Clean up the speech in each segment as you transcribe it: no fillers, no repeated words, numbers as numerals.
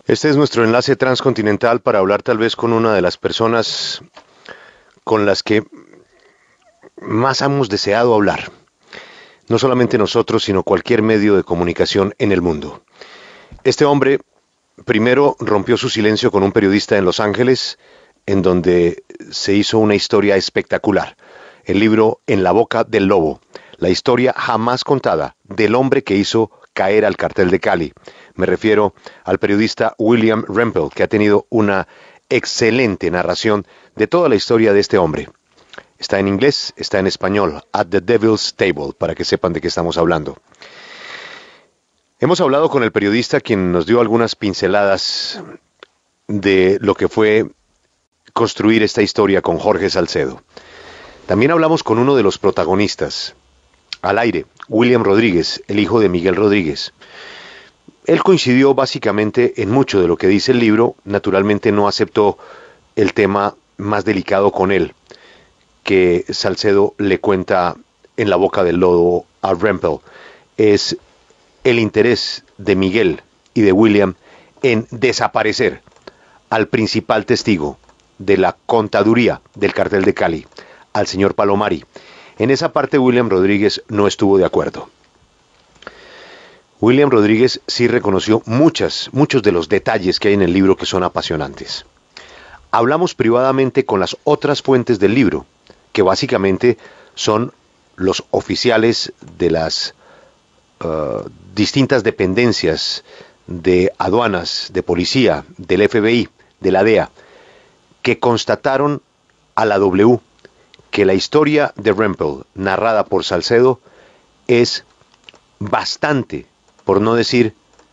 Este es nuestro enlace transcontinental para hablar tal vez con una de las personas con las que más hemos deseado hablar. No solamente nosotros, sino cualquier medio de comunicación en el mundo. Este hombre primero rompió su silencio con un periodista en Los Ángeles, en donde se hizo una historia espectacular. El libro En la boca del lobo, la historia jamás contada del hombre que hizo caer al cartel de Cali. Me refiero al periodista William Rempel, que ha tenido una excelente narración de toda la historia de este hombre. Está en inglés, está en español, At the Devil's Table, para que sepan de qué estamos hablando. Hemos hablado con el periodista quien nos dio algunas pinceladas de lo que fue construir esta historia con Jorge Salcedo. También hablamos con uno de los protagonistas, al aire, William Rodríguez, el hijo de Miguel Rodríguez. Él coincidió básicamente en mucho de lo que dice el libro, naturalmente no aceptó el tema más delicado con él, que Salcedo le cuenta en la boca del lobo a Rempel, es el interés de Miguel y de William en desaparecer al principal testigo de la contaduría del cartel de Cali, al señor Palomari. En esa parte William Rodríguez no estuvo de acuerdo. William Rodríguez sí reconoció muchos de los detalles que hay en el libro que son apasionantes. Hablamos privadamente con las otras fuentes del libro, que básicamente son los oficiales de las distintas dependencias de aduanas, de policía, del FBI, de la DEA, que constataron a la W que la historia de Rempel, narrada por Salcedo, es bastante, por no decir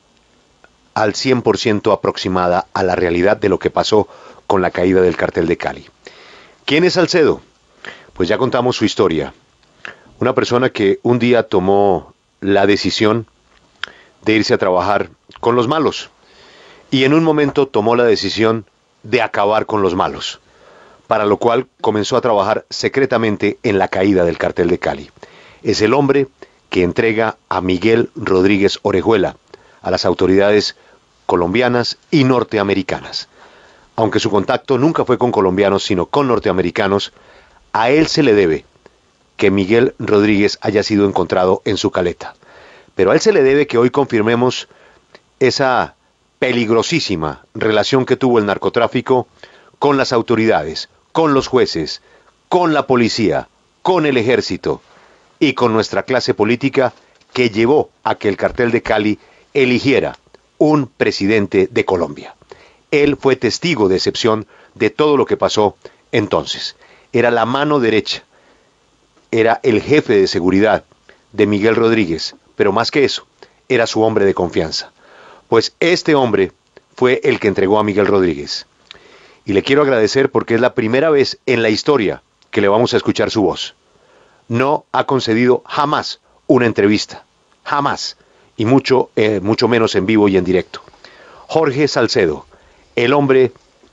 al 100% aproximada a la realidad de lo que pasó con la caída del cartel de Cali. ¿Quién es Salcedo? Pues ya contamos su historia. Una persona que un día tomó la decisión de irse a trabajar con los malos y en un momento tomó la decisión de acabar con los malos, para lo cual comenzó a trabajar secretamente en la caída del cartel de Cali. Es el hombre que entrega a Miguel Rodríguez Orejuela a las autoridades colombianas y norteamericanas. Aunque su contacto nunca fue con colombianos, sino con norteamericanos, a él se le debe que Miguel Rodríguez haya sido encontrado en su caleta. Pero a él se le debe que hoy confirmemos esa peligrosísima relación que tuvo el narcotráfico con las autoridades, con los jueces, con la policía, con el ejército y con nuestra clase política que llevó a que el cartel de Cali eligiera un presidente de Colombia. Él fue testigo de excepción de todo lo que pasó entonces. Era la mano derecha, era el jefe de seguridad de Miguel Rodríguez, pero más que eso, era su hombre de confianza. Pues este hombre fue el que entregó a Miguel Rodríguez. Y le quiero agradecer porque es la primera vez en la historia que le vamos a escuchar su voz. No ha concedido jamás una entrevista, jamás, y mucho menos en vivo y en directo. Jorge Salcedo, el hombre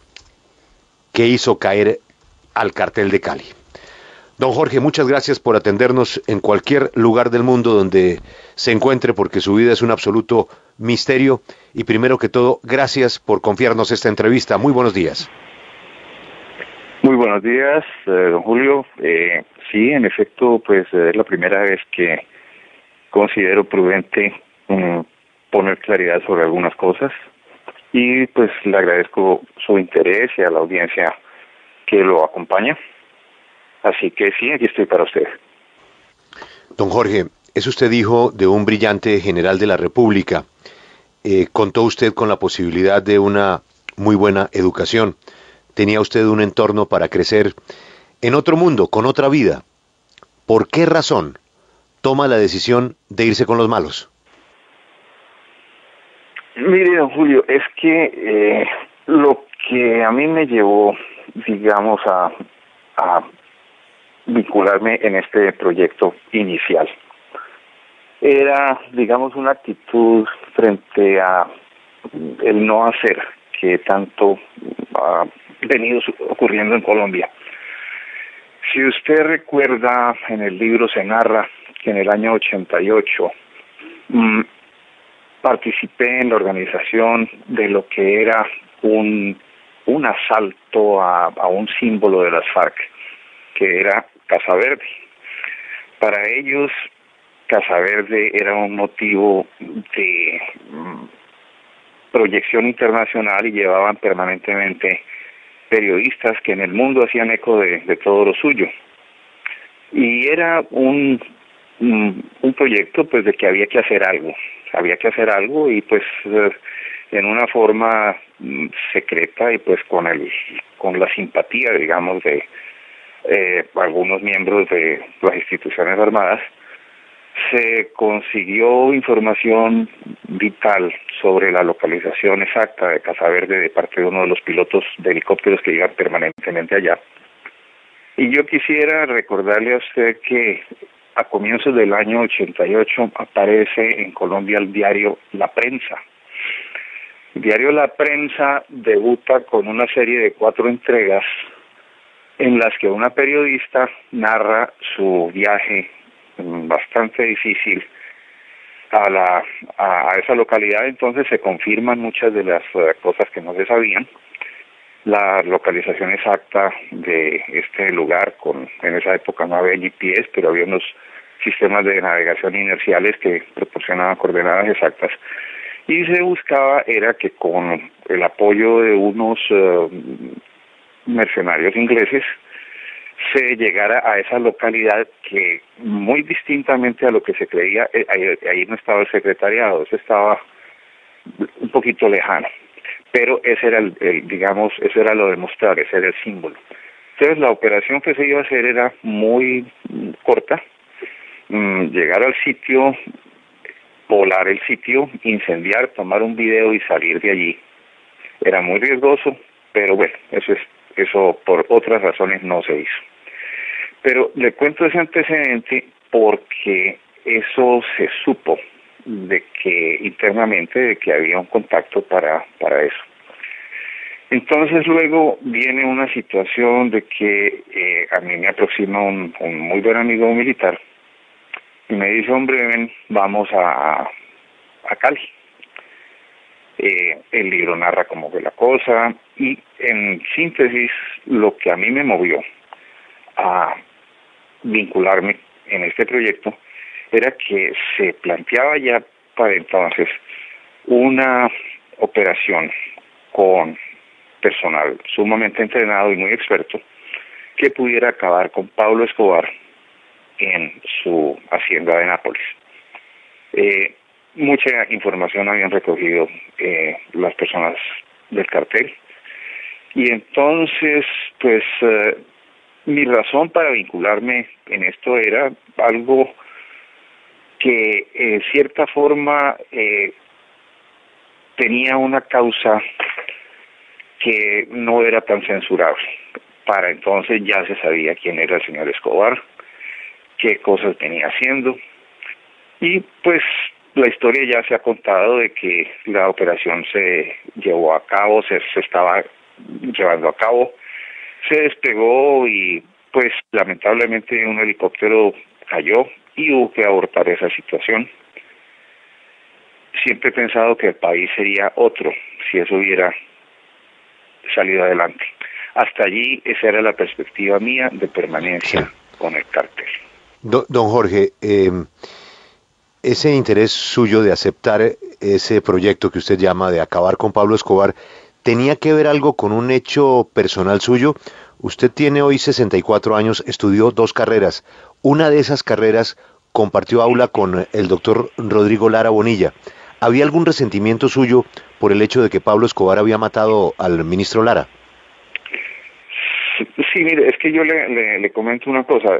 que hizo caer al cartel de Cali. Don Jorge, muchas gracias por atendernos en cualquier lugar del mundo donde se encuentre, porque su vida es un absoluto misterio. Y primero que todo, gracias por confiarnos esta entrevista. Muy buenos días. Muy buenos días, don Julio. Sí, en efecto, pues es la primera vez que considero prudente poner claridad sobre algunas cosas. Y pues le agradezco su interés y a la audiencia que lo acompaña. Así que sí, aquí estoy para usted. Don Jorge, es usted hijo de un brillante general de la República. Contó usted con la posibilidad de una muy buena educación. Tenía usted un entorno para crecer en otro mundo, con otra vida. ¿Por qué razón toma la decisión de irse con los malos? Mire, don Julio, es que lo que a mí me llevó, digamos, a vincularme en este proyecto inicial era, digamos, una actitud frente a el no hacer que tanto ha venido ocurriendo en Colombia. Si usted recuerda, en el libro se narra que en el año 88 participé en la organización de lo que era un asalto a un símbolo de las FARC, que era Casa Verde. Para ellos, Casa Verde era un motivo de proyección internacional y llevaban permanentemente periodistas que en el mundo hacían eco de todo lo suyo. Y era un proyecto pues de que había que hacer algo y pues en una forma secreta y pues con la simpatía, digamos, de algunos miembros de las instituciones armadas, se consiguió información vital sobre la localización exacta de Casa Verde de parte de uno de los pilotos de helicópteros que iban permanentemente allá. Y yo quisiera recordarle a usted que a comienzos del año 88 aparece en Colombia el diario La Prensa. El diario La Prensa debuta con una serie de 4 entregas en las que una periodista narra su viaje bastante difícil a esa localidad. Entonces se confirman muchas de las cosas que no se sabían. La localización exacta de este lugar, en esa época no había GPS, pero había unos sistemas de navegación inerciales que proporcionaban coordenadas exactas. Y se buscaba era que con el apoyo de unos mercenarios ingleses se llegara a esa localidad que, muy distintamente a lo que se creía, ahí no estaba el secretariado, eso estaba un poquito lejano, pero ese era digamos, eso era lo de mostrar, ese era el símbolo. Entonces la operación que se iba a hacer era muy corta: llegar al sitio, volar el sitio, incendiar, tomar un video y salir de allí. Era muy riesgoso, pero bueno, eso por otras razones no se hizo. Pero le cuento ese antecedente porque eso se supo de que internamente de que había un contacto para eso. Entonces luego viene una situación de que a mí me aproxima un muy buen amigo militar y me dice: hombre, ven, vamos a Cali. El libro narra cómo fue la cosa y en síntesis lo que a mí me movió a vincularme en este proyecto era que se planteaba ya para entonces una operación con personal sumamente entrenado y muy experto que pudiera acabar con Pablo Escobar en su hacienda de Nápoles. Mucha información habían recogido las personas del cartel y entonces pues mi razón para vincularme en esto era algo que en cierta forma tenía una causa que no era tan censurable. Para entonces ya se sabía quién era el señor Escobar, qué cosas venía haciendo, y pues la historia ya se ha contado de que la operación se llevó a cabo, se estaba llevando a cabo, se despegó y pues lamentablemente un helicóptero cayó y hubo que abortar esa situación. Siempre he pensado que el país sería otro si eso hubiera salido adelante. Hasta allí esa era la perspectiva mía de permanencia con el cártel. Don Jorge, ese interés suyo de aceptar ese proyecto que usted llama de acabar con Pablo Escobar, ¿tenía que ver algo con un hecho personal suyo? Usted tiene hoy 64 años, estudió 2 carreras. Una de esas carreras compartió aula con el doctor Rodrigo Lara Bonilla. ¿Había algún resentimiento suyo por el hecho de que Pablo Escobar había matado al ministro Lara? Sí, mire, es que yo le comento una cosa.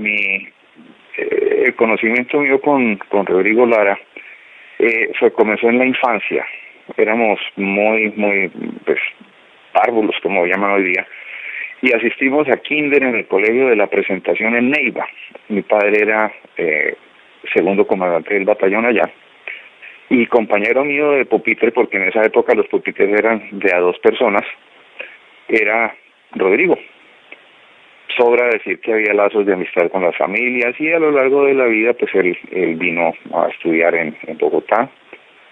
El conocimiento mío con Rodrigo Lara comenzó en la infancia. Éramos muy pues párvulos, como llaman hoy día, y asistimos a kinder en el colegio de la Presentación en Neiva. Mi padre era segundo comandante del batallón allá y compañero mío de pupitre, porque en esa época los pupitres eran de a 2 personas, era Rodrigo. Sobra decir que había lazos de amistad con las familias y a lo largo de la vida pues él vino a estudiar en Bogotá.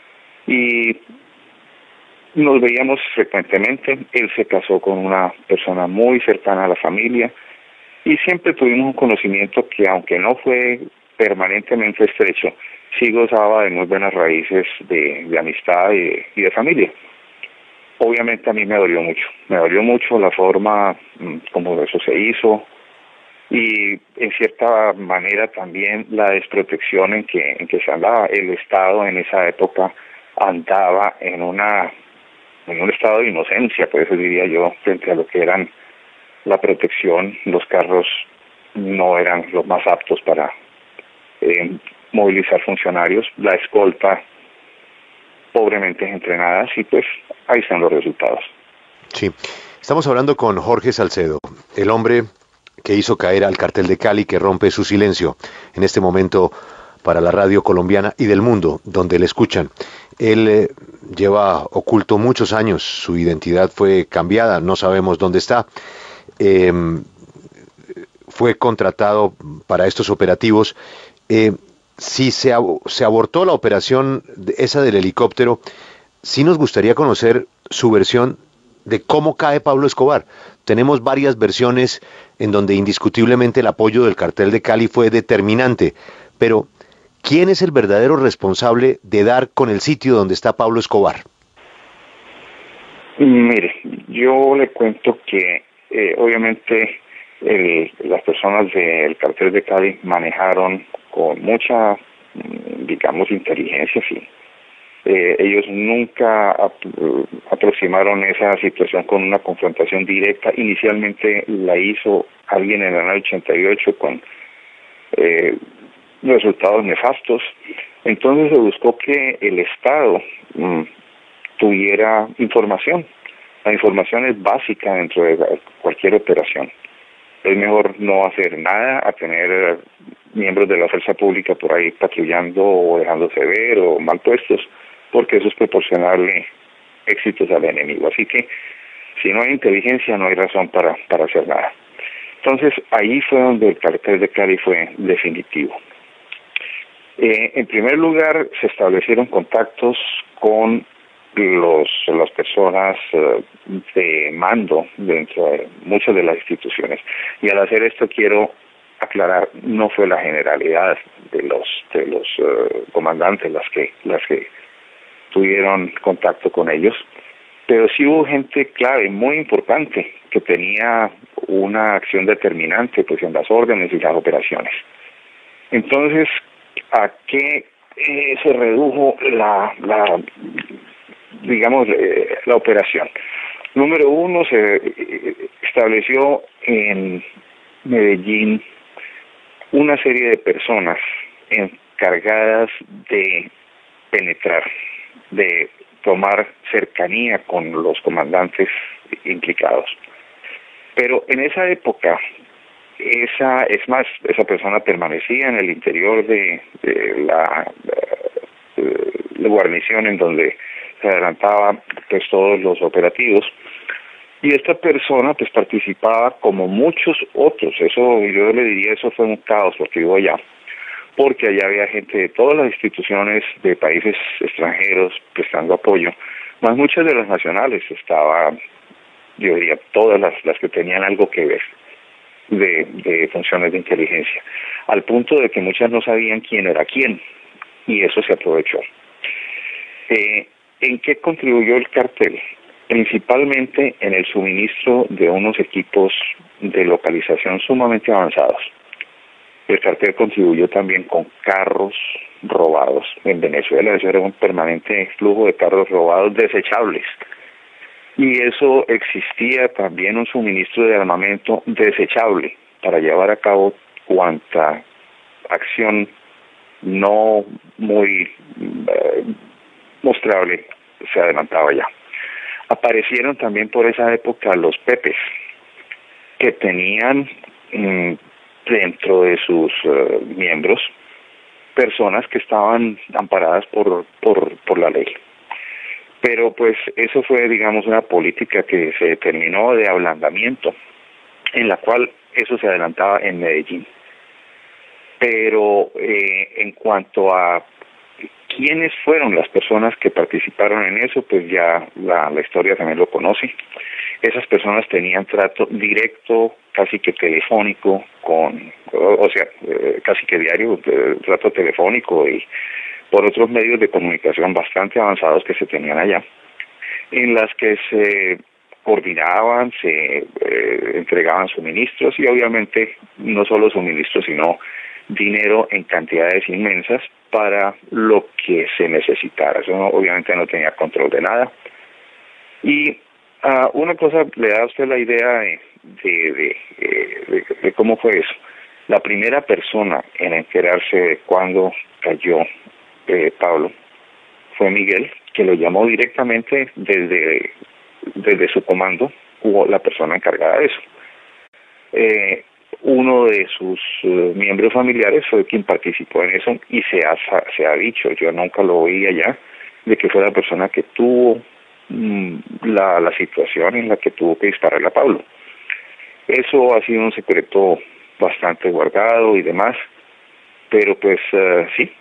y nos veíamos frecuentemente. Él se casó con una persona muy cercana a la familia y siempre tuvimos un conocimiento que, aunque no fue permanentemente estrecho, sí gozaba de muy buenas raíces de amistad y de familia. Obviamente a mí me dolió mucho la forma como eso se hizo, y en cierta manera también la desprotección en que se andaba. El Estado en esa época andaba en un estado de inocencia, por eso diría yo, frente a lo que eran la protección. Los carros no eran los más aptos para movilizar funcionarios, la escolta pobremente entrenadas, y pues ahí están los resultados. Sí, estamos hablando con Jorge Salcedo, el hombre que hizo caer al Cartel de Cali, que rompe su silencio en este momento para la radio colombiana y del mundo, donde le escuchan. Él lleva oculto muchos años, su identidad fue cambiada, no sabemos dónde está. Eh, Fue contratado para estos operativos. Si se abortó la operación esa del helicóptero, sí nos gustaría conocer su versión de cómo cae Pablo Escobar. Tenemos varias versiones en donde indiscutiblemente el apoyo del Cartel de Cali fue determinante, pero ¿quién es el verdadero responsable de dar con el sitio donde está Pablo Escobar? Mire, yo le cuento que obviamente las personas del Cartel de Cali manejaron con mucha, digamos, inteligencia, sí. Ellos nunca aproximaron esa situación con una confrontación directa. Inicialmente la hizo alguien en el año 88 con resultados nefastos. Entonces se buscó que el Estado tuviera información. La información es básica dentro de cualquier operación. Es mejor no hacer nada a tener miembros de la fuerza pública por ahí patrullando o dejándose ver o mal puestos, porque eso es proporcionarle éxitos al enemigo. Así que si no hay inteligencia no hay razón para hacer nada. Entonces ahí fue donde el Cartel de Cali fue definitivo. En primer lugar, se establecieron contactos con las personas de mando dentro de muchas de las instituciones, y al hacer esto quiero aclarar, no fue la generalidad de los comandantes las que tuvieron contacto con ellos, pero sí hubo gente clave, muy importante, que tenía una acción determinante pues en las órdenes y las operaciones. Entonces, ¿a qué se redujo digamos, la operación? Número uno, se estableció en Medellín una serie de personas encargadas de penetrar, de tomar cercanía con los comandantes implicados. Pero en esa época, esa persona permanecía en el interior de la guarnición en donde se adelantaba pues todos los operativos, y esta persona pues participaba como muchos otros. Eso yo le diría, eso fue un caos porque vivo allá, porque allá había gente de todas las instituciones de países extranjeros prestando apoyo, más muchas de las nacionales. Estaba, yo diría, todas las que tenían algo que ver de funciones de inteligencia, al punto de que muchas no sabían quién era quién, y eso se aprovechó. ¿En qué contribuyó el cartel? Principalmente en el suministro de unos equipos de localización sumamente avanzados. El cartel contribuyó también con carros robados. En Venezuela eso era un permanente flujo de carros robados desechables. Y eso existía también un suministro de armamento desechable para llevar a cabo cuanta acción no muy mostrable se adelantaba ya. Aparecieron también por esa época los pepes, que tenían dentro de sus miembros personas que estaban amparadas por la ley. Pero pues eso fue, digamos, una política que se determinó de ablandamiento, en la cual eso se adelantaba en Medellín. Pero en cuanto a ¿Quiénes fueron las personas que participaron en eso? Pues ya la historia también lo conoce. Esas personas tenían trato directo, casi que telefónico, casi que diario, trato telefónico y por otros medios de comunicación bastante avanzados que se tenían allá, en las que se coordinaban, se entregaban suministros y obviamente no solo suministros, sino dinero en cantidades inmensas para lo que se necesitara. Eso obviamente no tenía control de nada. Y una cosa le da a usted la idea de cómo fue eso. La primera persona en enterarse de cuándo cayó Pablo fue Miguel, que lo llamó directamente desde su comando, hubo la persona encargada de eso. Uno de sus miembros familiares fue quien participó en eso y se ha dicho, yo nunca lo oí allá, de que fue la persona que tuvo la situación en la que tuvo que dispararle a Pablo. Eso ha sido un secreto bastante guardado y demás, pero pues sí,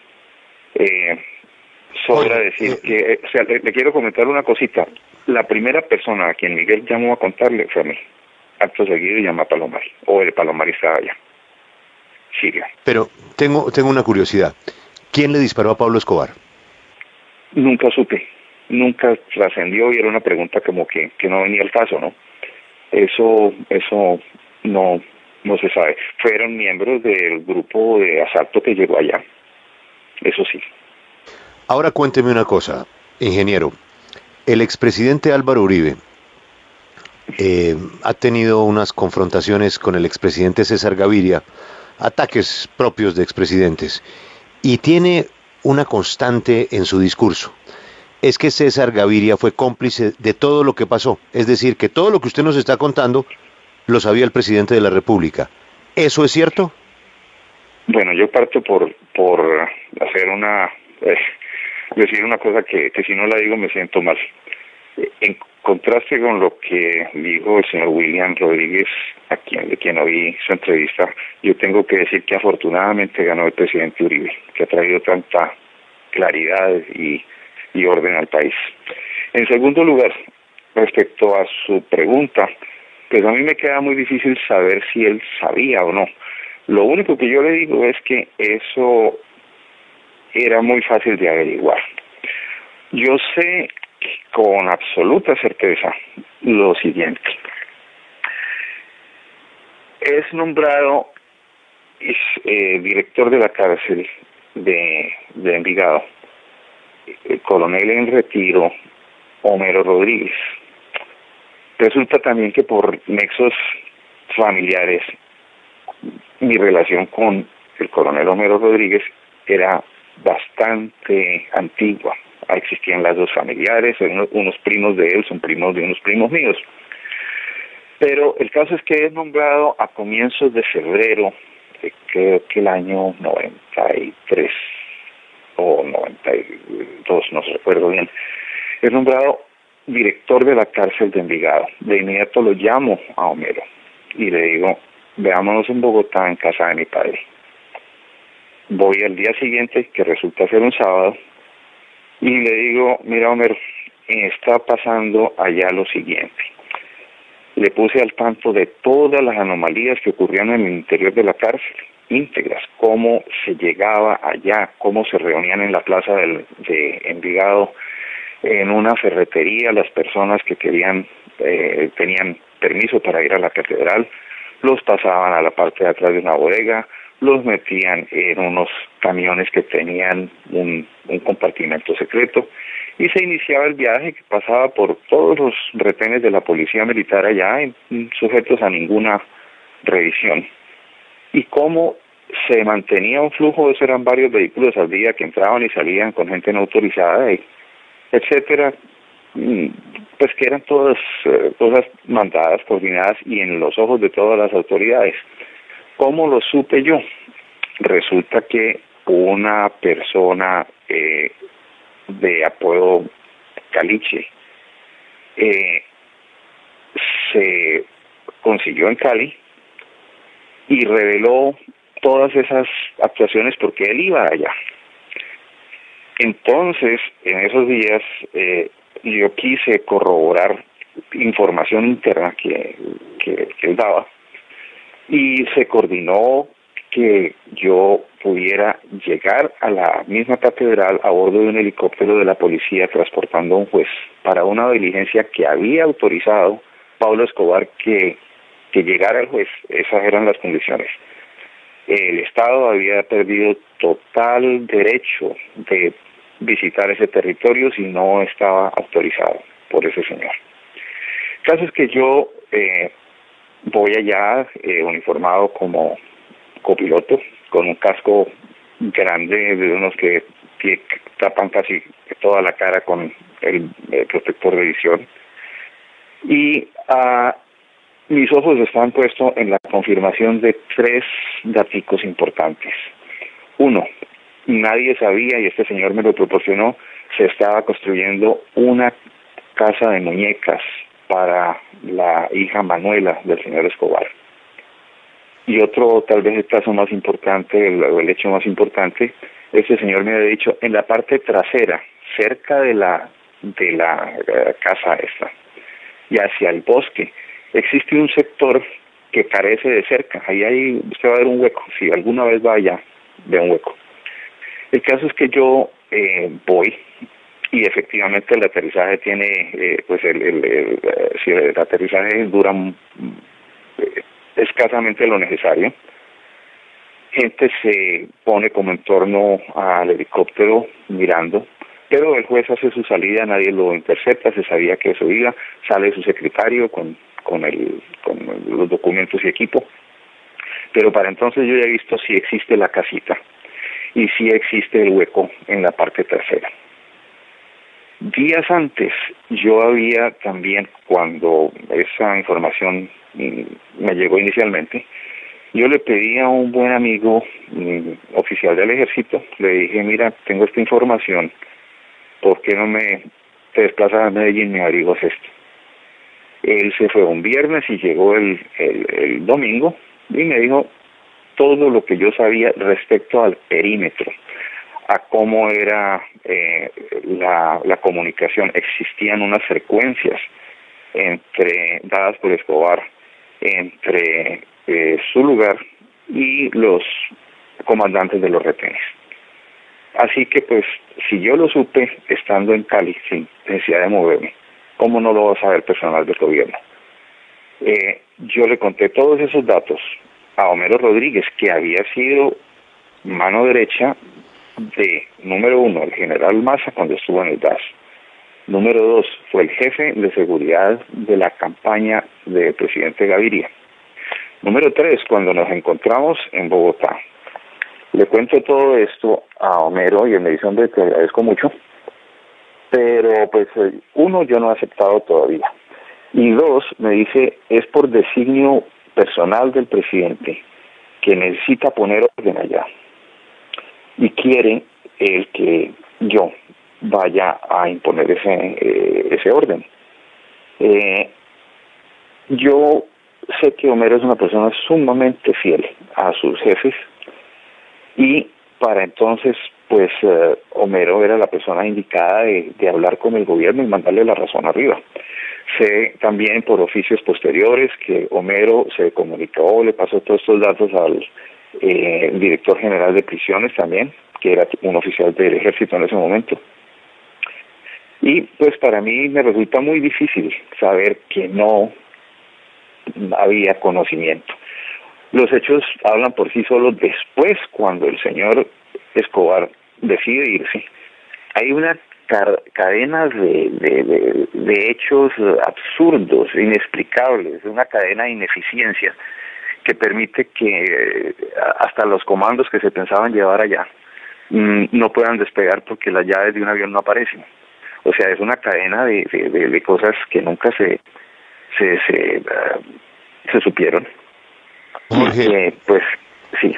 sobra decir que, o sea, le quiero comentar una cosita. La primera persona a quien Miguel llamó a contarle fue a mí. Acto seguido llamó a Palomari, o el Palomari estaba allá. Siria. Pero tengo una curiosidad. ¿Quién le disparó a Pablo Escobar? Nunca supe, nunca trascendió y era una pregunta como que no venía al caso, ¿no? Eso no se sabe. Fueron miembros del grupo de asalto que llegó allá, eso sí. Ahora cuénteme una cosa, ingeniero. El expresidente Álvaro Uribe ha tenido unas confrontaciones con el expresidente César Gaviria, ataques propios de expresidentes, y tiene una constante en su discurso. Es que César Gaviria fue cómplice de todo lo que pasó. Es decir, que todo lo que usted nos está contando lo sabía el presidente de la República. ¿Eso es cierto? Bueno, yo parto por hacer decir una cosa que si no la digo me siento mal. En contraste con lo que dijo el señor William Rodríguez, de quien oí su entrevista, yo tengo que decir que afortunadamente ganó el presidente Uribe, que ha traído tanta claridad y orden al país. En segundo lugar, respecto a su pregunta, pues a mí me queda muy difícil saber si él sabía o no. Lo único que yo le digo es que eso era muy fácil de averiguar. Yo sé con absoluta certeza lo siguiente. Es nombrado director de la cárcel de Envigado, el coronel en retiro Homero Rodríguez. Resulta también que por nexos familiares mi relación con el coronel Homero Rodríguez era bastante antigua. Existían lazos familiares, unos primos de él son primos de unos primos míos. Pero el caso es que es nombrado a comienzos de febrero, creo que el año 93 o 92, no recuerdo bien. Es nombrado director de la cárcel de Envigado. De inmediato lo llamo a Homero y le digo, veámonos en Bogotá en casa de mi padre. Voy al día siguiente, que resulta ser un sábado, y le digo, mira Homero, está pasando allá lo siguiente. Le puse al tanto de todas las anomalías que ocurrían en el interior de la cárcel, íntegras, cómo se llegaba allá, cómo se reunían en la plaza de Envigado, en una ferretería, las personas que tenían permiso para ir a la catedral, los pasaban a la parte de atrás de una bodega, los metían en unos camiones que tenían un compartimento secreto y se iniciaba el viaje que pasaba por todos los retenes de la policía militar allá, sujetos a ninguna revisión. Y cómo se mantenía un flujo, eso eran varios vehículos al día que entraban y salían con gente no autorizada, etcétera, pues que eran todas cosas mandadas, coordinadas y en los ojos de todas las autoridades. ¿Cómo lo supe yo? Resulta que una persona de apodo Caliche se consiguió en Cali y reveló todas esas actuaciones porque él iba allá. Entonces, en esos días, yo quise corroborar información interna que él daba, y se coordinó que yo pudiera llegar a la misma catedral a bordo de un helicóptero de la policía transportando a un juez para una diligencia que había autorizado Pablo Escobar que llegara el juez. Esas eran las condiciones. El Estado había perdido total derecho de visitar ese territorio si no estaba autorizado por ese señor. El caso es que yo voy allá uniformado como copiloto, con un casco grande de unos que tapan casi toda la cara con el protector de visión, y mis ojos están puestos en la confirmación de 3 daticos importantes. 1, nadie sabía, y este señor me lo proporcionó, se estaba construyendo una casa de muñecas para la hija Manuela del señor Escobar. Y otro, tal vez el caso más importante, el hecho más importante, este señor me había dicho, en la parte trasera, cerca de la casa esta, y hacia el bosque, existe un sector que carece de cerca. Ahí usted va a ver un hueco. Si alguna vez va allá, ve un hueco. El caso es que yo voy, y efectivamente el aterrizaje tiene, pues si el aterrizaje dura escasamente lo necesario. Gente se pone como en torno al helicóptero mirando, pero el juez hace su salida, nadie lo intercepta, se sabía que eso iba, sale su secretario con los documentos y equipo, pero para entonces yo ya he visto si existe la casita y si existe el hueco en la parte trasera. Días antes, yo había también, cuando esa información me llegó inicialmente, yo le pedí a un buen amigo, oficial del ejército, le dije, mira, tengo esta información, ¿por qué no te desplazas a Medellín y me averiguas esto? Él se fue un viernes y llegó el domingo y me dijo todo lo que yo sabía respecto al perímetro, a cómo era la comunicación. Existían unas frecuencias dadas por Escobar entre su lugar y los comandantes de los retenes. Así que pues, si yo lo supe estando en Cali sin necesidad de moverme, ¿cómo no lo va a saber personal del gobierno? Yo le conté todos esos datos a Homero Rodríguez, que había sido mano derecha de, número 1, el general Maza cuando estuvo en el DAS. Número 2, fue el jefe de seguridad de la campaña del presidente Gaviria. Número 3, cuando nos encontramos en Bogotá. Le cuento todo esto a Homero y él me dice, hombre, te agradezco mucho, pero pues 1, yo no he aceptado todavía. Y 2, me dice, es por designio personal del presidente que necesita poner orden allá. Y quiere el que yo vaya a imponer ese orden. Yo sé que Homero es una persona sumamente fiel a sus jefes, y para entonces, pues, Homero era la persona indicada de hablar con el gobierno y mandarle la razón arriba. Sé también por oficios posteriores que Homero se comunicó, le pasó todos estos datos al director general de prisiones también, que era un oficial del ejército en ese momento. Y pues para mí me resulta muy difícil saber que no había conocimiento. Los hechos hablan por sí solos. Después, cuando el señor Escobar decide irse, hay una cadena de hechos absurdos, inexplicables, una cadena de ineficiencia que permite que hasta los comandos que se pensaban llevar allá no puedan despegar porque las llaves de un avión no aparecen. O sea, es una cadena de cosas que nunca se supieron. Jorge, pues sí.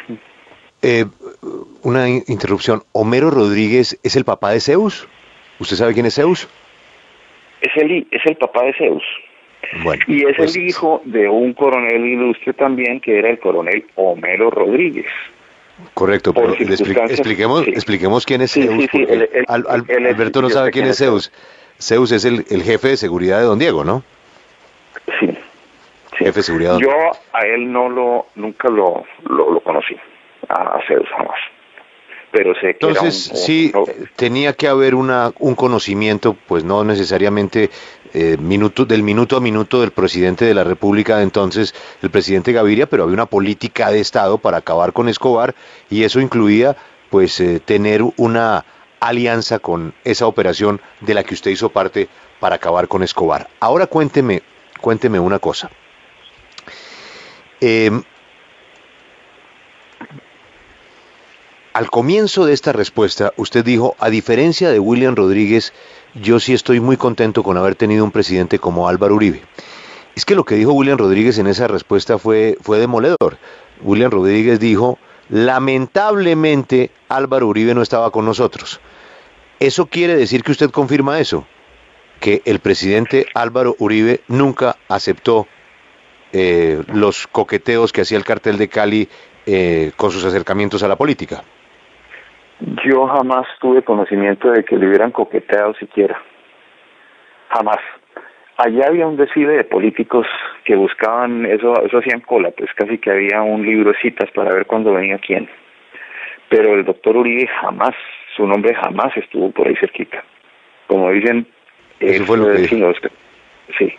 Una interrupción. ¿Homero Rodríguez es el papá de Zeus? ¿Usted sabe quién es Zeus? Es el papá de Zeus. Bueno, y es pues, el hijo de un coronel ilustre también, que era el coronel Homero Rodríguez. Correcto, pero expliquemos, sí. expliquemos quién es Sí, Zeus, sí, sí, porque Alberto no yo sabe sé quién quién es es Zeus. Zeus. Zeus es el jefe de seguridad de don Diego, ¿no? Sí, sí. Jefe de seguridad de don Yo Diego. a él nunca lo conocí, a Zeus jamás. Pero sé que era Entonces, sí, tenía que haber un conocimiento, pues no necesariamente del minuto a minuto del presidente de la República de entonces, el presidente Gaviria, pero había una política de Estado para acabar con Escobar y eso incluía, pues, tener una alianza con esa operación de la que usted hizo parte para acabar con Escobar. Ahora cuénteme una cosa. Eh, Al comienzo de esta respuesta, usted dijo, a diferencia de William Rodríguez, yo sí estoy muy contento con haber tenido un presidente como Álvaro Uribe. Es que lo que dijo William Rodríguez en esa respuesta fue demoledor. William Rodríguez dijo, lamentablemente Álvaro Uribe no estaba con nosotros. ¿Eso quiere decir que usted confirma eso? Que el presidente Álvaro Uribe nunca aceptó los coqueteos que hacía el cartel de Cali con sus acercamientos a la política. yo jamás tuve conocimiento de que le hubieran coqueteado siquiera. Jamás. Allá había un desfile de políticos que buscaban, eso hacían cola, pues casi que había un libro de citas para ver cuándo venía quién. Pero el doctor Uribe jamás, su nombre jamás estuvo por ahí cerquita. Como dicen, Eso fue lo que dijo. sí.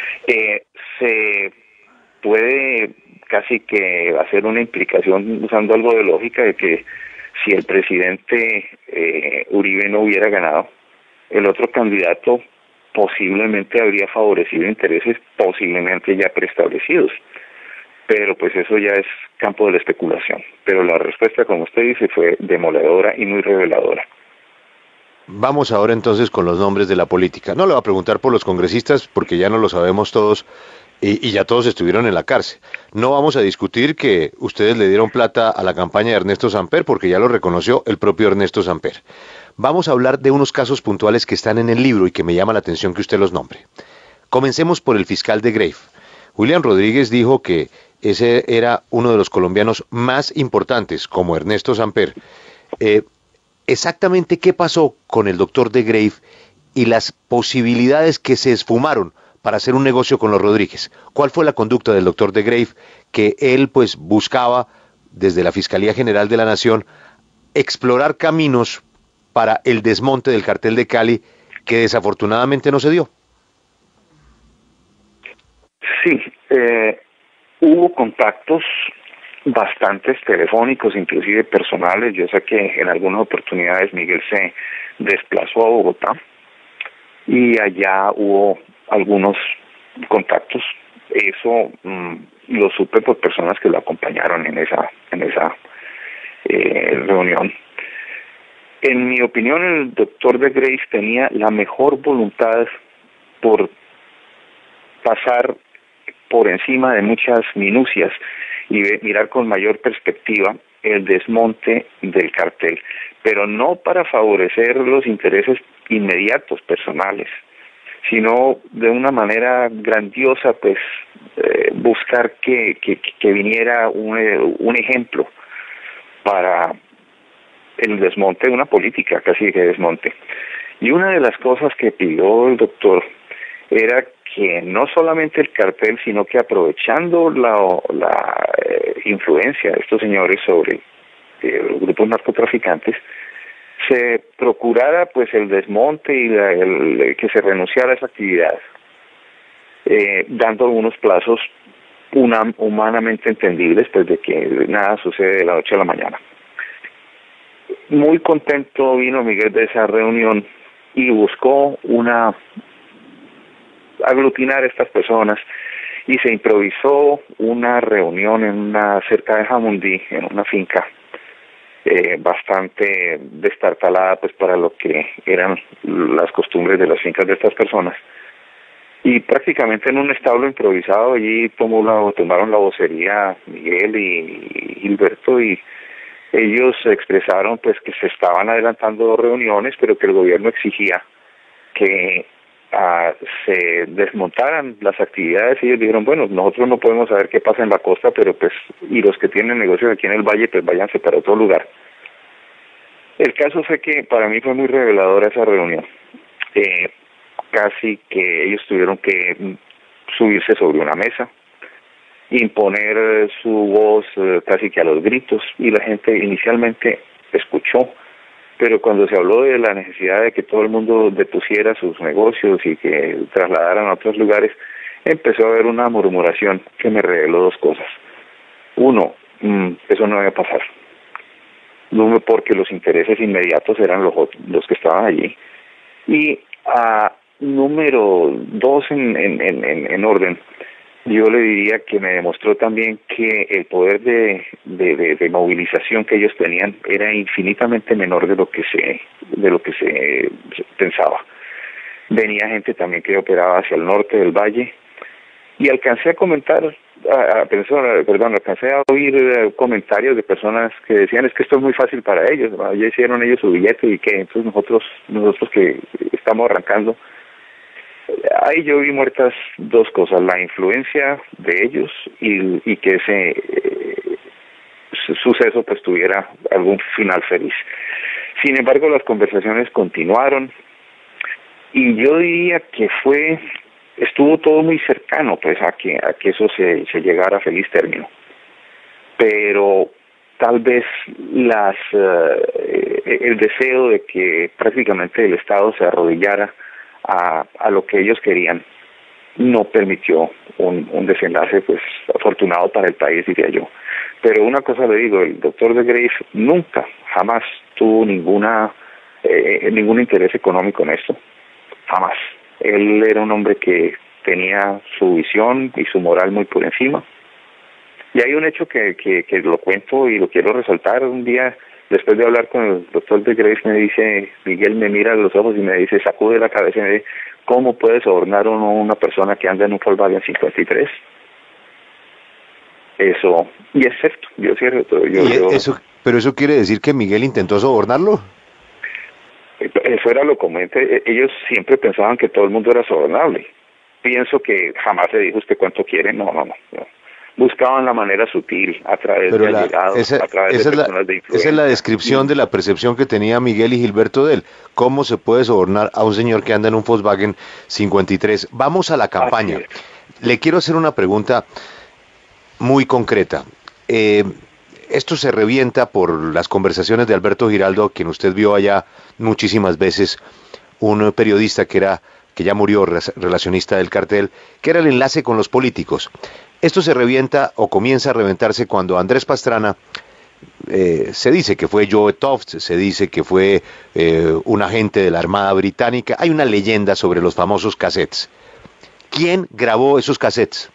Se puede casi que hacer una implicación usando algo de lógica de que si el presidente Uribe no hubiera ganado, el otro candidato posiblemente habría favorecido intereses posiblemente ya preestablecidos. Pero pues eso ya es campo de la especulación. Pero la respuesta, como usted dice, fue demoledora y muy reveladora. Vamos ahora entonces con los nombres de la política. No le voy a preguntar por los congresistas porque ya no lo sabemos todos y ya todos estuvieron en la cárcel. No vamos a discutir que ustedes le dieron plata a la campaña de Ernesto Samper porque ya lo reconoció el propio Ernesto Samper. Vamos a hablar de unos casos puntuales que están en el libro y que me llama la atención que usted los nombre. Comencemos por el fiscal de Grave. William Rodríguez dijo que ese era uno de los colombianos más importantes, como Ernesto Samper. Eh, exactamente qué pasó con el doctor de Grave y las posibilidades que se esfumaron para hacer un negocio con los Rodríguez. ¿Cuál fue la conducta del doctor de Grave que él pues buscaba desde la Fiscalía General de la Nación explorar caminos para el desmonte del cartel de Cali que desafortunadamente no se dio? Sí, hubo contactos bastantes telefónicos, inclusive personales. Yo sé que en algunas oportunidades Miguel se desplazó a Bogotá y allá hubo algunos contactos. Eso lo supe por personas que lo acompañaron en esa reunión. En mi opinión, el doctor de Grace tenía la mejor voluntad por pasar por encima de muchas minucias y mirar con mayor perspectiva el desmonte del cartel, pero no para favorecer los intereses inmediatos personales, sino de una manera grandiosa, pues buscar que viniera un ejemplo para el desmonte de una política, casi que desmonte. Y una de las cosas que pidió el doctor era que no solamente el cartel, sino que aprovechando la influencia de estos señores sobre los grupos narcotraficantes, se procurara pues el desmonte y que se renunciara a esa actividad, dando algunos plazos humanamente entendibles, pues de que nada sucede de la noche a la mañana. Muy contento vino Miguel de esa reunión y buscó aglutinar a estas personas y se improvisó una reunión cerca de Jamundí, en una finca bastante destartalada pues para lo que eran las costumbres de las fincas de estas personas, y prácticamente en un establo improvisado allí tomaron la vocería Miguel y Gilberto, y ellos expresaron pues que se estaban adelantando 2 reuniones, pero que el gobierno exigía que se desmontaran las actividades, y ellos dijeron, bueno, nosotros no podemos saber qué pasa en la costa, pero pues, y los que tienen negocios aquí en el valle, pues váyanse para otro lugar. El caso fue que para mí fue muy reveladora esa reunión. Casi que ellos tuvieron que subirse sobre una mesa, imponer su voz casi que a los gritos, y la gente inicialmente escuchó, pero cuando se habló de la necesidad de que todo el mundo depusiera sus negocios y que trasladaran a otros lugares, empezó a haber una murmuración que me reveló dos cosas. Uno, eso no debe pasar. No, porque los intereses inmediatos eran los que estaban allí. Y número dos en orden, yo le diría que me demostró también que el poder de movilización que ellos tenían era infinitamente menor de lo que se pensaba. Venía gente también que operaba hacia el norte del valle, y alcancé a comentar, alcancé a oír comentarios de personas que decían, es que esto es muy fácil para ellos, ¿no? Ya hicieron ellos su billete, y que entonces nosotros que estamos arrancando. Ahí yo vi muertas dos cosas: la influencia de ellos y que ese suceso pues tuviera algún final feliz. Sin embargo, las conversaciones continuaron, y yo diría que estuvo todo muy cercano pues a que eso se llegara a feliz término. Pero tal vez el deseo de que prácticamente el Estado se arrodillara a lo que ellos querían no permitió un desenlace pues afortunado para el país, diría yo. Pero una cosa le digo, el doctor de Grace nunca, jamás tuvo ningún interés económico en esto, jamás. Él era un hombre que tenía su visión y su moral muy por encima. Y hay un hecho que lo cuento y lo quiero resaltar. Un día, después de hablar con el doctor de Grace, me dice, Miguel me mira a los ojos y me dice, sacude la cabeza y me dice, ¿cómo puede sobornar a una persona que anda en un Volkswagen 53? Eso, y es cierto, ¿Pero eso quiere decir que Miguel intentó sobornarlo? Eso era lo común. Ellos siempre pensaban que todo el mundo era sobornable. Pienso que jamás le dijo usted cuánto quiere, no. Buscaban la manera sutil, a través de allegados, a través de personas de influencia. Esa es la descripción de la percepción que tenía Miguel y Gilberto de él. ¿Cómo se puede sobornar a un señor que anda en un Volkswagen 53? Vamos a la campaña. Le quiero hacer una pregunta muy concreta. Esto se revienta por las conversaciones de Alberto Giraldo, quien usted vio allá muchísimas veces, un periodista que ya murió, relacionista del cartel, que era el enlace con los políticos. Esto se revienta o comienza a reventarse cuando Andrés Pastrana, se dice que fue Joe Toft, se dice que fue un agente de la Armada Británica. Hay una leyenda sobre los famosos cassettes. ¿Quién grabó esos cassettes?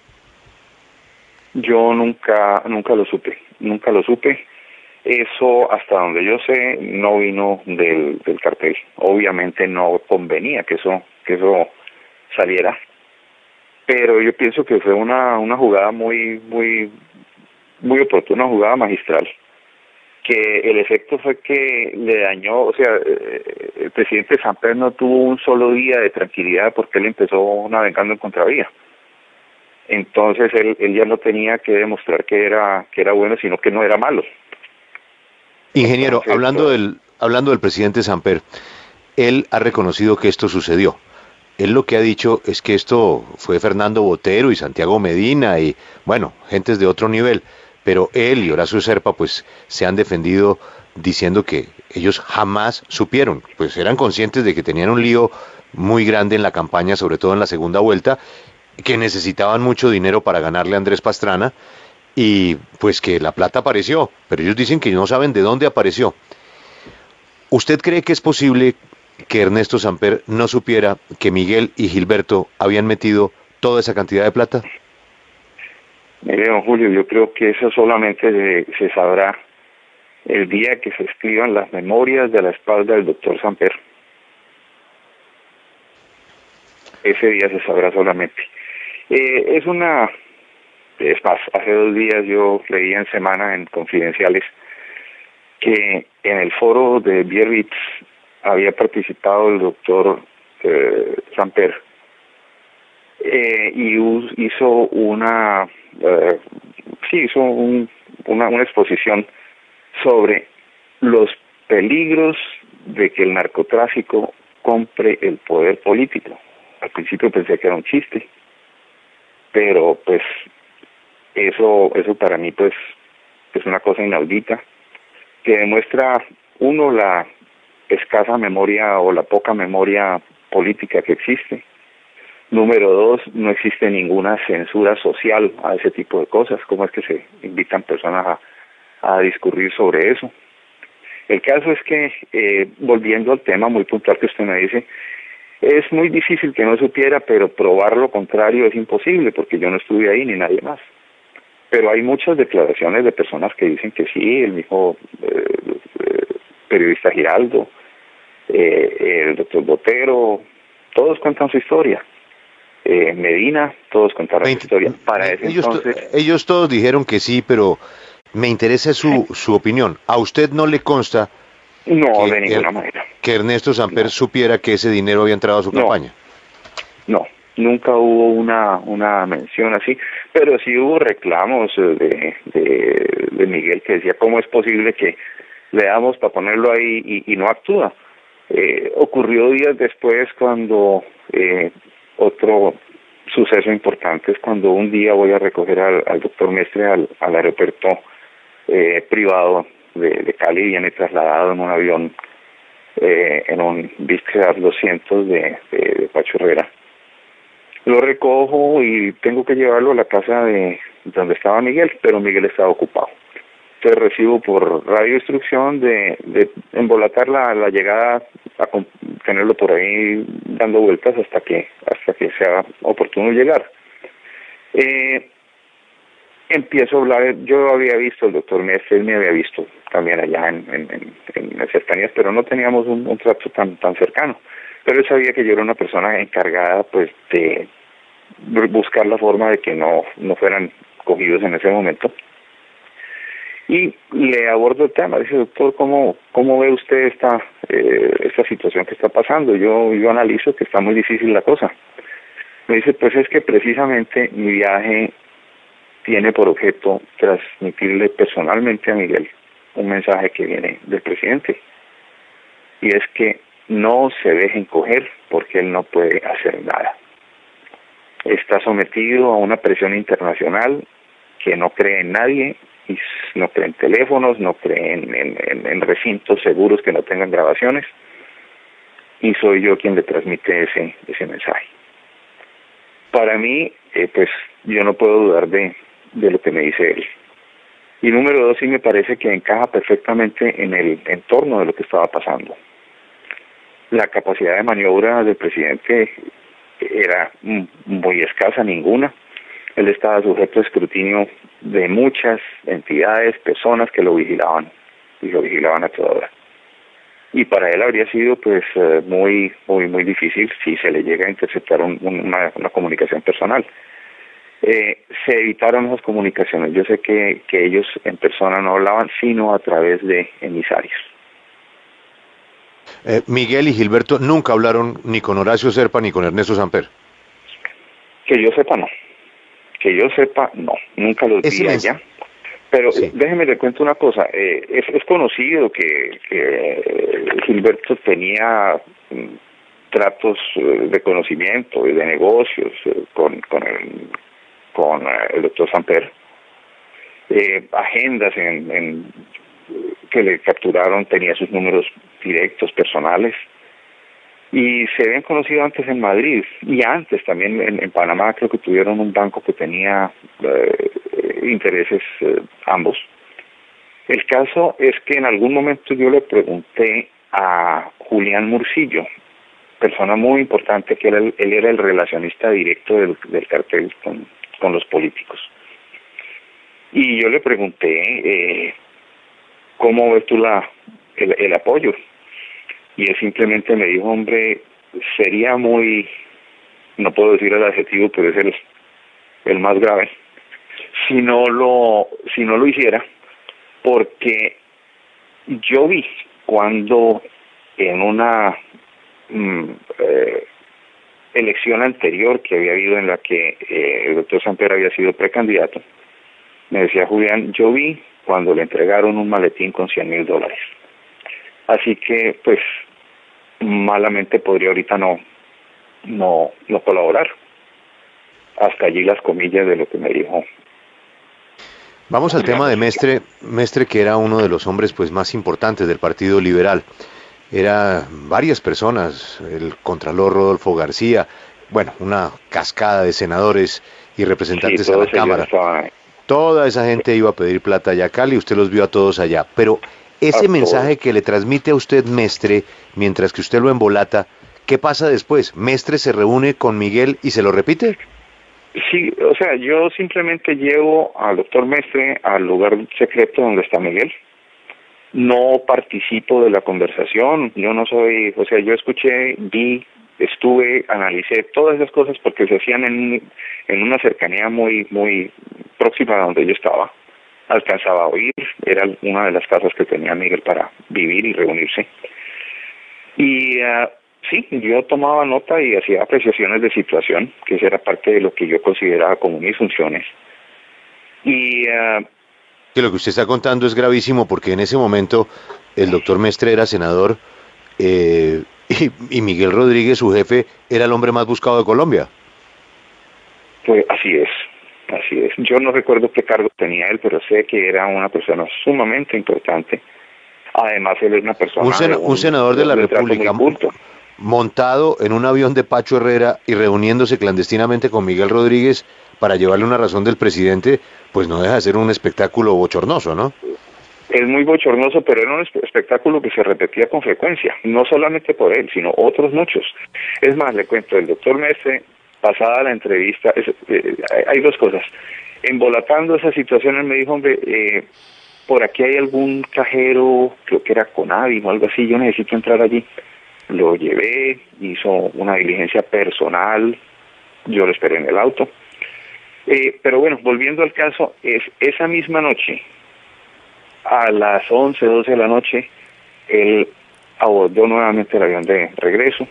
Yo nunca lo supe. Eso, hasta donde yo sé, no vino del cartel. Obviamente no convenía que eso saliera, pero yo pienso que fue una jugada muy oportuna, una jugada magistral, que el efecto fue que le dañó, o sea, el presidente Samper no tuvo un solo día de tranquilidad porque él empezó navegando en contravía. Entonces él ya no tenía que demostrar que era bueno, sino que no era malo. Ingeniero, entonces, hablando del presidente Samper, él ha reconocido que esto sucedió. Él lo que ha dicho es que esto fue Fernando Botero y Santiago Medina y, bueno, gentes de otro nivel, pero él y Horacio Serpa pues se han defendido diciendo que ellos jamás supieron, pues eran conscientes de que tenían un lío muy grande en la campaña, sobre todo en la segunda vuelta, que necesitaban mucho dinero para ganarle a Andrés Pastrana y pues que la plata apareció, pero ellos dicen que no saben de dónde apareció. ¿Usted cree que es posible que Ernesto Samper no supiera que Miguel y Gilberto habían metido toda esa cantidad de plata? Mire, don Julio, yo creo que eso solamente se sabrá el día que se escriban las memorias de la espalda del doctor Samper. Ese día se sabrá solamente. Es más, hace 2 días yo leía en Semana, en Confidenciales, que en el foro de Biarritz había participado el doctor Samper, hizo una una exposición sobre los peligros de que el narcotráfico compre el poder político. Al principio pensé que era un chiste, pero pues eso para mí pues es una cosa inaudita que demuestra, uno, la escasa memoria o la poca memoria política que existe. Número dos, no existe ninguna censura social a ese tipo de cosas. ¿Cómo es que se invitan personas a discurrir sobre eso? El caso es que, volviendo al tema muy puntual que usted me dice, es muy difícil que no supiera, pero probar lo contrario es imposible, porque yo no estuve ahí ni nadie más. Pero hay muchas declaraciones de personas que dicen que sí, el mismo periodista Giraldo, el doctor Botero, todos cuentan su historia. Medina, todos contaron su historia. Para ese ellos todos dijeron que sí, pero me interesa su opinión. ¿A usted no le consta no, de ninguna manera, que Ernesto Samper supiera que ese dinero había entrado a su campaña? No, nunca hubo una mención así, pero sí hubo reclamos de Miguel, que decía cómo es posible que le damos para ponerlo ahí y no actúa. Ocurrió días después cuando otro suceso importante es cuando un día voy a recoger al doctor Mestre al aeropuerto privado de Cali. Viene trasladado en un avión, en un Biscayar 200 de Pacho Herrera. Lo recojo y tengo que llevarlo a la casa de donde estaba Miguel, pero Miguel estaba ocupado. Entonces recibo por radio instrucción de embolatar la llegada, a tenerlo por ahí dando vueltas hasta que sea oportuno llegar. Empiezo a hablar. Yo había visto al doctor Mestre, él me había visto también allá en las cercanías, pero no teníamos un trato tan cercano. Pero él sabía que yo era una persona encargada pues de buscar la forma de que no fueran cogidos en ese momento. Y le abordo el tema. Dice: doctor, ¿cómo ve usted esta situación que está pasando? Yo analizo que está muy difícil la cosa. Me dice: pues es que precisamente mi viaje tiene por objeto transmitirle personalmente a Miguel un mensaje que viene del presidente, y es que no se dejen coger porque él no puede hacer nada. Está sometido a una presión internacional que no cree en nadie, y no cree en teléfonos, no cree en recintos seguros que no tengan grabaciones, y soy yo quien le transmite ese mensaje. Para mí, pues yo no puedo dudar de lo que me dice él. Y número dos, sí me parece que encaja perfectamente en el entorno de lo que estaba pasando. La capacidad de maniobra del presidente era muy escasa, ninguna. Él estaba sujeto a escrutinio de muchas entidades, personas que lo vigilaban, y lo vigilaban a toda hora. Y para él habría sido pues muy difícil si se le llega a interceptar una comunicación personal. Se evitaron esas comunicaciones. Yo sé que ellos en persona no hablaban, sino a través de emisarios. Miguel y Gilberto nunca hablaron ni con Horacio Serpa ni con Ernesto Samper. Que yo sepa, no. Que yo sepa, no. Nunca los vi allá. Pero sí, déjeme le cuento una cosa. Es conocido que Gilberto tenía tratos de conocimiento y de negocios con el doctor Samper. Agendas que le capturaron, tenía sus números directos personales, y se habían conocido antes en Madrid, y antes también en Panamá. Creo que tuvieron un banco que tenía intereses ambos. El caso es que en algún momento yo le pregunté a Julián Murcillo, persona muy importante, que él era el relacionista directo del cartel con los políticos, y yo le pregunté ¿cómo ves tú el apoyo? Y él simplemente me dijo: hombre, sería muy, no puedo decir el adjetivo, pero es el más grave, si no lo hiciera, porque yo vi cuando en una elección anterior que había habido en la que el doctor Samper había sido precandidato, me decía: Julián, yo vi cuando le entregaron un maletín con $100,000. Así que, pues, malamente podría ahorita no colaborar. Hasta allí las comillas de lo que me dijo. Vamos al tema de Mestre. Mestre, que era uno de los hombres pues más importantes del Partido Liberal. Era varias personas, el contralor Rodolfo García, bueno, una cascada de senadores y representantes a la Cámara. Toda esa gente iba a pedir plata allá a Cali, usted los vio a todos allá. Pero ese mensaje que le transmite a usted Mestre, mientras que usted lo embolata, ¿qué pasa después? ¿Mestre se reúne con Miguel y se lo repite? Sí, o sea, yo simplemente llevo al doctor Mestre al lugar secreto donde está Miguel. No participo de la conversación, yo no soy, o sea, yo escuché, vi, estuve, analicé todas esas cosas porque se hacían en una cercanía muy próxima a donde yo estaba. Alcanzaba a oír, era una de las casas que tenía Miguel para vivir y reunirse. Y sí, yo tomaba nota y hacía apreciaciones de situación, que esa era parte de lo que yo consideraba como mis funciones. Y que lo que usted está contando es gravísimo porque en ese momento el doctor Mestre era senador y Miguel Rodríguez, su jefe, era el hombre más buscado de Colombia. Pues así es. Yo no recuerdo qué cargo tenía él, pero sé que era una persona sumamente importante. Además, él es una persona... Un senador de la República montado en un avión de Pacho Herrera y reuniéndose clandestinamente con Miguel Rodríguez para llevarle una razón del presidente, pues no deja de ser un espectáculo bochornoso, ¿no? Es muy bochornoso, pero era un espectáculo que se repetía con frecuencia, no solamente por él, sino otros muchos. Es más, le cuento, el doctor Mestre, pasada la entrevista, hay dos cosas. Embolatando esa situación, él me dijo: hombre, por aquí hay algún cajero, creo que era Conavi o algo así, yo necesito entrar allí. Lo llevé, hizo una diligencia personal, yo lo esperé en el auto. Pero bueno, volviendo al caso, esa misma noche, a las 11, 12 de la noche, él abordó nuevamente el avión de regresó.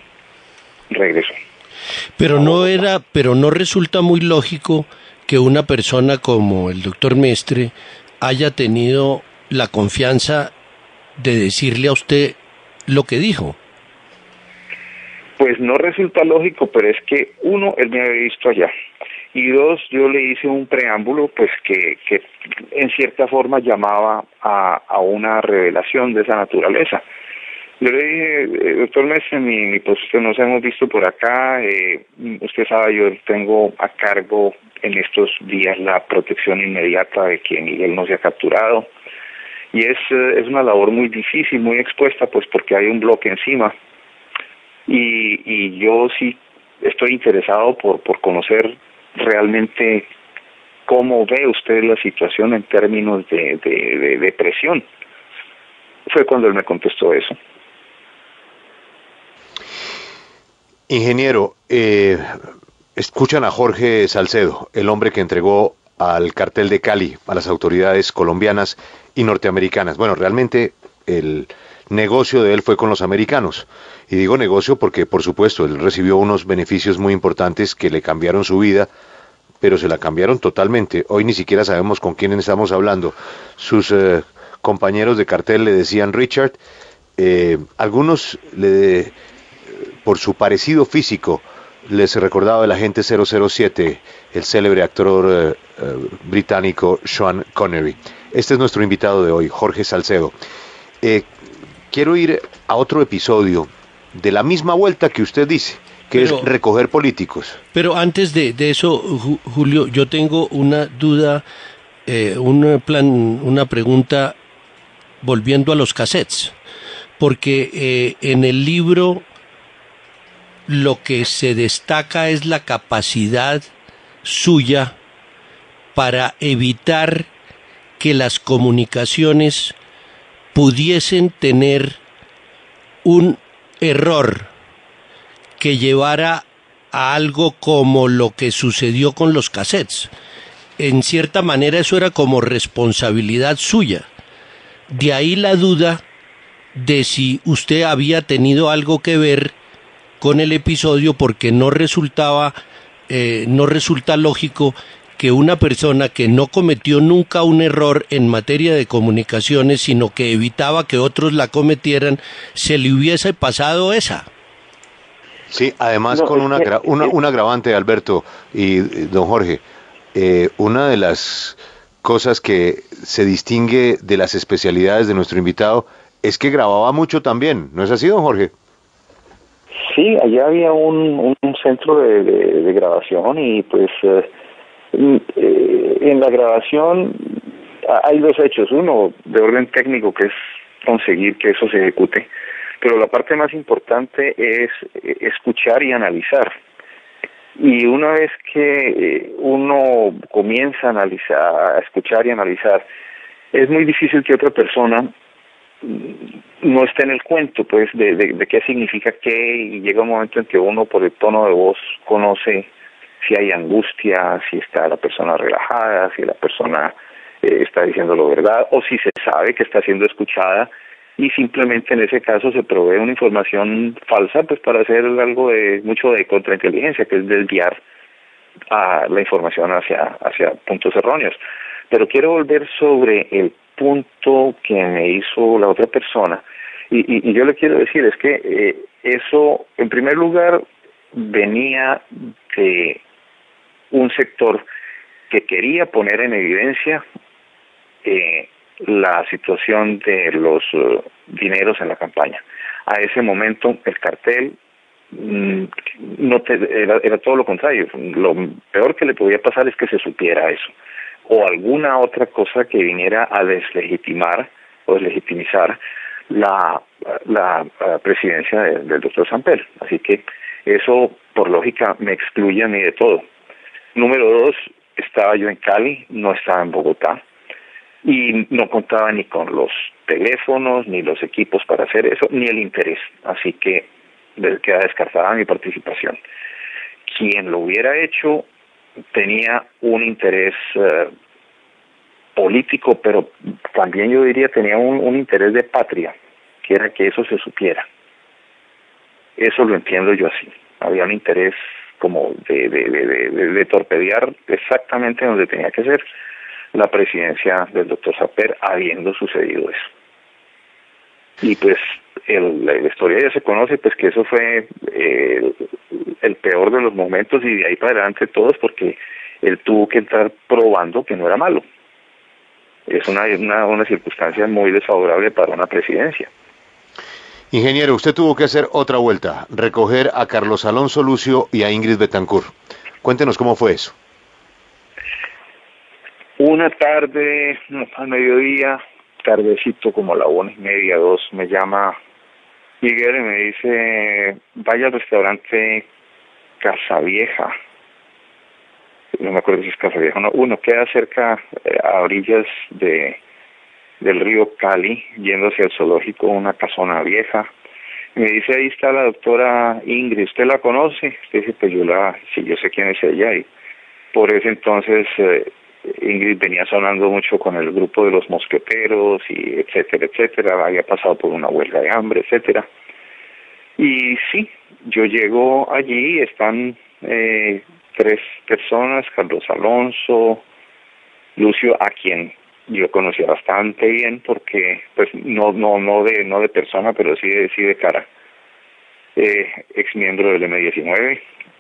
Pero no resulta muy lógico que una persona como el doctor Mestre haya tenido la confianza de decirle a usted lo que dijo. Pues no resulta lógico, pero es que uno, él me había visto allá, y dos, yo le hice un preámbulo pues que en cierta forma llamaba a una revelación de esa naturaleza. Yo le dije: doctor Mestre, mi posición nos hemos visto por acá, usted sabe, yo tengo a cargo en estos días la protección inmediata de que Miguel no se ha capturado, y es una labor muy difícil, muy expuesta, pues porque hay un bloque encima, y yo sí estoy interesado por conocer realmente cómo ve usted la situación en términos de presión. Fue cuando él me contestó eso. Ingeniero, escuchan a Jorge Salcedo, el hombre que entregó al cartel de Cali a las autoridades colombianas y norteamericanas. Bueno, realmente el negocio de él fue con los americanos. Y digo negocio porque, por supuesto, él recibió unos beneficios muy importantes que le cambiaron su vida, pero se la cambiaron totalmente. Hoy ni siquiera sabemos con quién estamos hablando. Sus compañeros de cartel le decían Richard, algunos por su parecido físico les recordaba el agente 007, el célebre actor británico Sean Connery. Este es nuestro invitado de hoy, Jorge Salcedo. Quiero ir a otro episodio de la misma vuelta que usted dice, que es recoger políticos. Pero antes de eso, Julio, yo tengo una duda, una pregunta volviendo a los cassettes, porque en el libro lo que se destaca es la capacidad suya para evitar que las comunicaciones pudiesen tener un error que llevara a algo como lo que sucedió con los cassettes. En cierta manera eso era como responsabilidad suya. De ahí la duda de si usted había tenido algo que ver con el episodio porque no resulta lógico que una persona que no cometió nunca un error en materia de comunicaciones, sino que evitaba que otros la cometieran, se le hubiese pasado esa. Sí, además No, con un agravante, Alberto y don Jorge. Una de las cosas que se distingue de las especialidades de nuestro invitado es que grababa mucho también, ¿no es así, don Jorge? sí, allá había un centro de grabación y pues en la grabación hay dos hechos. Uno, de orden técnico, que es conseguir que eso se ejecute, pero la parte más importante es escuchar y analizar. Y una vez que uno comienza a analizar, a escuchar y analizar, es muy difícil que otra persona no esté en el cuento, pues, de qué significa qué, y llega un momento en que uno, por el tono de voz, conoce si hay angustia, si está la persona relajada, si la persona está diciendo la verdad, o si se sabe que está siendo escuchada, y simplemente en ese caso se provee una información falsa, pues, para hacer algo mucho de contrainteligencia, que es desviar a la información hacia puntos erróneos. Pero quiero volver sobre el punto que me hizo la otra persona, y yo le quiero decir es que eso, en primer lugar, venía de un sector que quería poner en evidencia la situación de los dineros en la campaña. A ese momento el cartel era todo lo contrario. Lo peor que le podía pasar es que se supiera eso, o alguna otra cosa que viniera a deslegitimar o deslegitimizar la presidencia del doctor Samper. Así que eso, por lógica, me excluye a mí de todo. Número dos, estaba yo en Cali, no estaba en Bogotá, y no contaba ni con los teléfonos, ni los equipos para hacer eso, ni el interés. Así que queda descartada mi participación. Quien lo hubiera hecho tenía un interés político, pero también yo diría tenía un interés de patria, que era que eso se supiera. Eso lo entiendo yo así. Había un interés como de torpedear exactamente donde tenía que ser la presidencia del doctor Samper, habiendo sucedido eso. Y pues la historia ya se conoce, pues que eso fue el peor de los momentos, y de ahí para adelante todos, porque él tuvo que estar probando que no era malo. Es una circunstancia muy desfavorable para una presidencia. Ingeniero, usted tuvo que hacer otra vuelta, recoger a Carlos Alonso Lucio y a Ingrid Betancourt. Cuéntenos cómo fue eso. Una tarde, al mediodía, tardecito, como a la 1:30, 2, me llama Miguel y me dice: vaya al restaurante Casa Vieja. No me acuerdo si es Casa Vieja o no. Uno queda cerca, a orillas del río Cali, yendo hacia el zoológico, una casona vieja. Y me dice: ahí está la doctora Ingrid, ¿usted la conoce? Usted dice: pues yo sé quién es ella. Y por ese entonces Ingrid venía sonando mucho con el grupo de los mosqueteros, y etcétera, etcétera. Había pasado por una huelga de hambre, etcétera. Y sí, yo llego allí, están 3 personas: Carlos Alonso, Lucio, a quien yo conocía bastante bien, porque pues no de persona, pero sí de cara, ex miembro del M19.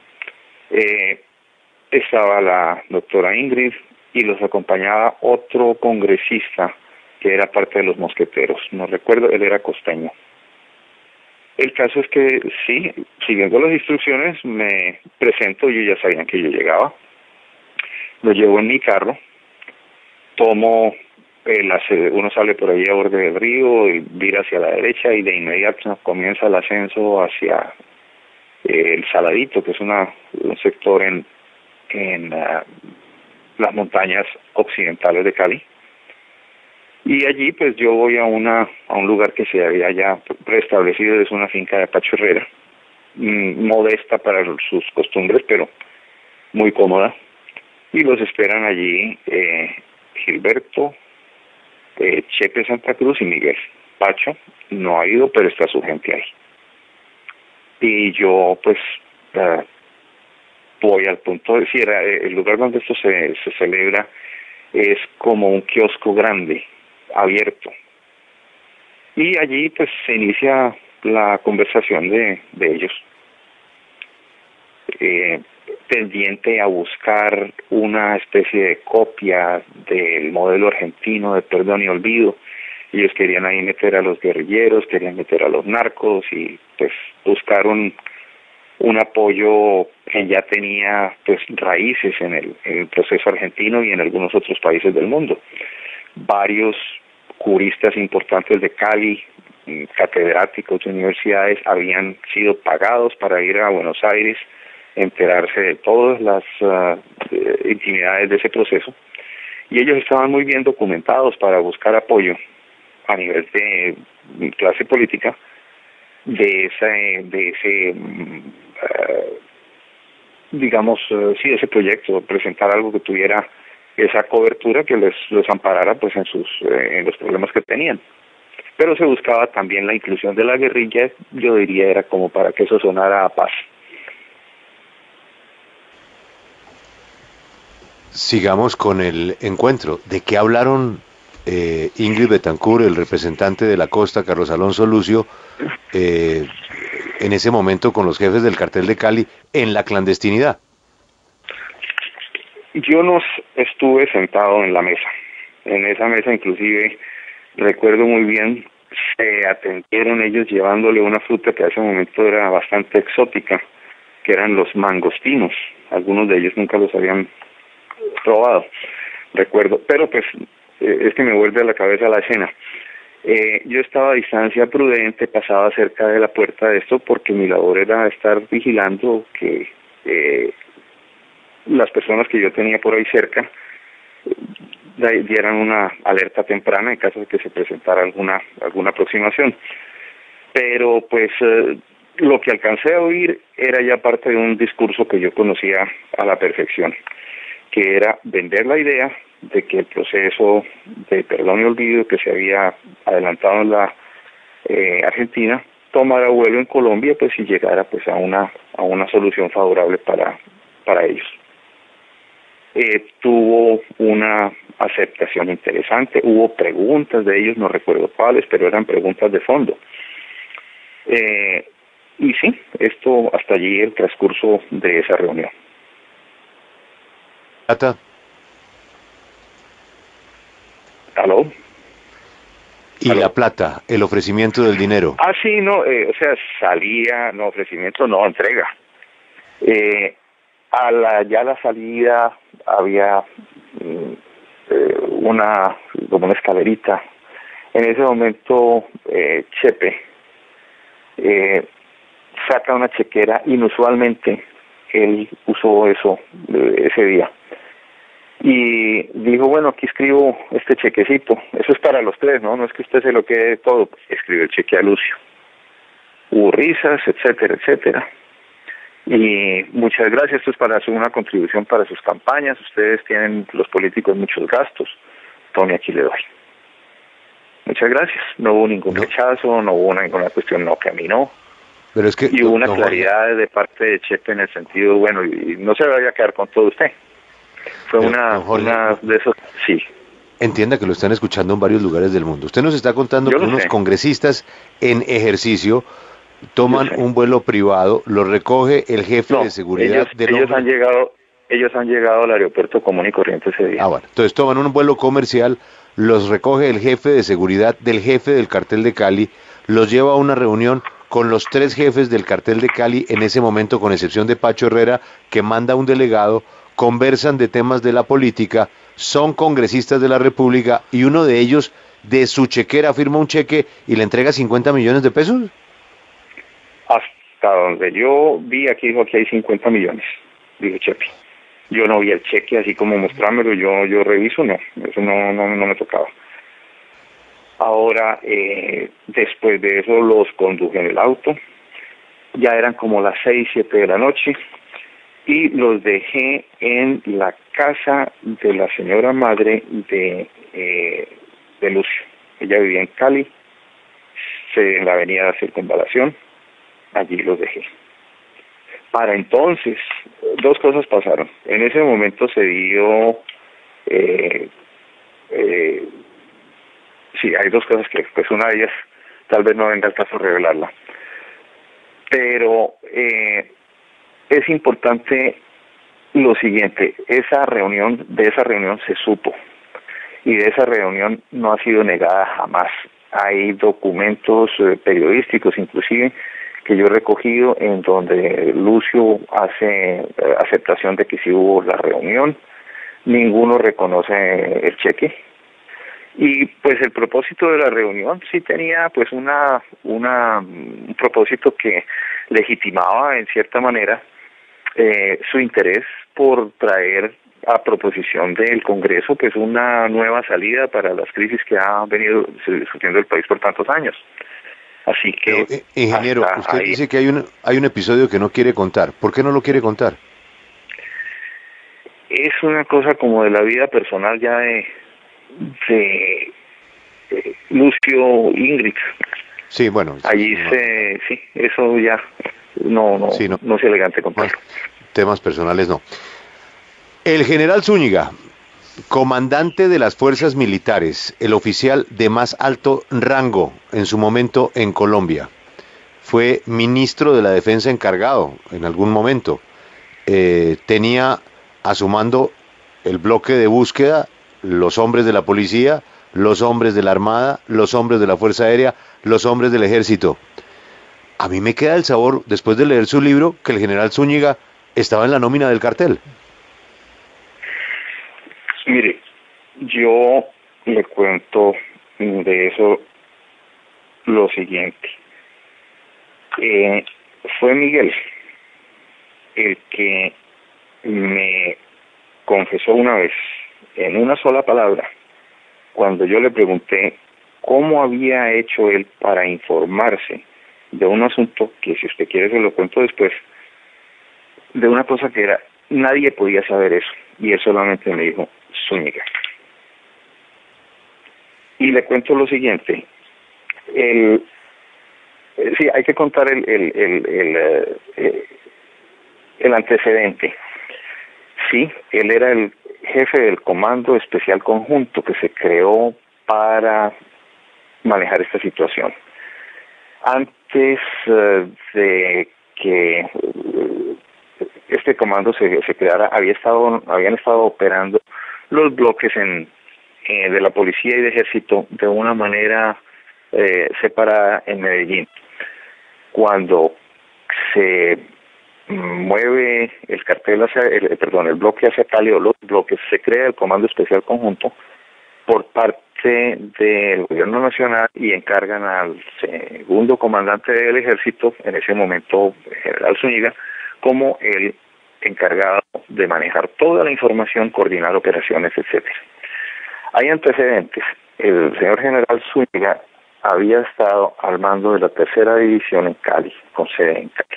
Estaba la doctora Ingrid y los acompañaba otro congresista que era parte de los mosqueteros, no recuerdo, él era costeño. El caso es que sí, siguiendo las instrucciones, me presento. Ellos ya sabían que yo llegaba, lo llevo en mi carro, tomo uno sale por allí a borde del río y vira hacia la derecha, y de inmediato comienza el ascenso hacia el Saladito, que es un sector en las montañas occidentales de Cali. Y allí pues yo voy a un lugar que se había ya preestablecido, es una finca de Pacho Herrera, modesta para sus costumbres, pero muy cómoda, y los esperan allí Gilberto, Chepe Santa Cruz y Miguel. Pacho no ha ido, pero está su gente ahí. Y yo pues voy al punto de decir, el lugar donde esto se celebra es como un kiosco grande, abierto. Y allí pues se inicia la conversación de ellos, tendiente a buscar una especie de copia del modelo argentino de perdón y olvido. Ellos querían ahí meter a los guerrilleros, querían meter a los narcos y pues buscar un apoyo que ya tenía pues raíces en el proceso argentino y en algunos otros países del mundo. Varios juristas importantes de Cali, catedráticos de universidades, habían sido pagados para ir a Buenos Aires, enterarse de todas las intimidades de ese proceso, y ellos estaban muy bien documentados para buscar apoyo a nivel de clase política de ese digamos, sí, ese proyecto, presentar algo que tuviera esa cobertura que les amparara pues en los problemas que tenían. Pero se buscaba también la inclusión de la guerrilla, yo diría era como para que eso sonara a paz. Sigamos con el encuentro. ¿De qué hablaron Ingrid Betancourt, el representante de la costa, Carlos Alonso Lucio, en ese momento con los jefes del cartel de Cali en la clandestinidad? Yo no estuve sentado en la mesa. En esa mesa inclusive recuerdo muy bien, se atendieron ellos llevándole una fruta que a ese momento era bastante exótica, que eran los mangostinos. Algunos de ellos nunca los habían probado, recuerdo. Pero pues es que me vuelve a la cabeza la escena. Yo estaba a distancia prudente, pasaba cerca de la puerta de esto porque mi labor era estar vigilando que las personas que yo tenía por ahí cerca dieran una alerta temprana en caso de que se presentara alguna aproximación. Pero pues lo que alcancé a oír era ya parte de un discurso que yo conocía a la perfección, que era vender la idea de que el proceso de perdón y olvido que se había adelantado en la Argentina tomara vuelo en Colombia, pues y llegara pues a una solución favorable para ellos. Tuvo una aceptación interesante, hubo preguntas de ellos, no recuerdo cuáles, pero eran preguntas de fondo. Y sí, esto hasta allí el transcurso de esa reunión. Plata. ¿Aló? Y ¿aló? La plata, el ofrecimiento del dinero. Ah, sí, no, o sea, salía, no, ofrecimiento, no, entrega. Ya la salida había como una escalerita. En ese momento, Chepe saca una chequera, inusualmente él usó eso ese día. Y dijo, bueno, aquí escribo este chequecito, eso es para los tres, ¿no? No es que usted se lo quede todo, escribe el cheque a Lucio. Hubo risas, etcétera, etcétera. Y muchas gracias, esto es para una contribución para sus campañas, ustedes tienen, los políticos, muchos gastos, tome, aquí le doy. Muchas gracias, no hubo ningún rechazo, no hubo ninguna cuestión, no, que a mí no. Pero es que, y hubo una claridad de parte de Chepe en el sentido, bueno, y no se vaya a quedar con todo usted. Fue una de esos, sí. Entienda que lo están escuchando en varios lugares del mundo. Usted nos está contando que unos congresistas en ejercicio toman un vuelo privado, lo recoge el jefe de seguridad ellos han llegado al aeropuerto común y corriente ese día. Ah, bueno. Entonces toman un vuelo comercial, los recoge el jefe de seguridad del jefe del cartel de Cali, los lleva a una reunión con los tres jefes del cartel de Cali en ese momento, con excepción de Pacho Herrera, que manda un delegado, conversan de temas de la política, son congresistas de la República y uno de ellos de su chequera firma un cheque y le entrega 50 millones de pesos. Hasta donde yo vi, aquí dijo que hay 50 millones, dijo Chepe. Yo no vi el cheque así como mostrármelo, yo reviso, no, eso no me tocaba. Ahora, después de eso los conduje en el auto, ya eran como las 6, 7 de la noche, y los dejé en la casa de la señora madre de Lucio. Ella vivía en Cali, en la avenida Circunvalación, allí los dejé. Para entonces, dos cosas pasaron. En ese momento se dio, sí, hay dos cosas que, pues una de ellas, tal vez no venga el caso revelarla, pero es importante lo siguiente: de esa reunión se supo, y de esa reunión no ha sido negada jamás. Hay documentos periodísticos, inclusive, que yo he recogido en donde Lucio hace aceptación de que sí hubo la reunión. Ninguno reconoce el cheque. Y pues el propósito de la reunión sí tenía pues un propósito que legitimaba en cierta manera su interés por traer a proposición del Congreso pues una nueva salida para las crisis que ha venido sufriendo el país por tantos años. Así que... Pero, ingeniero, usted dice que hay un episodio que no quiere contar. ¿Por qué no lo quiere contar? Es una cosa como de la vida personal ya de Lucio Ingrid. Sí, bueno. Allí sí, eso ya no es elegante contarlo. Temas personales no. El general Zúñiga, comandante de las fuerzas militares, el oficial de más alto rango en su momento en Colombia, fue ministro de la Defensa encargado en algún momento. Tenía a su mando el bloque de búsqueda, los hombres de la policía, los hombres de la Armada, los hombres de la Fuerza Aérea, los hombres del Ejército. A mí me queda el sabor, después de leer su libro, que el general Zúñiga estaba en la nómina del cartel. Mire, yo le cuento de eso lo siguiente. Fue Miguel el que me confesó una vez, en una sola palabra, cuando yo le pregunté cómo había hecho él para informarse de un asunto que, si usted quiere, se lo cuento después, de una cosa que era, nadie podía saber eso, y él solamente me dijo: Zúñiga. Y le cuento lo siguiente: sí, hay que contar el antecedente. Sí, él era el jefe del Comando Especial Conjunto que se creó para manejar esta situación. Antes de que este comando se creara, habían estado operando los bloques de la policía y de ejército de una manera separada en Medellín. Cuando se mueve el cartel el bloque hacia Cali, o los bloques, se crea el Comando Especial Conjunto por parte del Gobierno Nacional y encargan al segundo comandante del ejército, en ese momento general Zúñiga, como el encargado de manejar toda la información, coordinar operaciones, etcétera. Hay antecedentes. El señor general Zúñiga había estado al mando de la tercera división en Cali, con sede en Cali.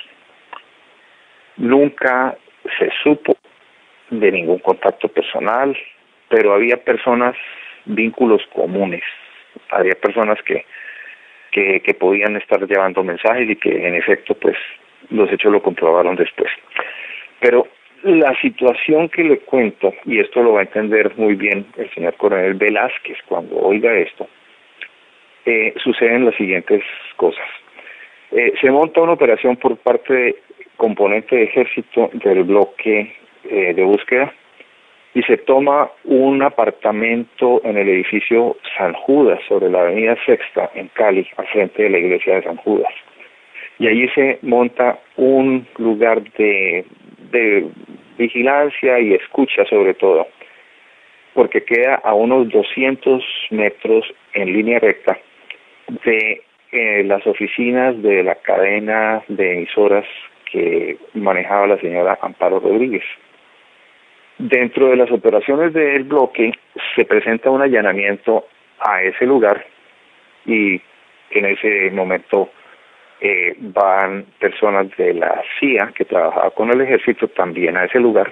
Nunca se supo de ningún contacto personal, pero había vínculos comunes. Había personas que podían estar llevando mensajes y que en efecto pues los hechos lo comprobaron después. Pero la situación que le cuento, y esto lo va a entender muy bien el señor coronel Velázquez cuando oiga esto, suceden las siguientes cosas. Se monta una operación por parte de componente de ejército del bloque de búsqueda y se toma un apartamento en el edificio San Judas, sobre la avenida Sexta en Cali, al frente de la iglesia de San Judas. Y allí se monta un lugar de vigilancia y escucha, sobre todo, porque queda a unos 200 metros en línea recta de las oficinas de la cadena de emisoras que manejaba la señora Amparo Rodríguez. Dentro de las operaciones del bloque se presenta un allanamiento a ese lugar y en ese momento van personas de la CIA que trabajaba con el ejército también a ese lugar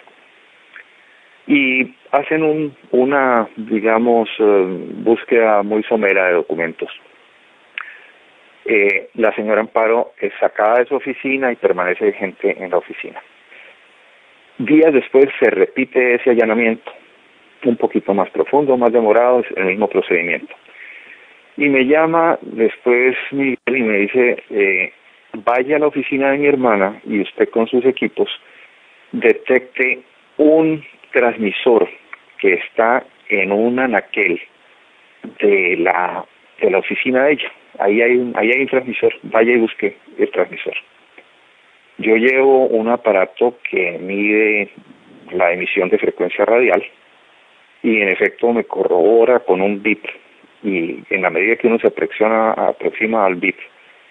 y hacen una, digamos, búsqueda muy somera de documentos. La señora Amparo es sacada de su oficina y permanece vigente en la oficina. Días después se repite ese allanamiento, un poquito más profundo, más demorado, es el mismo procedimiento. Y me llama después Miguel y me dice, vaya a la oficina de mi hermana y usted con sus equipos detecte un transmisor que está en un anaquel de la oficina de ella. Ahí hay un transmisor, vaya y busque el transmisor. Yo llevo un aparato que mide la emisión de frecuencia radial y en efecto me corrobora con un bip, y en la medida que uno se aproxima al bip,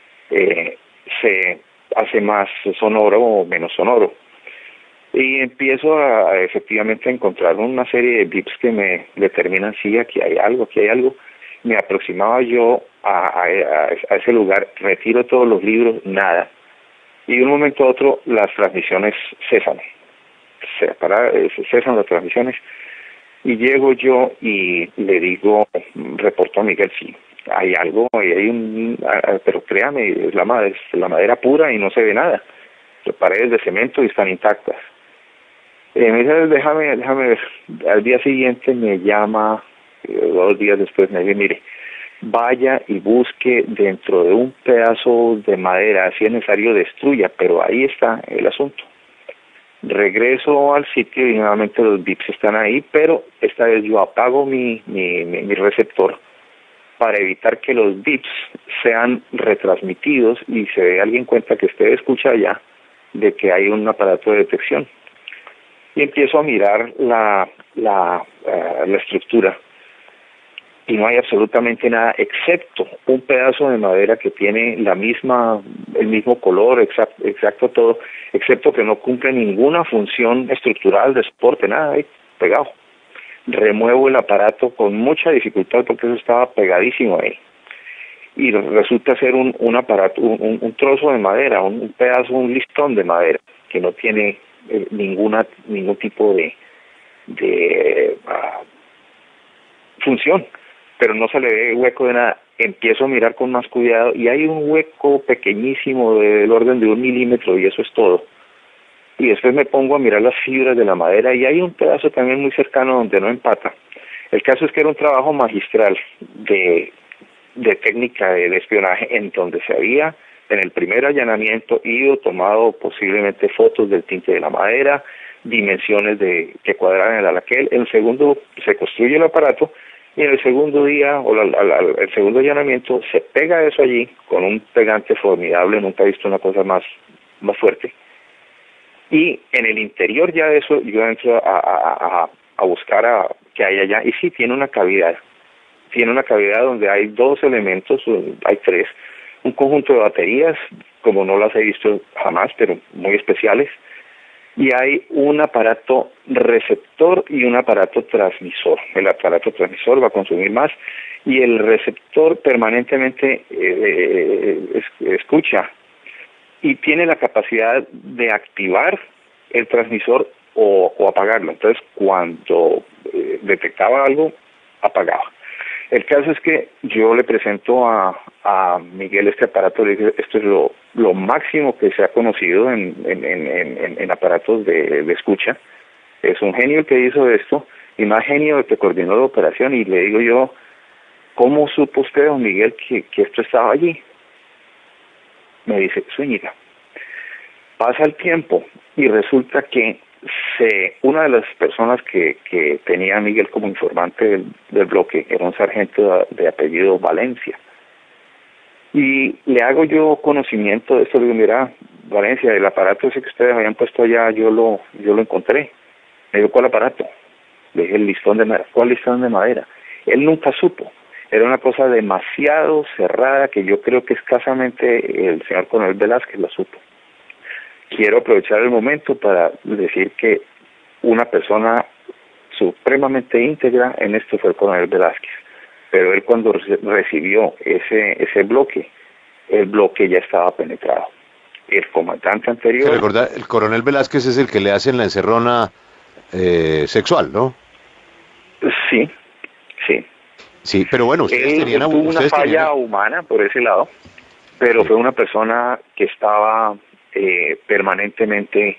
se hace más sonoro o menos sonoro. Y empiezo a efectivamente a encontrar una serie de bips que me determinan si aquí hay algo. Me aproximaba yo a ese lugar, retiro todos los libros, nada. Y de un momento a otro las transmisiones cesan. Cesan las transmisiones. Y llego yo y le digo, reporto a Miguel, sí, hay algo, pero créame, es la madera pura y no se ve nada. Las paredes de cemento y están intactas. Me dice, déjame ver. Al día siguiente me llama, 2 días después me dice, mire, vaya y busque dentro de un pedazo de madera, si es necesario destruya, pero ahí está el asunto. Regreso al sitio y nuevamente los bips están ahí, pero esta vez yo apago mi receptor para evitar que los bips sean retransmitidos y se dé alguien cuenta que usted escucha allá de que hay un aparato de detección. Y empiezo a mirar la estructura y no hay absolutamente nada excepto un pedazo de madera que tiene el mismo color, exacto todo, excepto que no cumple ninguna función estructural de soporte, nada ahí pegado. Remuevo el aparato con mucha dificultad porque eso estaba pegadísimo ahí. Y resulta ser un aparato, un trozo de madera, un pedazo, un listón de madera que no tiene ningún tipo de función, pero no se le ve hueco de nada. Empiezo a mirar con más cuidado y hay un hueco pequeñísimo del orden de 1 milímetro y eso es todo. Y después me pongo a mirar las fibras de la madera y hay un pedazo también muy cercano donde no empata. El caso es que era un trabajo magistral de técnica de espionaje en donde se había en el primer allanamiento tomado posiblemente fotos del tinte de la madera, dimensiones que cuadraban el anaquel. En el segundo se construye el aparato y en el segundo día o el segundo allanamiento se pega eso allí con un pegante formidable, nunca he visto una cosa más fuerte. Y en el interior ya de eso yo entro a buscar qué hay allá y sí tiene una cavidad. Tiene una cavidad donde hay 2 elementos, hay 3, un conjunto de baterías, como no las he visto jamás, pero muy especiales, y hay un aparato receptor y un aparato transmisor. El aparato transmisor va a consumir más y el receptor permanentemente escucha y tiene la capacidad de activar el transmisor o apagarlo. Entonces, cuando detectaba algo, apagaba. El caso es que yo le presento a Miguel este aparato, le dije, esto es lo máximo que se ha conocido en aparatos de escucha. Es un genio el que hizo esto, y más genio el que coordinó la operación, y le digo yo, ¿cómo supo usted, don Miguel, que esto estaba allí? Me dice, Zúñiga, pasa el tiempo, y resulta que una de las personas que tenía a Miguel como informante del bloque era un sargento de apellido Valencia. Y le hago yo conocimiento de esto, le digo, mira, Valencia, el aparato ese que ustedes habían puesto allá, yo lo encontré. Me dijo, ¿cuál aparato? Le dije, el listón de madera. ¿Cuál listón de madera? Él nunca supo. Era una cosa demasiado cerrada que yo creo que escasamente el señor Coronel Velázquez la supo. Quiero aprovechar el momento para decir que una persona supremamente íntegra en esto fue el Coronel Velázquez. Pero él cuando recibió ese bloque, el bloque ya estaba penetrado. El comandante anterior... Recordar, el Coronel Velázquez es el que le hacen la encerrona sexual, ¿no? Sí, sí. Sí, pero bueno, ustedes tenían tuvo una falla humana por ese lado. pero fue una persona que estaba permanentemente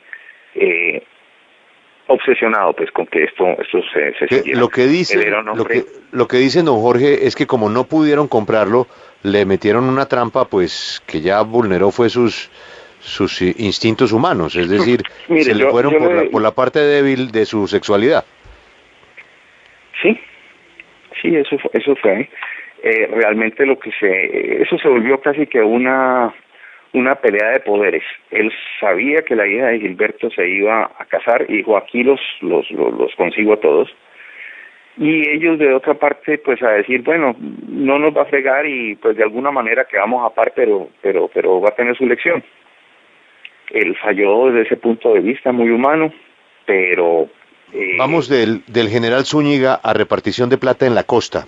obsesionado pues con que esto se siguiera. Lo que dice, lo que dice don Jorge es que como no pudieron comprarlo, le metieron una trampa pues que ya vulneró fue sus instintos humanos, es decir, Mire, se le fueron por la parte débil de su sexualidad. Sí, eso fue. Realmente eso se volvió casi que una pelea de poderes. Él sabía que la hija de Gilberto se iba a casar y dijo, aquí los consigo a todos. Y ellos de otra parte, pues a decir, bueno, no nos va a fregar y pues de alguna manera quedamos a par, pero va a tener su lección. Él falló desde ese punto de vista muy humano, pero... Vamos del general Zúñiga a repartición de plata en la costa.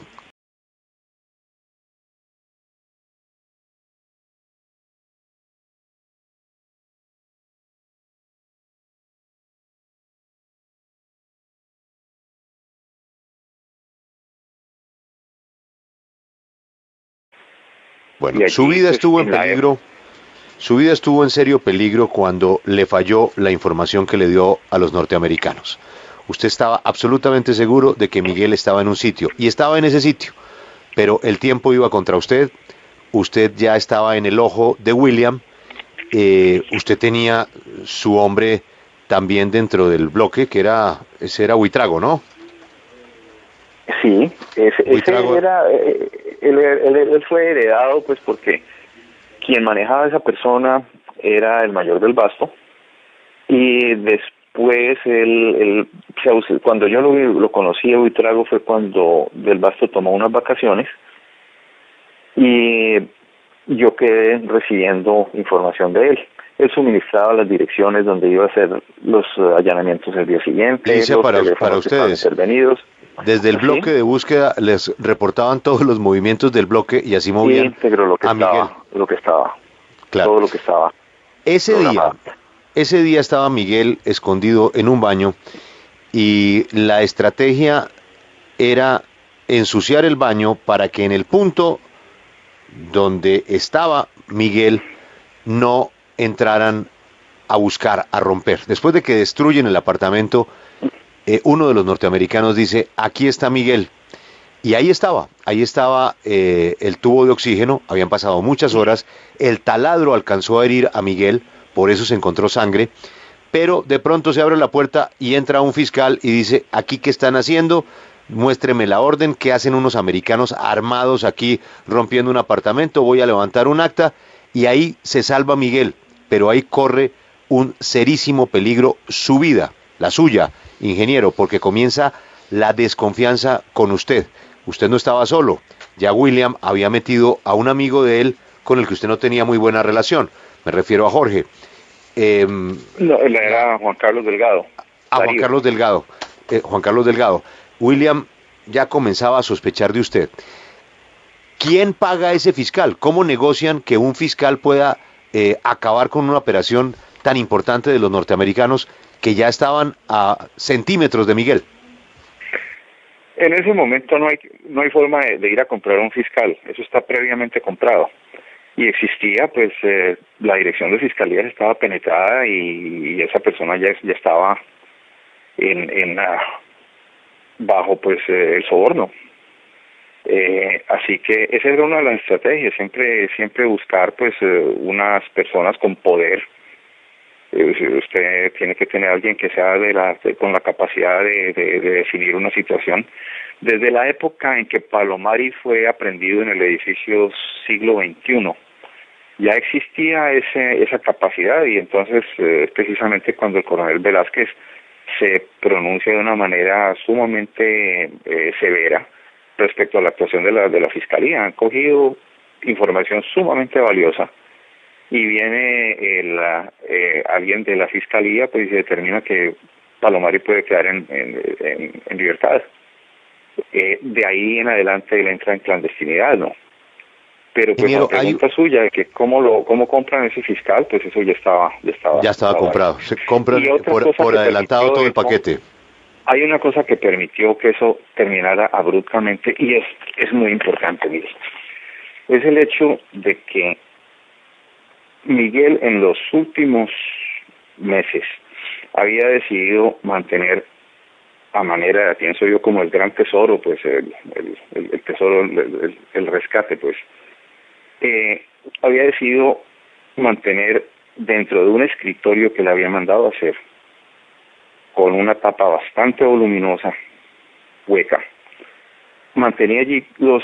Bueno, allí, su vida estuvo en peligro. Su vida estuvo en serio peligro cuando le falló la información que le dio a los norteamericanos. Usted estaba absolutamente seguro de que Miguel estaba en un sitio, y estaba en ese sitio, pero el tiempo iba contra usted, usted ya estaba en el ojo de William, usted tenía su hombre también dentro del bloque, ese era Buitrago, ¿no? Sí, Buitrago... él fue heredado pues porque quien manejaba a esa persona era el mayor del Basto, y después cuando yo lo conocí a Buitrago fue cuando del Basto tomó unas vacaciones y yo quedé recibiendo información de él. Él suministraba las direcciones donde iba a hacer los allanamientos el día siguiente, dice para ustedes, intervenidos. Desde el bloque de búsqueda les reportaban todos los movimientos del bloque y así movían íntegro a Miguel. Claro. Todo lo que estaba. Ese día estaba Miguel escondido en un baño y la estrategia era ensuciar el baño para que en el punto donde estaba Miguel no entraran a buscar, a romper. Después de que destruyen el apartamento, uno de los norteamericanos dice, aquí está Miguel, y ahí estaba el tubo de oxígeno, habían pasado muchas horas, el taladro alcanzó a herir a Miguel, por eso se encontró sangre, pero de pronto se abre la puerta y entra un fiscal y dice, aquí qué están haciendo, muéstreme la orden, qué hacen unos americanos armados aquí rompiendo un apartamento, voy a levantar un acta, y ahí se salva Miguel, pero ahí corre un serísimo peligro su vida, la suya, ingeniero, porque comienza la desconfianza con usted. Usted no estaba solo, ya William había metido a un amigo de él con el que usted no tenía muy buena relación, me refiero a Jorge. No, él era Juan Carlos Delgado. Juan Carlos Delgado. Juan Carlos Delgado. William ya comenzaba a sospechar de usted. ¿Quién paga a ese fiscal? ¿Cómo negocian que un fiscal pueda acabar con una operación tan importante de los norteamericanos que ya estaban a centímetros de Miguel? En ese momento no hay forma de ir a comprar a un fiscal, eso está previamente comprado. Y existía, pues, la dirección de fiscalía estaba penetrada y esa persona ya estaba bajo, pues, el soborno. Así que esa era una de las estrategias, siempre buscar, pues, unas personas con poder. Usted tiene que tener a alguien que sea con la capacidad de definir una situación. Desde la época en que Palomari fue aprendido en el edificio siglo XXI, ya existía esa capacidad, y entonces precisamente cuando el coronel Velázquez se pronuncia de una manera sumamente severa respecto a la actuación de la Fiscalía, han cogido información sumamente valiosa, y viene alguien de la Fiscalía, pues, y se determina que Palomari puede quedar en libertad. De ahí en adelante él entra en clandestinidad, ¿no? Pero pues la pregunta suya de que cómo compran ese fiscal, pues eso ya estaba comprado. Se compran por adelantado todo el paquete. Hay una cosa que permitió que eso terminara abruptamente, y es muy importante, mire. Es el hecho de que Miguel en los últimos meses había decidido mantener a manera, pienso yo, como el gran tesoro, pues el tesoro, el rescate, pues, había decidido mantener dentro de un escritorio que le había mandado hacer, con una tapa bastante voluminosa, hueca, mantenía allí los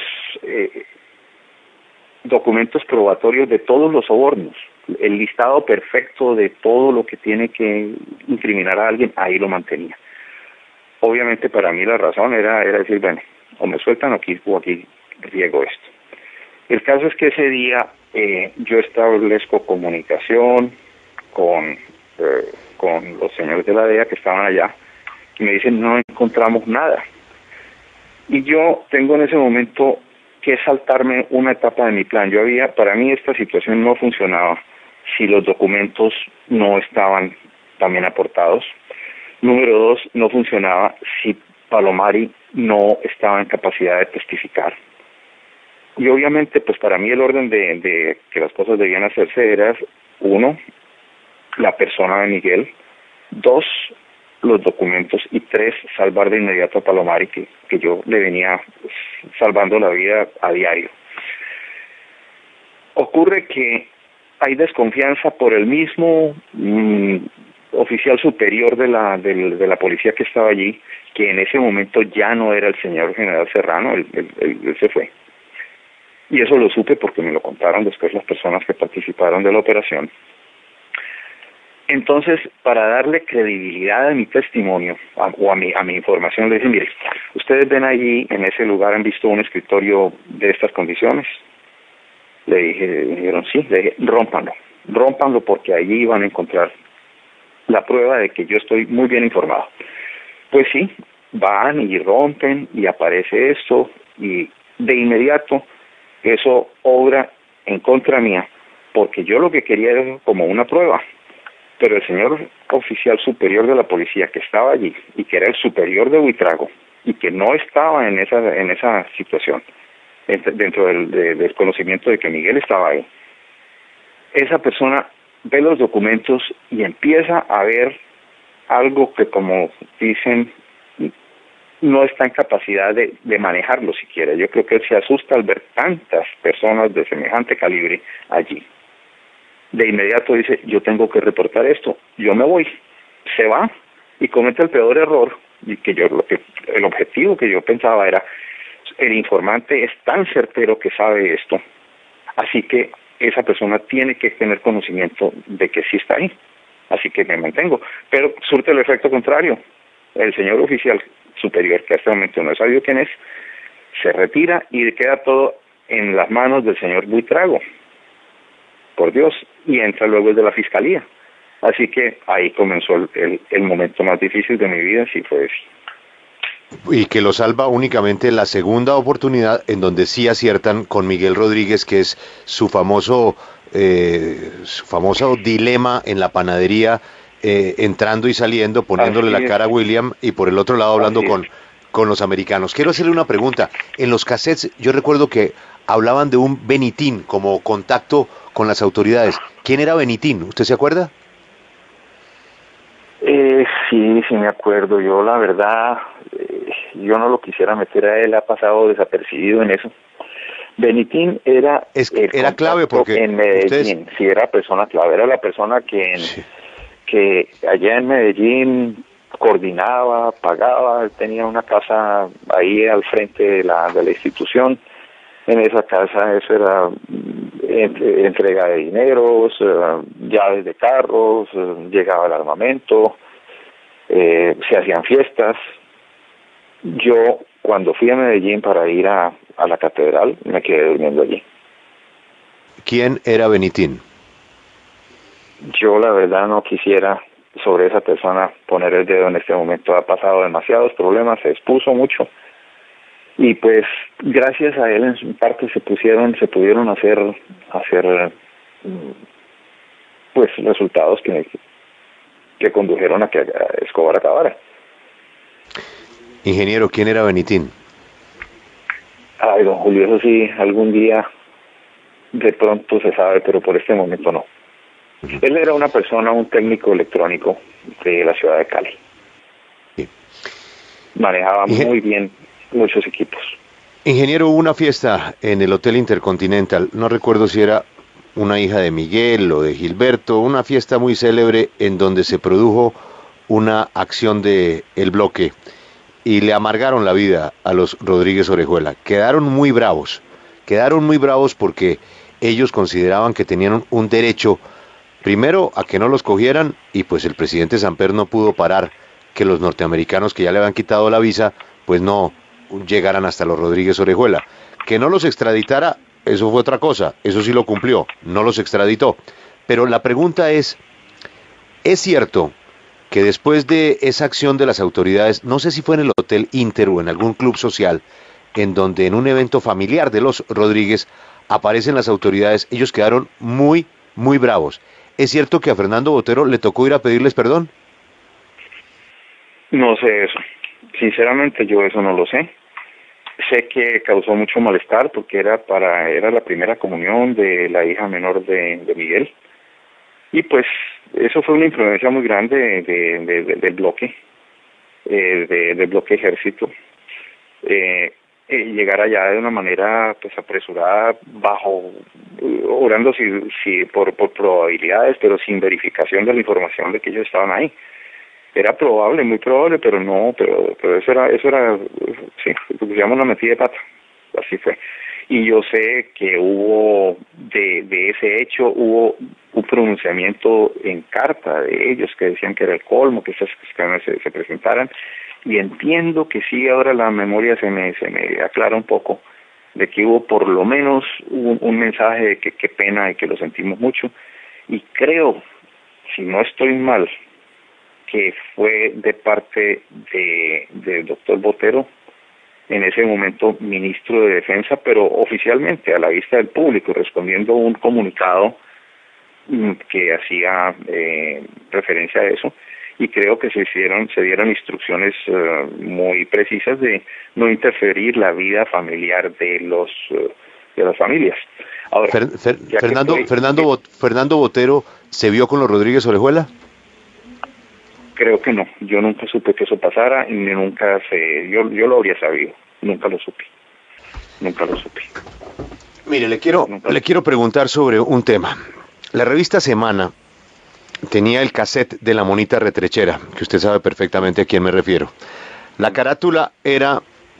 documentos probatorios de todos los sobornos, el listado perfecto de todo lo que tiene que incriminar a alguien, ahí lo mantenía. Obviamente para mí la razón era decir, bueno, o me sueltan o aquí riego esto. El caso es que ese día yo establezco comunicación con los señores de la DEA que estaban allá y me dicen no encontramos nada. Y yo tengo en ese momento que saltarme una etapa de mi plan. Para mí esta situación no funcionaba si los documentos no estaban también aportados. Número 2, no funcionaba si Palomari no estaba en capacidad de testificar. Y obviamente, pues para mí el orden de que las cosas debían hacerse era, 1, la persona de Miguel, 2, los documentos, y 3, salvar de inmediato a Palomari, que yo le venía salvando la vida a diario. Ocurre que hay desconfianza por el mismo oficial superior de la policía que estaba allí, que en ese momento ya no era el señor general Serrano, él se fue. Y eso lo supe porque me lo contaron después las personas que participaron de la operación. Entonces, para darle credibilidad a mi testimonio o a mi información, le dije, mire, ustedes ven allí, en ese lugar, ¿han visto un escritorio de estas condiciones? Le dijeron sí, le dije, rómpanlo porque allí van a encontrar la prueba de que yo estoy muy bien informado. Pues sí, van y rompen y aparece esto y de inmediato eso obra en contra mía, porque yo lo que quería era como una prueba, pero el señor oficial superior de la policía que estaba allí y que era el superior de Buitrago y que no estaba en esa situación, dentro del conocimiento de que Miguel estaba ahí, esa persona ve los documentos y empieza a ver algo que, como dicen, no está en capacidad de manejarlo siquiera. Yo creo que él se asusta al ver tantas personas de semejante calibre allí. De inmediato dice, yo tengo que reportar esto, yo me voy. Se va y comete el peor error, y el objetivo que yo pensaba era, el informante es tan certero que sabe esto, así que esa persona tiene que tener conocimiento de que sí está ahí, así que me mantengo. Pero surte el efecto contrario. El señor oficial superior, que a este momento no he sabido quién es, se retira y queda todo en las manos del señor Buitrago, por Dios, y entra luego el de la fiscalía. Así que ahí comenzó el momento más difícil de mi vida, si fue ese. Y que lo salva únicamente la segunda oportunidad, en donde sí aciertan con Miguel Rodríguez, que es su famoso dilema en la panadería, entrando y saliendo, poniéndole la cara a William, y por el otro lado hablando con los americanos. Quiero hacerle una pregunta. En los cassettes yo recuerdo que hablaban de un Benitín como contacto con las autoridades. ¿Quién era Benitín? ¿Usted se acuerda? Sí me acuerdo. Yo la verdad, yo no lo quisiera meter a él, ha pasado desapercibido en eso. Benitín era clave porque en Medellín, sí, era persona clave, era la persona que allá en Medellín coordinaba, pagaba, tenía una casa ahí al frente de la institución. En esa casa eso era entrega de dineros, llaves de carros, llegaba el armamento, se hacían fiestas. Yo cuando fui a Medellín para ir a la catedral me quedé durmiendo allí. ¿Quién era Benitín? Yo la verdad no quisiera sobre esa persona poner el dedo en este momento. Ha pasado demasiados problemas, se expuso mucho y pues gracias a él en su parte se pudieron hacer pues resultados que condujeron a que Escobar acabara. Ingeniero, ¿quién era Benitín? Ay, don Julio, eso sí, algún día de pronto se sabe, pero por este momento no. Él era una persona, un técnico electrónico de la ciudad de Cali. Sí. Manejaba muy bien muchos equipos. Ingeniero, hubo una fiesta en el Hotel Intercontinental, no recuerdo si era una hija de Miguel o de Gilberto, una fiesta muy célebre en donde se produjo una acción de el bloque y le amargaron la vida a los Rodríguez Orejuela. Quedaron muy bravos porque ellos consideraban que tenían un derecho, primero, a que no los cogieran, y pues el presidente Samper no pudo parar que los norteamericanos que ya le habían quitado la visa, pues no llegaran hasta los Rodríguez Orejuela. Que no los extraditara, eso fue otra cosa, eso sí lo cumplió, no los extraditó. Pero la pregunta ¿es cierto que después de esa acción de las autoridades, no sé si fue en el Hotel Inter o en algún club social, en donde en un evento familiar de los Rodríguez aparecen las autoridades, ellos quedaron muy, muy bravos? ¿Es cierto que a Fernando Botero le tocó ir a pedirles perdón? No sé eso. Sinceramente yo eso no lo sé. Sé que causó mucho malestar porque era la primera comunión de la hija menor de Miguel. Y pues eso fue una influencia muy grande del bloque, del bloque ejército. Llegar allá de una manera pues apresurada, orando si por probabilidades, pero sin verificación de la información de que ellos estaban ahí. Era probable, muy probable, pero eso era, sí, lo que se llama una metida de pata, así fue. Y yo sé que hubo, de ese hecho, hubo un pronunciamiento en carta de ellos que decían que era el colmo, que esas cuestiones se presentaran, y entiendo que sí, ahora la memoria se me aclara un poco, de que hubo por lo menos un mensaje de que qué pena y que lo sentimos mucho, y creo, si no estoy mal, que fue de parte del doctor Botero, en ese momento ministro de Defensa, pero oficialmente a la vista del público, respondiendo a un comunicado que hacía referencia a eso, y creo que se dieron instrucciones muy precisas de no interferir la vida familiar de las familias. Ahora, Fernando Botero se vio con los Rodríguez Orejuela. Creo que no, yo nunca supe que eso pasara y nunca yo lo habría sabido, nunca lo supe. Mire, le quiero preguntar sobre un tema. La revista Semana tenía el cassette de la monita retrechera, que usted sabe perfectamente a quién me refiero. La carátula era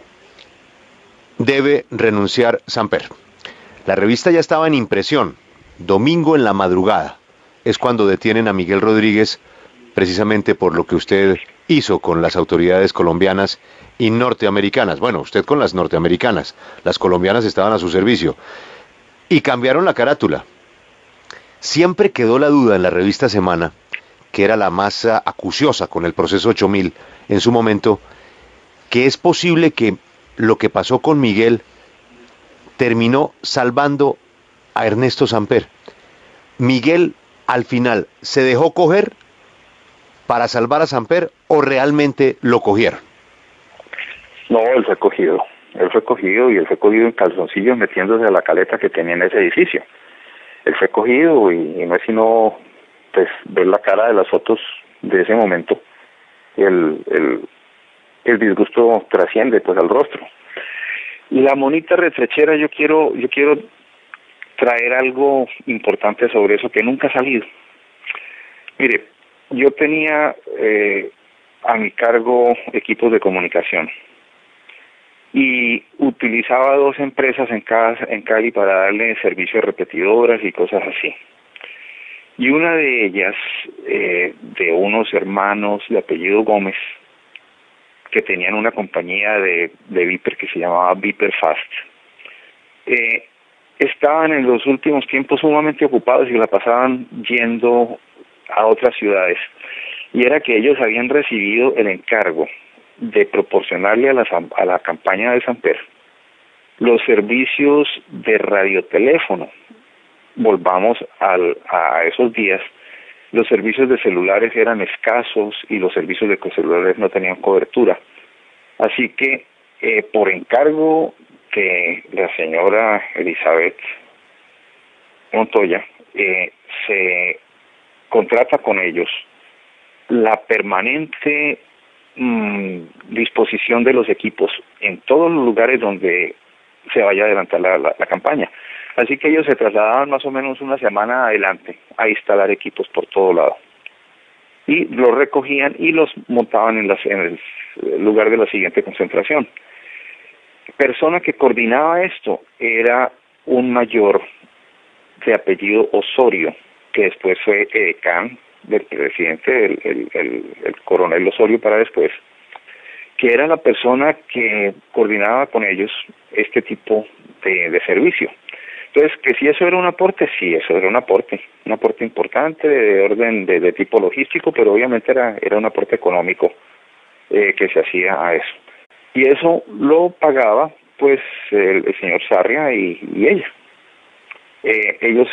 "Debe renunciar Samper". La revista ya estaba en impresión. Domingo en la madrugada es cuando detienen a Miguel Rodríguez, precisamente por lo que usted hizo con las autoridades colombianas y norteamericanas. Bueno, usted con las norteamericanas, las colombianas estaban a su servicio. Y cambiaron la carátula. Siempre quedó la duda en la revista Semana, que era la más acuciosa con el proceso 8000 en su momento, que es posible que lo que pasó con Miguel terminó salvando a Ernesto Samper. Miguel, al final, ¿se dejó coger para salvar a Samper o realmente lo cogieron? No, él fue cogido y él fue cogido en calzoncillos metiéndose a la caleta que tenía en ese edificio. Él fue cogido y no es sino pues ver la cara de las fotos de ese momento, el disgusto trasciende pues al rostro. Y la monita retrechera, yo quiero traer algo importante sobre eso que nunca ha salido. Mire, yo tenía a mi cargo equipos de comunicación y utilizaba 2 empresas en Cali para darle servicio a repetidoras y cosas así. Y una de ellas, de unos hermanos de apellido Gómez, que tenían una compañía de Viper que se llamaba Viper Fast, estaban en los últimos tiempos sumamente ocupados y la pasaban yendo a otras ciudades. Y era que ellos habían recibido el encargo de proporcionarle a la campaña de Samper los servicios de radioteléfono. Volvamos a esos días, los servicios de celulares eran escasos y los servicios de celulares no tenían cobertura. Así que, por encargo de la señora Elizabeth Montoya, se contrata con ellos la permanente disposición de los equipos en todos los lugares donde se vaya a adelantar la campaña. Así que ellos se trasladaban más o menos una semana adelante a instalar equipos por todo lado. Y los recogían y los montaban en el lugar de la siguiente concentración. Persona que coordinaba esto era un mayor de apellido Osorio, que después fue edecán del presidente, el coronel Osorio para después, que era la persona que coordinaba con ellos este tipo de servicio. Entonces, que si eso era un aporte, sí, eso era un aporte importante de orden de tipo logístico, pero obviamente era un aporte económico que se hacía a eso. Y eso lo pagaba, pues, el señor Sarria y ella. Ellos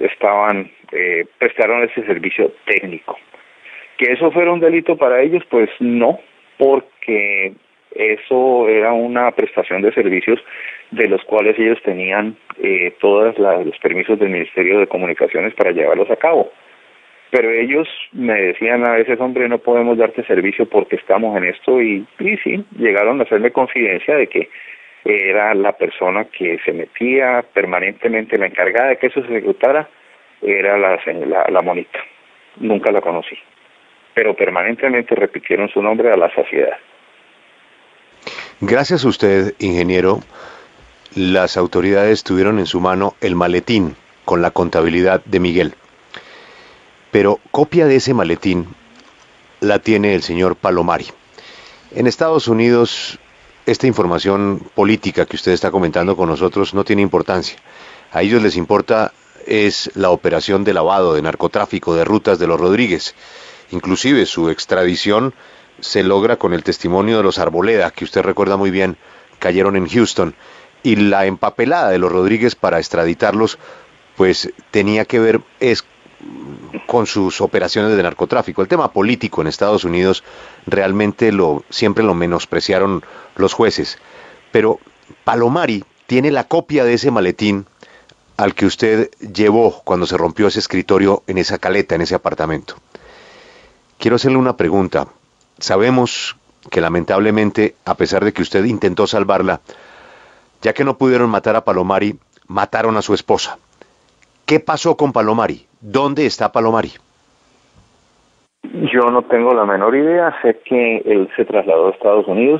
prestaron ese servicio técnico. ¿Que eso fuera un delito para ellos? Pues no, porque eso era una prestación de servicios de los cuales ellos tenían todos los permisos del Ministerio de Comunicaciones para llevarlos a cabo. Pero ellos me decían a veces, hombre, no podemos darte servicio porque estamos en esto, y sí, llegaron a hacerme confidencia de que era la persona que se metía permanentemente, la encargada de que eso se ejecutara, era la monita. Nunca la conocí, pero permanentemente repitieron su nombre a la saciedad. Gracias a usted, ingeniero, las autoridades tuvieron en su mano el maletín con la contabilidad de Miguel. Pero copia de ese maletín la tiene el señor Palomari. En Estados Unidos, esta información política que usted está comentando con nosotros no tiene importancia. A ellos les importa es la operación de lavado, de narcotráfico, de rutas de los Rodríguez. Inclusive su extradición se logra con el testimonio de los Arboleda, que usted recuerda muy bien, cayeron en Houston. Y la empapelada de los Rodríguez para extraditarlos, pues tenía que ver con sus operaciones de narcotráfico. El tema político en Estados Unidos realmente siempre lo menospreciaron los jueces. Pero Palomari tiene la copia de ese maletín al que usted llevó cuando se rompió ese escritorio en esa caleta, en ese apartamento. Quiero hacerle una pregunta. Sabemos que lamentablemente, a pesar de que usted intentó salvarla, ya que no pudieron matar a Palomari, mataron a su esposa. ¿Qué pasó con Palomari? ¿Dónde está Palomari? Yo no tengo la menor idea. Sé que él se trasladó a Estados Unidos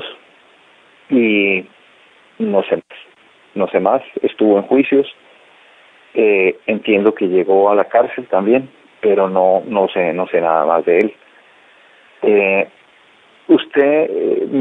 y no sé más. Estuvo en juicios. Entiendo que llegó a la cárcel también, pero no sé nada más de él. Usted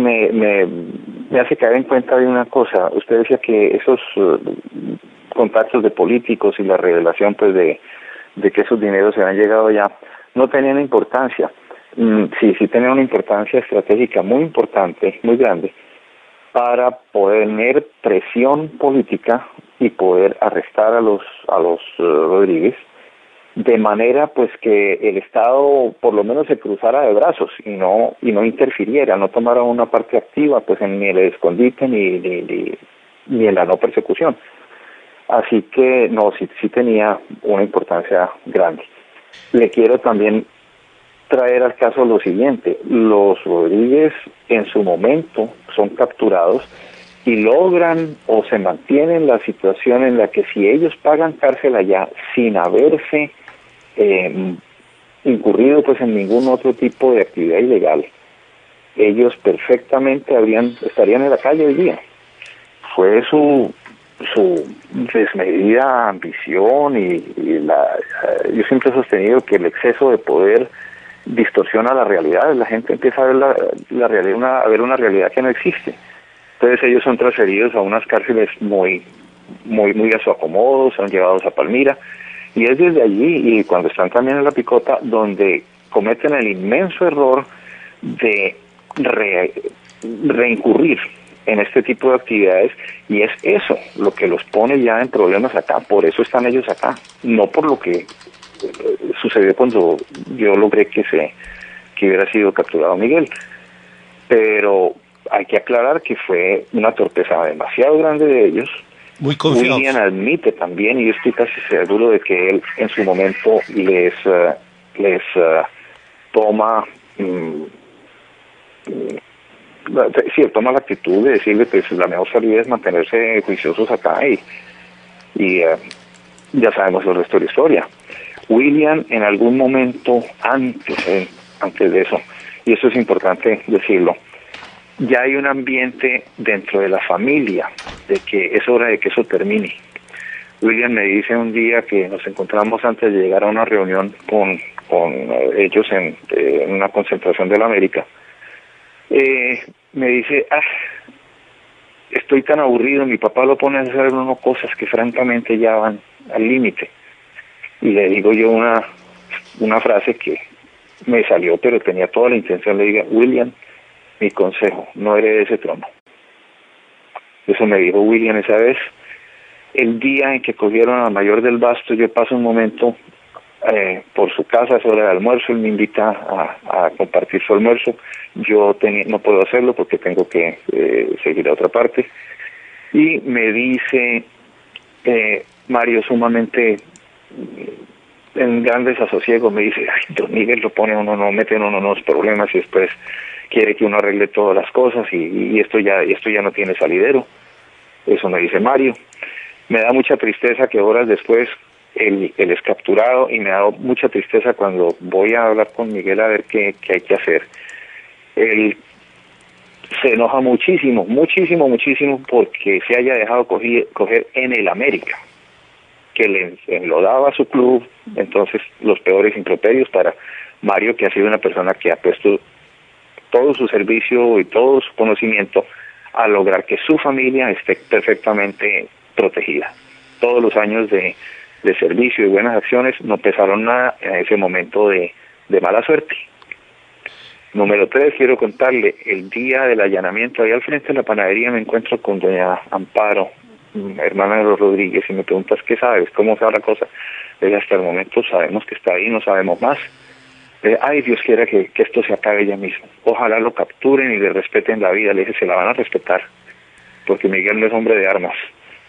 me hace caer en cuenta de una cosa. Usted decía que esos contactos de políticos y la revelación, pues, de que esos dineros se han llegado ya, no tenían importancia. Sí tenían una importancia estratégica muy importante, muy grande, para poder tener presión política y poder arrestar a los Rodríguez, de manera pues que el Estado por lo menos se cruzara de brazos y no interfiriera, no tomara una parte activa pues ni el escondite ni en la no persecución. Así que sí tenía una importancia grande. Le quiero también traer al caso lo siguiente: los Rodríguez en su momento son capturados y logran o se mantienen la situación en la que si ellos pagan cárcel allá sin haberse incurrido pues en ningún otro tipo de actividad ilegal, ellos perfectamente estarían en la calle hoy día. Fue su desmedida ambición y yo siempre he sostenido que el exceso de poder distorsiona la realidad. La gente empieza a ver la realidad, a ver una realidad que no existe. Entonces ellos son transferidos a unas cárceles muy a su acomodo, son llevados a Palmira, y es desde allí, y cuando están también en la Picota, donde cometen el inmenso error de reincurrir en este tipo de actividades, y es eso lo que los pone ya en problemas acá. Por eso están ellos acá, no por lo que sucedió cuando yo logré que hubiera sido capturado Miguel. Pero hay que aclarar que fue una torpeza demasiado grande de ellos. Muy confiados. William admite también, y yo estoy casi seguro de que él en su momento les les toma sí, toma la actitud de decirle pues la mejor salida es mantenerse juiciosos acá y ya sabemos el resto de la historia. William en algún momento antes de eso, y eso es importante decirlo, ya hay un ambiente dentro de la familia de que es hora de que eso termine. William me dice un día que nos encontramos antes de llegar a una reunión con ellos en una concentración de la América. Me dice, estoy tan aburrido, mi papá lo pone a hacer unas cosas que francamente ya van al límite. Y le digo yo una frase que me salió, pero tenía toda la intención, le digo, William, mi consejo, no herede ese trono. Eso me dijo William esa vez. El día en que cogieron a Mayor del Basto, yo paso un momento por su casa, es hora de almuerzo, él me invita a compartir su almuerzo. Yo no puedo hacerlo porque tengo que seguir a otra parte. Y me dice, Mario, sumamente en gran desasosiego, me dice, ay, don Miguel lo pone uno, no mete uno en unos problemas y después quiere que uno arregle todas las cosas y esto ya no tiene salidero. Eso me dice Mario. Me da mucha tristeza que horas después él es capturado y me da mucha tristeza cuando voy a hablar con Miguel a ver qué hay que hacer. Él se enoja muchísimo porque se haya dejado coger en el América, que le enlodaba a su club, entonces los peores improperios para Mario, que ha sido una persona que ha puesto todo su servicio y todo su conocimiento a lograr que su familia esté perfectamente protegida. Todos los años de servicio y buenas acciones no pesaron nada en ese momento de mala suerte. Número 3, quiero contarle, el día del allanamiento, ahí al frente de la panadería me encuentro con doña Amparo, hermana de los Rodríguez, y me preguntas, ¿qué sabes? ¿Cómo está la cosa? Hasta el momento sabemos que está ahí, no sabemos más. Ay, Dios quiera que esto se acabe ya mismo. Ojalá lo capturen y le respeten la vida. Le dije, se la van a respetar, porque Miguel no es hombre de armas.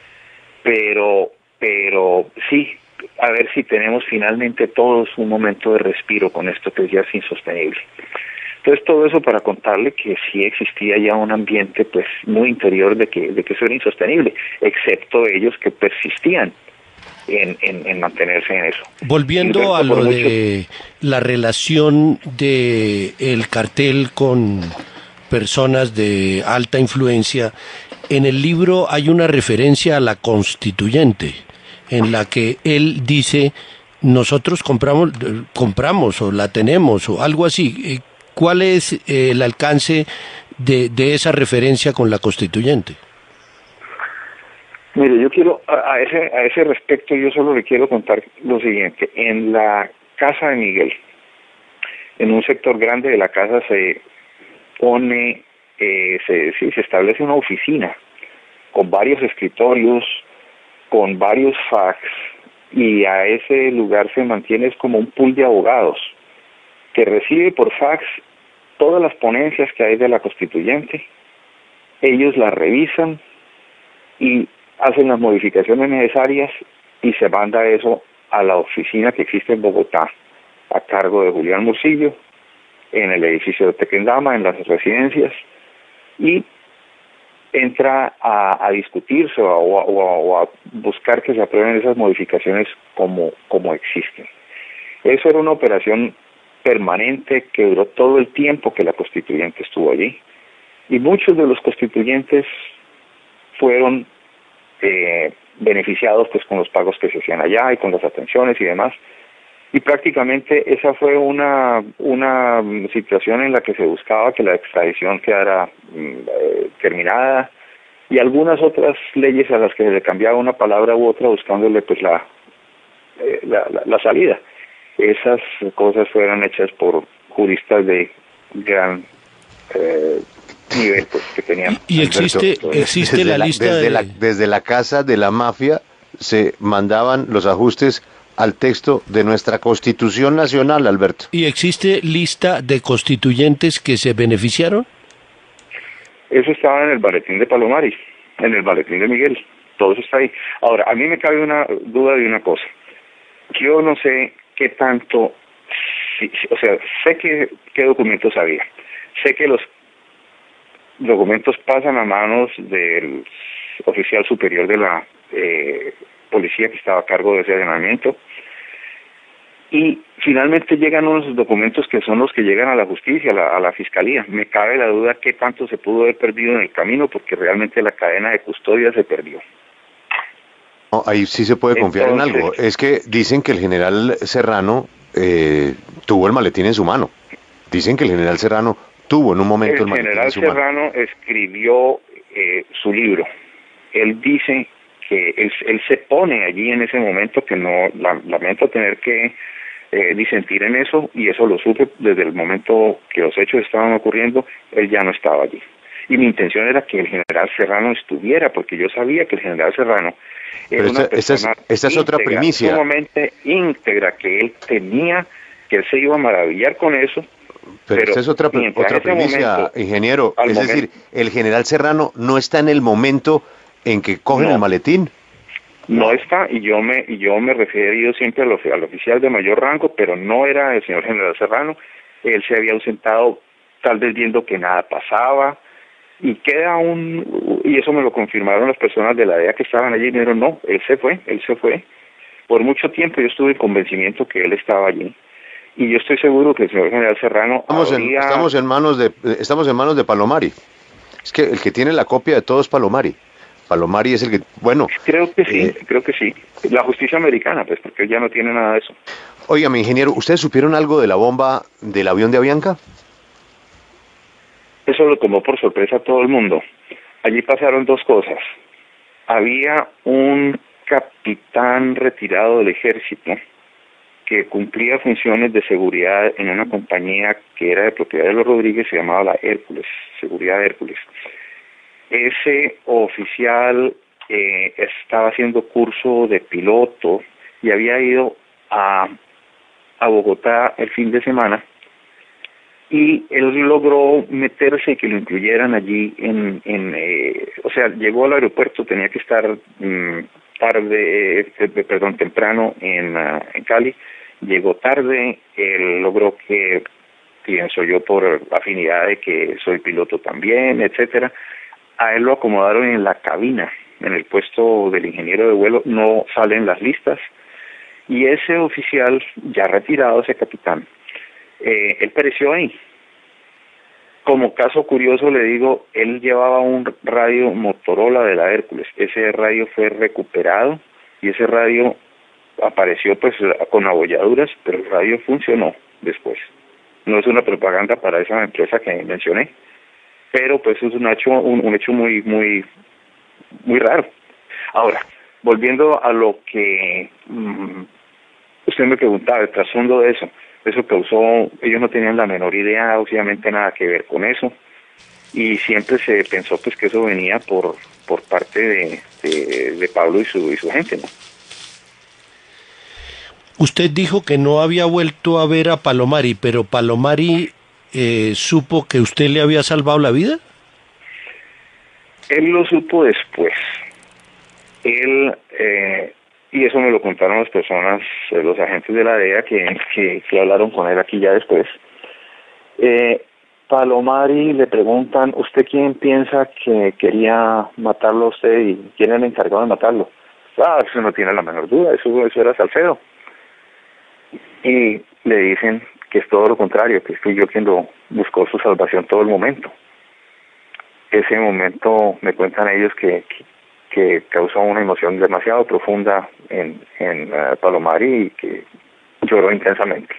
Pero sí, a ver si tenemos finalmente todos un momento de respiro con esto que ya es insostenible. Entonces todo eso para contarle que sí existía ya un ambiente pues muy interior de que eso era insostenible, excepto ellos que persistían en mantenerse en eso. Volviendo a lo de la relación de el cartel con personas de alta influencia, en el libro hay una referencia a la Constituyente, en la que él dice, nosotros compramos o la tenemos o algo así. ¿Cuál es el alcance de esa referencia con la Constituyente? Mire, yo quiero, a ese respecto, yo solo le quiero contar lo siguiente. En la casa de Miguel, en un sector grande de la casa se pone, se establece una oficina con varios escritorios, con varios fax, y a ese lugar se mantiene como un pool de abogados que recibe por fax todas las ponencias que hay de la Constituyente. Ellos las revisan y hacen las modificaciones necesarias y se manda eso a la oficina que existe en Bogotá, a cargo de Julián Morcillo, en el edificio de Tequendama, en las residencias, y entra a discutirse o a buscar que se aprueben esas modificaciones como existen. Eso era una operación permanente que duró todo el tiempo que la Constituyente estuvo allí, y muchos de los constituyentes fueron beneficiados pues con los pagos que se hacían allá y con las atenciones y demás, y prácticamente esa fue una situación en la que se buscaba que la extradición quedara terminada, y algunas otras leyes a las que se le cambiaba una palabra u otra buscándole pues la salida. Esas cosas fueron hechas por juristas de gran nivel pues, que tenían. Y existe la lista desde la casa de la mafia se mandaban los ajustes al texto de nuestra Constitución Nacional, Alberto. ¿Y existe lista de constituyentes que se beneficiaron? Eso estaba en el Boletín de Palomares, en el Boletín de Miguel, todo eso está ahí. Ahora, a mí me cabe una duda de una cosa. Yo no sé qué tanto sí, o sea, sé qué documentos había. Sé que los documentos pasan a manos del oficial superior de la policía que estaba a cargo de ese allanamiento. Y finalmente llegan unos documentos que son los que llegan a la justicia, a la fiscalía. Me cabe la duda qué tanto se pudo haber perdido en el camino, porque realmente la cadena de custodia se perdió. No, ahí sí se puede confiar en algo. Es que dicen que el general Serrano tuvo el maletín en su mano. Dicen que el general Serrano tuvo en un momento el maletín en su mano. El general Serrano escribió su libro. Él dice que él se pone allí en ese momento, que no, lamento tener que disentir en eso, y eso lo supe desde el momento que los hechos estaban ocurriendo. Él ya no estaba allí. Y mi intención era que el general Serrano estuviera, porque yo sabía que el general Serrano era una persona esta es otra primicia. Sumamente íntegra, que él tenía, que él se iba a maravillar con eso. Pero esta es otra primicia, momento, ingeniero. Es decir, el general Serrano no está en el momento en que cogen el maletín. No está, y yo me he referido siempre al oficial de mayor rango, pero no era el señor general Serrano. Él se había ausentado, tal vez viendo que nada pasaba, y y eso me lo confirmaron las personas de la DEA que estaban allí, y me dijeron, no, él se fue. Por mucho tiempo yo estuve en convencimiento que él estaba allí, y yo estoy seguro que el señor general Serrano estamos en manos de Palomari. Es que el que tiene la copia de todo es Palomari. Palomari es el que, bueno... Creo que sí. La justicia americana, pues, porque él ya no tiene nada de eso. Oiga, mi ingeniero, ¿ustedes supieron algo de la bomba del avión de Avianca? Eso lo tomó por sorpresa a todo el mundo. Allí pasaron dos cosas. Había un capitán retirado del ejército que cumplía funciones de seguridad en una compañía que era de propiedad de los Rodríguez, se llamaba la Hércules, Seguridad Hércules. Ese oficial estaba haciendo curso de piloto y había ido a Bogotá el fin de semana, y él logró meterse y que lo incluyeran allí o sea, llegó al aeropuerto, tenía que estar temprano en Cali, llegó tarde, él logró que, pienso yo, por afinidad de que soy piloto también, etcétera, a él lo acomodaron en la cabina, en el puesto del ingeniero de vuelo, no salen las listas, y ese oficial, ya retirado, ese capitán, él pereció ahí. Como caso curioso le digo, él llevaba un radio Motorola de la Hércules. Ese radio fue recuperado y ese radio apareció pues con abolladuras, pero el radio funcionó después. No es una propaganda para esa empresa que mencioné, pero pues es un hecho muy muy raro. Ahora, volviendo a lo que usted me preguntaba, el trasfondo de eso causó, ellos no tenían la menor idea, obviamente nada que ver con eso, y siempre se pensó pues que eso venía por parte de Pablo y su gente, ¿no? Usted dijo que no había vuelto a ver a Palomari, pero Palomari ¿supo que usted le había salvado la vida? Él lo supo después. Él, y eso me lo contaron las personas, los agentes de la DEA que hablaron con él aquí ya después. Palomari le preguntan, ¿usted quién piensa que quería matarlo a usted y quién era el encargado de matarlo? Eso no tiene la menor duda, eso era Salcedo. Y le dicen que es todo lo contrario, que fui yo quien lo buscó su salvación todo el momento. Ese momento me cuentan ellos que causó una emoción demasiado profunda en Palomari y que lloró intensamente.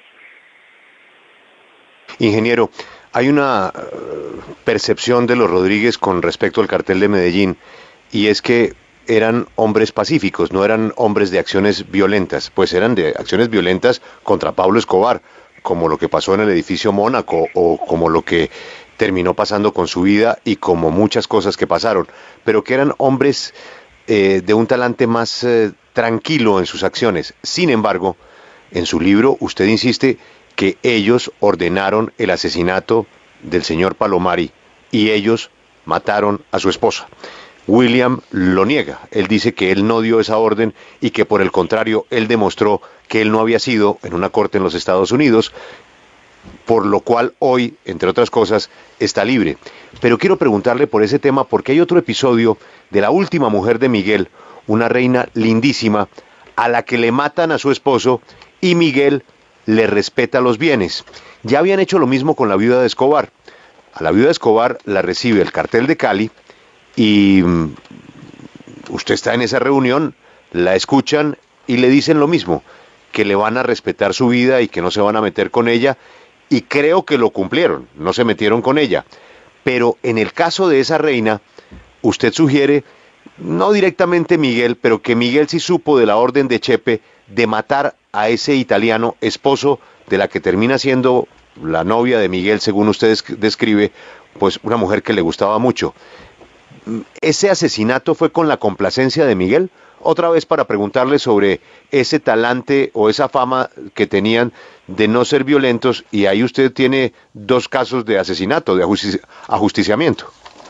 Ingeniero, hay una percepción de los Rodríguez con respecto al cartel de Medellín, y es que eran hombres pacíficos, no eran hombres de acciones violentas, pues eran de acciones violentas contra Pablo Escobar, como lo que pasó en el edificio Mónaco o como lo que terminó pasando con su vida y como muchas cosas que pasaron, pero que eran hombres de un talante más tranquilo en sus acciones. Sin embargo, en su libro usted insiste que ellos ordenaron el asesinato del señor Palomari y ellos mataron a su esposa. William lo niega. Él dice que él no dio esa orden y que por el contrario él demostró que él no había sido en una corte en los Estados Unidos, por lo cual hoy, entre otras cosas, está libre. Pero quiero preguntarle por ese tema porque hay otro episodio de la última mujer de Miguel, una reina lindísima, a la que le matan a su esposo y Miguel le respeta los bienes. Ya habían hecho lo mismo con la viuda de Escobar. A la viuda de Escobar la recibe el cartel de Cali y usted está en esa reunión, la escuchan y le dicen lo mismo, que le van a respetar su vida y que no se van a meter con ella, y creo que lo cumplieron, no se metieron con ella. Pero en el caso de esa reina, usted sugiere, no directamente Miguel, pero que Miguel sí supo de la orden de Chepe de matar a ese italiano, esposo de la que termina siendo la novia de Miguel, según usted describe, pues una mujer que le gustaba mucho. ¿Ese asesinato fue con la complacencia de Miguel? Otra vez para preguntarle sobre ese talante o esa fama que tenían de no ser violentos, y ahí usted tiene dos casos de asesinato, de ajusticiamiento.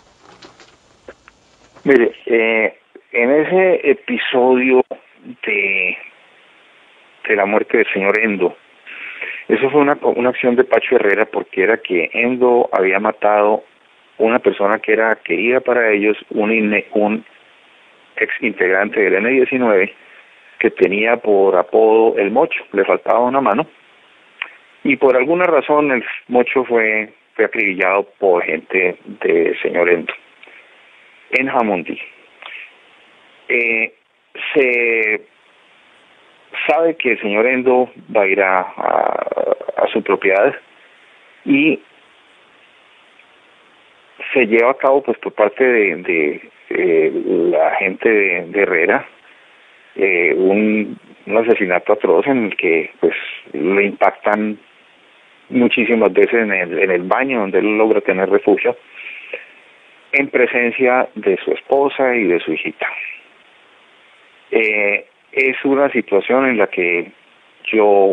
Mire, en ese episodio de la muerte del señor Endo, eso fue una acción de Pacho Herrera, porque era que Endo había matado una persona que era querida para ellos, un ex integrante del N-19, que tenía por apodo el Mocho, le faltaba una mano, y por alguna razón el Mocho fue acribillado por gente del señor Endo en Jamundí. Se sabe que el señor Endo va a ir a su propiedad y se lleva a cabo pues por parte de la gente de Herrera un asesinato atroz en el que pues le impactan muchísimas veces en el baño donde él logra tener refugio, en presencia de su esposa y de su hijita. Es una situación en la que yo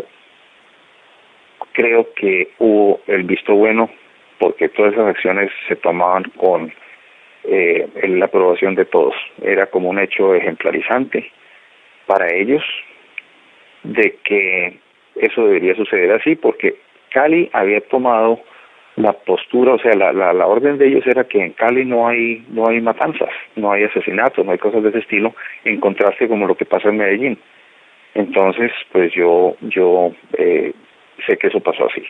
creo que hubo el visto bueno, porque todas esas acciones se tomaban con la aprobación de todos. Era como un hecho ejemplarizante para ellos de que eso debería suceder así, porque Cali había tomado la postura, o sea, la orden de ellos era que en Cali no hay matanzas, no hay asesinatos, no hay cosas de ese estilo, en contraste como lo que pasa en Medellín. Entonces, pues yo sé que eso pasó así.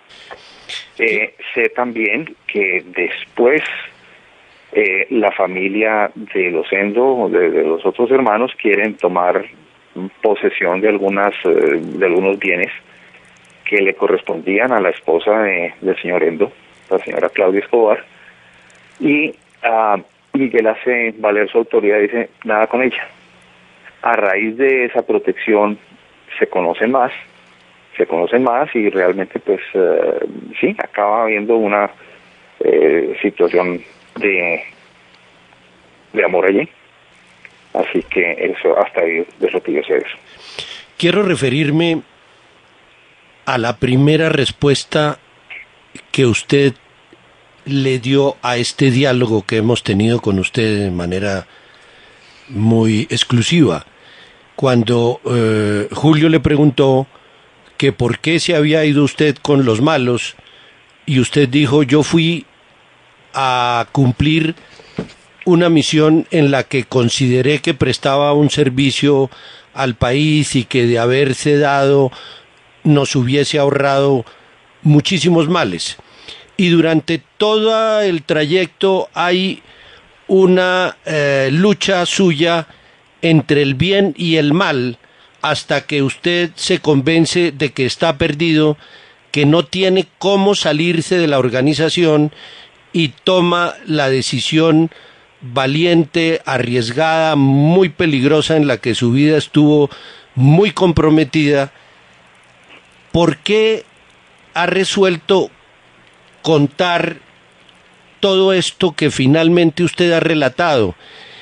Sé también que después la familia de los Endo, de los otros hermanos, quieren tomar posesión de algunos bienes que le correspondían a la esposa del señor Endo, la señora Claudia Escobar, y Miguel hace valer su autoridad y dice, nada con ella. A raíz de esa protección se conocen más y realmente pues sí, acaba habiendo una situación de amor allí. Así que eso, hasta ahí es lo que yo sé de eso. Quiero referirme a la primera respuesta que usted le dio a este diálogo que hemos tenido con usted de manera muy exclusiva, cuando Julio le preguntó que por qué se había ido usted con los malos, y usted dijo, yo fui a cumplir una misión en la que consideré que prestaba un servicio al país y que de haberse dado nos hubiese ahorrado muchísimos males. Y durante todo el trayecto hay una lucha suya entre el bien y el mal, hasta que usted se convence de que está perdido, que no tiene cómo salirse de la organización, y toma la decisión valiente, arriesgada, muy peligrosa, en la que su vida estuvo muy comprometida. ¿Por qué ha resuelto contar todo esto que finalmente usted ha relatado,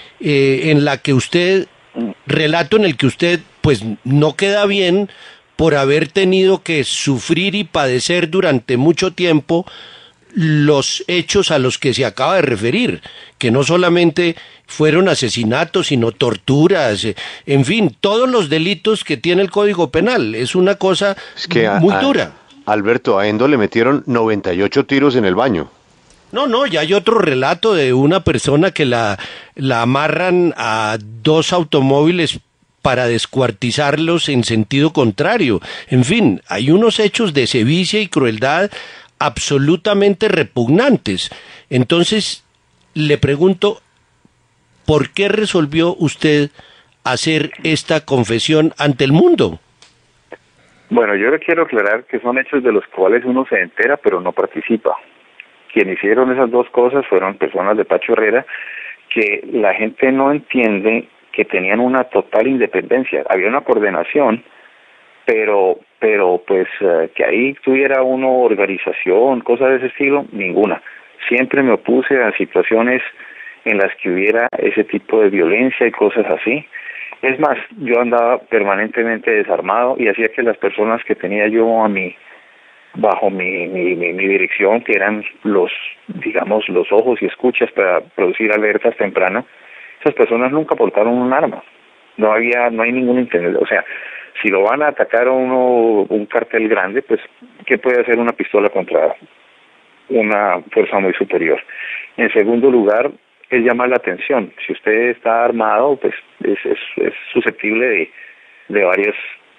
relato en el que usted pues no queda bien por haber tenido que sufrir y padecer durante mucho tiempo los hechos a los que se acaba de referir, que no solamente fueron asesinatos, sino torturas, en fin, todos los delitos que tiene el Código Penal. Es una cosa Es que muy dura. Alberto, a Endo le metieron 98 tiros en el baño. No, ya hay otro relato de una persona que la amarran a dos automóviles para descuartizarlos en sentido contrario. En fin, hay unos hechos de sevicia y crueldad absolutamente repugnantes. Entonces, le pregunto, ¿por qué resolvió usted hacer esta confesión ante el mundo? Bueno, yo le quiero aclarar que son hechos de los cuales uno se entera pero no participa. Quienes hicieron esas dos cosas fueron personas de Pacho Herrera que la gente no entiende que tenían una total independencia. Había una coordinación, pero pues que ahí tuviera una organización, cosas de ese estilo, ninguna. Siempre me opuse a situaciones en las que hubiera ese tipo de violencia y cosas así. Es más, yo andaba permanentemente desarmado y hacía que las personas que tenía yo bajo mi dirección, que eran los ojos y escuchas para producir alertas tempranas, esas personas nunca portaron un arma. No hay ningún interés. O sea, si lo van a atacar a uno, un cartel grande, pues, ¿qué puede hacer una pistola contra una fuerza muy superior? En segundo lugar, es llamar la atención. Si usted está armado, pues es susceptible de varios,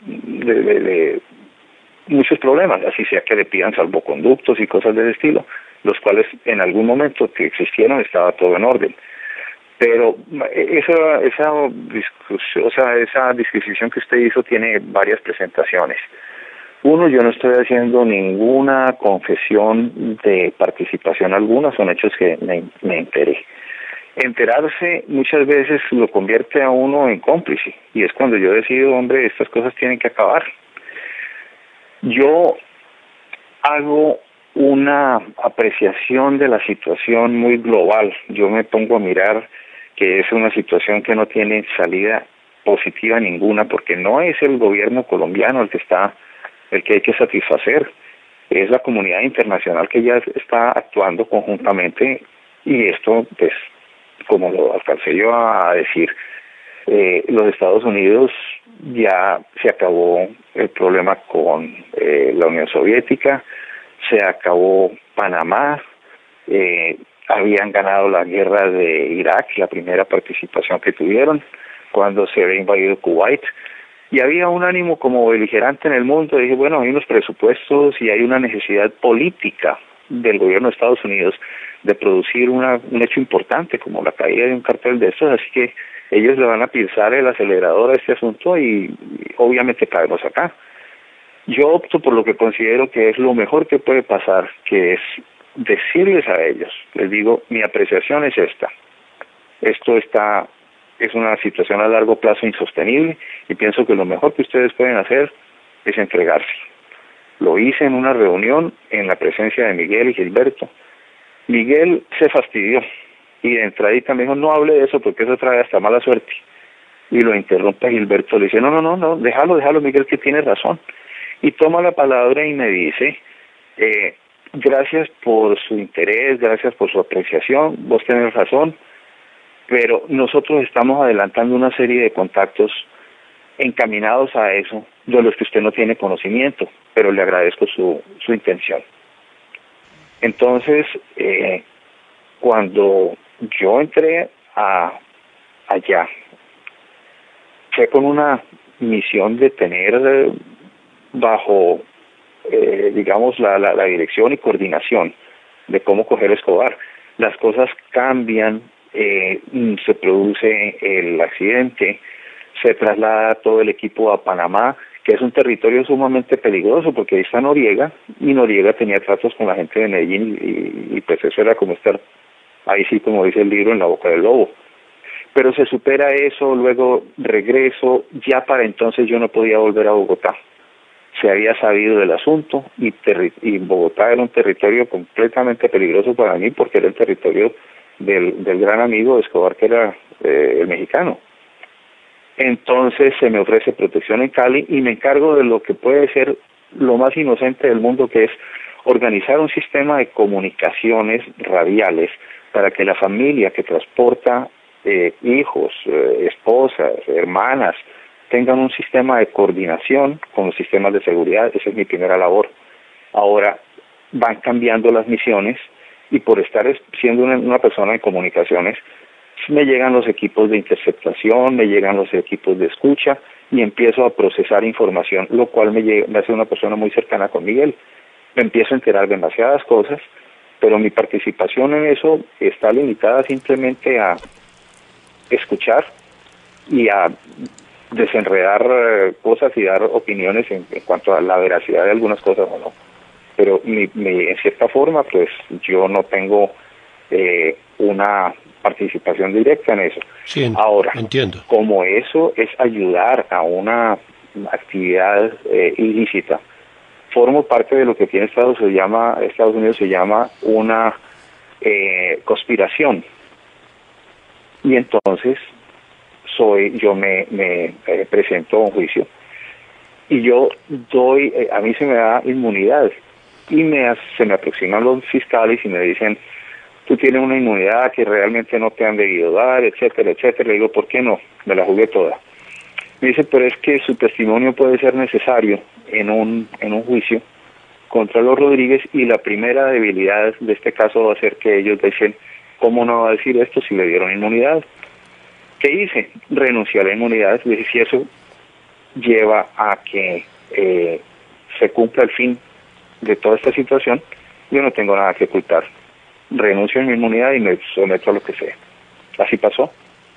de muchos problemas, así sea que le pidan salvoconductos y cosas de ese estilo, los cuales en algún momento que existieron estaba todo en orden. Pero esa disquisición que usted hizo tiene varias presentaciones. Uno, yo no estoy haciendo ninguna confesión de participación alguna, son hechos que me enteré. Enterarse muchas veces lo convierte a uno en cómplice, y es cuando yo decido, hombre, estas cosas tienen que acabar. Yo hago una apreciación de la situación muy global. Yo me pongo a mirar que es una situación que no tiene salida positiva ninguna, porque no es el gobierno colombiano el que hay que satisfacer, es la comunidad internacional que ya está actuando conjuntamente, y esto, pues, como lo alcancé yo a decir, los Estados Unidos ya se acabó el problema con la Unión Soviética, se acabó Panamá, habían ganado la guerra de Irak, la primera participación que tuvieron cuando se había invadido Kuwait, y había un ánimo como beligerante en el mundo. Dije, bueno, hay unos presupuestos y hay una necesidad política del gobierno de Estados Unidos de producir un hecho importante como la caída de un cartel de estos, así que ellos le van a pisar el acelerador a este asunto y obviamente caemos acá. Yo opto por lo que considero que es lo mejor que puede pasar, que es decirles a ellos, les digo, mi apreciación es esta, es una situación a largo plazo insostenible y pienso que lo mejor que ustedes pueden hacer es entregarse. Lo hice en una reunión en la presencia de Miguel y Gilberto. Miguel se fastidió y de entradita me dijo, no hable de eso porque eso trae hasta mala suerte. Y lo interrumpe Gilberto, le dice, no, déjalo Miguel, que tiene razón. Y toma la palabra y me dice, gracias por su interés, gracias por su apreciación, vos tenés razón, pero nosotros estamos adelantando una serie de contactos encaminados a eso, de los que usted no tiene conocimiento, pero le agradezco su intención. Entonces, cuando yo entré allá, fue con una misión de tener bajo, digamos, la dirección y coordinación de cómo coger Escobar. Las cosas cambian, se produce el accidente, se traslada todo el equipo a Panamá, que es un territorio sumamente peligroso porque ahí está Noriega, y Noriega tenía tratos con la gente de Medellín y pues eso era como estar ahí, sí, como dice el libro, en la boca del lobo. Pero se supera eso, luego regreso, ya para entonces yo no podía volver a Bogotá. Se había sabido del asunto y Bogotá era un territorio completamente peligroso para mí porque era el territorio del gran amigo de Escobar, que era el mexicano. Entonces se me ofrece protección en Cali y me encargo de lo que puede ser lo más inocente del mundo, que es organizar un sistema de comunicaciones radiales para que la familia que transporta hijos, esposas, hermanas, tengan un sistema de coordinación con los sistemas de seguridad. Esa es mi primera labor. Ahora van cambiando las misiones y por estar siendo una persona de comunicaciones, me llegan los equipos de interceptación, me llegan los equipos de escucha y empiezo a procesar información, lo cual me hace una persona muy cercana con Miguel. Me empiezo a enterar de demasiadas cosas, pero mi participación en eso está limitada simplemente a escuchar y a desenredar cosas y dar opiniones en cuanto a la veracidad de algunas cosas o no. Pero en cierta forma, pues yo no tengo una participación directa en eso. Sí, ahora, entiendo. Como eso es ayudar a una actividad ilícita, formo parte de lo que aquí en Estados Unidos se llama una conspiración. Y entonces yo me presento a un juicio y yo a mí se me da inmunidad y se me aproximan los fiscales y me dicen, tú tienes una inmunidad que realmente no te han debido dar, etcétera, etcétera. Le digo, ¿por qué no? Me la jugué toda. Me dice, pero es que su testimonio puede ser necesario en un juicio contra los Rodríguez y la primera debilidad de este caso va a ser que ellos dicen, ¿cómo no va a decir esto si le dieron inmunidad? ¿Qué hice? Renuncié a la inmunidad. Dije, si eso lleva a que se cumpla el fin de toda esta situación, yo no tengo nada que ocultar. Renuncio a mi inmunidad y me someto a lo que sea. Así pasó.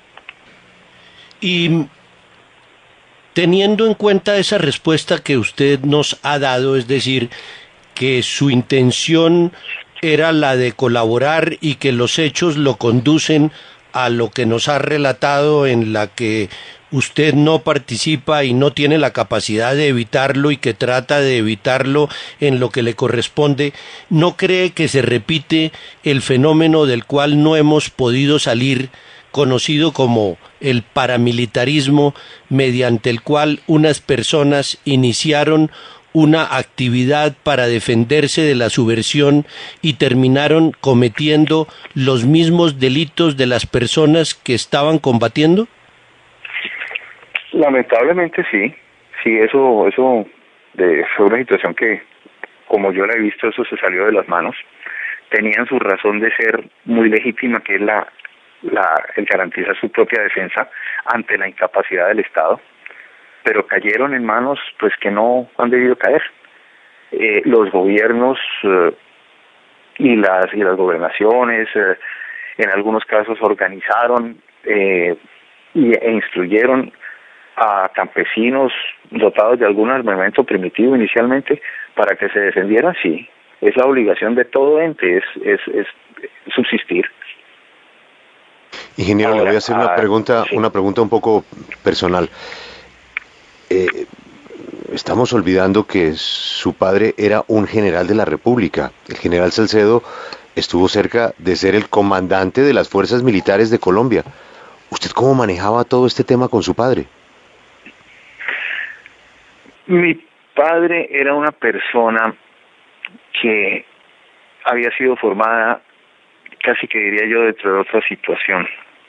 Y teniendo en cuenta esa respuesta que usted nos ha dado, es decir, que su intención era la de colaborar y que los hechos lo conducen a lo que nos ha relatado, en la que usted no participa y no tiene la capacidad de evitarlo y que trata de evitarlo en lo que le corresponde, ¿no cree que se repite el fenómeno del cual no hemos podido salir, conocido como el paramilitarismo, mediante el cual unas personas iniciaron una actividad para defenderse de la subversión y terminaron cometiendo los mismos delitos de las personas que estaban combatiendo? Lamentablemente sí, eso fue una situación que, como yo la he visto, eso se salió de las manos. Tenían su razón de ser muy legítima, que es el garantizar su propia defensa ante la incapacidad del Estado, pero cayeron en manos pues que no han debido caer. Los gobiernos y las gobernaciones en algunos casos organizaron e instruyeron a campesinos dotados de algún armamento primitivo inicialmente para que se defendieran. Sí, es la obligación de todo ente, es subsistir. Ingeniero, le voy a hacer una pregunta un poco personal. Estamos olvidando que su padre era un general de la República. El general Salcedo estuvo cerca de ser el comandante de las fuerzas militares de Colombia. ¿Usted cómo manejaba todo este tema con su padre? Mi padre era una persona que había sido formada, casi que diría yo, dentro de otra situación.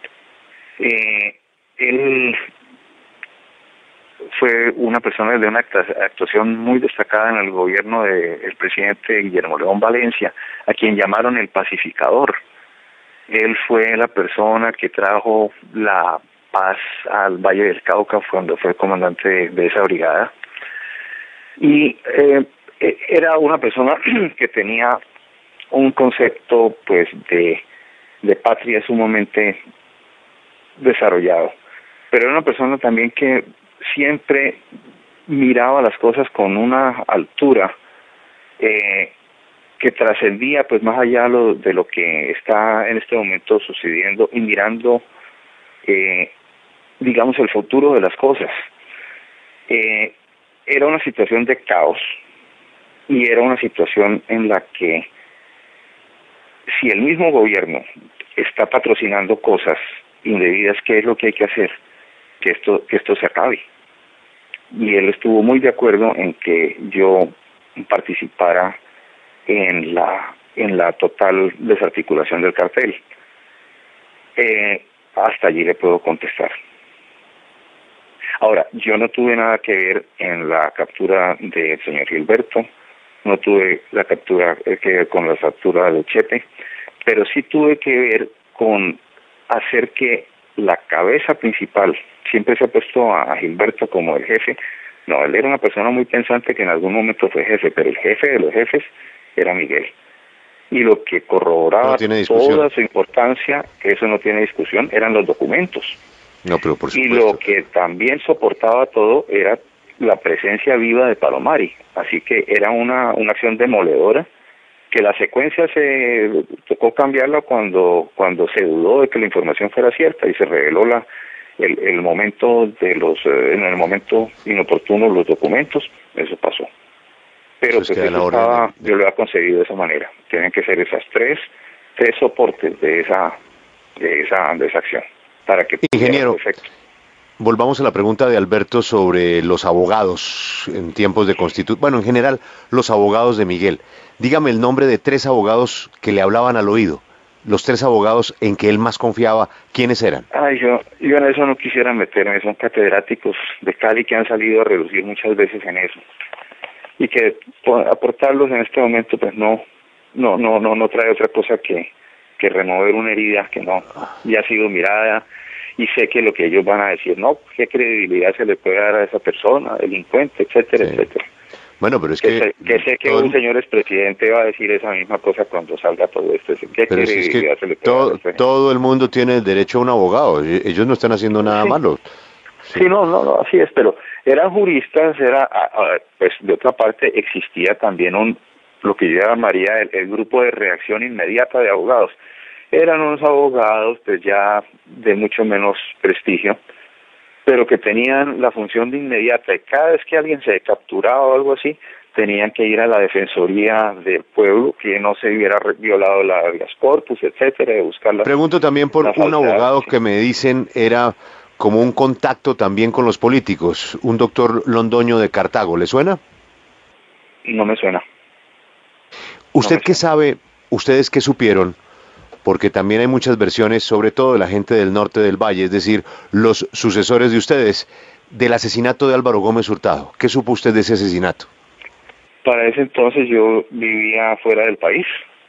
Él fue una persona de una actuación muy destacada en el gobierno del presidente Guillermo León Valencia, a quien llamaron el pacificador. Él fue la persona que trajo la paz al Valle del Cauca cuando fue comandante de esa brigada. Y era una persona que tenía un concepto pues de patria sumamente desarrollado, pero era una persona también que siempre miraba las cosas con una altura que trascendía pues más allá de lo que está en este momento sucediendo y mirando digamos el futuro de las cosas. Era una situación de caos y era una situación en la que si el mismo gobierno está patrocinando cosas indebidas, ¿qué es lo que hay que hacer? Que esto se acabe. Y él estuvo muy de acuerdo en que yo participara en la total desarticulación del cartel. Hasta allí le puedo contestar. Ahora, yo no tuve nada que ver en la captura del señor Gilberto, no tuve la captura que ver con la captura de Chepe, pero sí tuve que ver con hacer que la cabeza principal, siempre se ha puesto a Gilberto como el jefe. No, él era una persona muy pensante que en algún momento fue jefe, pero el jefe de los jefes era Miguel. Y lo que corroboraba toda su importancia, que eso no tiene discusión, eran los documentos. No, pero por supuesto. Y lo que también soportaba todo era la presencia viva de Palomari. Así que era una acción demoledora, que la secuencia se tocó cambiarla cuando se dudó de que la información fuera cierta y se reveló el momento en el momento inoportuno los documentos. Eso pasó. Pero pues eso yo lo he concebido de esa manera. Tienen que ser esas tres soportes de esa acción para que ingeniero, volvamos a la pregunta de Alberto sobre los abogados en tiempos de Constitución. Bueno, en general, los abogados de Miguel. Dígame el nombre de 3 abogados que le hablaban al oído. Los 3 abogados en que él más confiaba, ¿quiénes eran? Ay, yo en eso no quisiera meterme. Son catedráticos de Cali que han salido a relucir muchas veces en eso. Y que aportarlos en este momento pues no trae otra cosa que remover una herida que no ya ha sido mirada, y sé que lo que ellos van a decir, no, qué credibilidad se le puede dar a esa persona, delincuente, etcétera, etcétera. Bueno, pero es que sé que un señor expresidente va a decir esa misma cosa cuando salga todo esto. ¿Qué credibilidad se le puede dar? Todo el mundo tiene el derecho a un abogado, ellos no están haciendo nada malo. Sí, no, así es, pero eran juristas, pues de otra parte existía también lo que yo llamaría el grupo de reacción inmediata de abogados. Eran unos abogados pues ya de mucho menos prestigio, pero que tenían la función de inmediata, y cada vez que alguien se capturaba o algo así, tenían que ir a la Defensoría del Pueblo, que no se hubiera violado el habeas corpus, etcétera, de buscar la... Pregunto también por un abogado que me dicen era como un contacto también con los políticos, un doctor Londoño de Cartago, ¿le suena? No me suena. ¿Usted qué sabe, ustedes qué supieron? Porque también hay muchas versiones, sobre todo de la gente del norte del Valle, es decir, los sucesores de ustedes, del asesinato de Álvaro Gómez Hurtado. ¿Qué supo usted de ese asesinato? Para ese entonces yo vivía fuera del país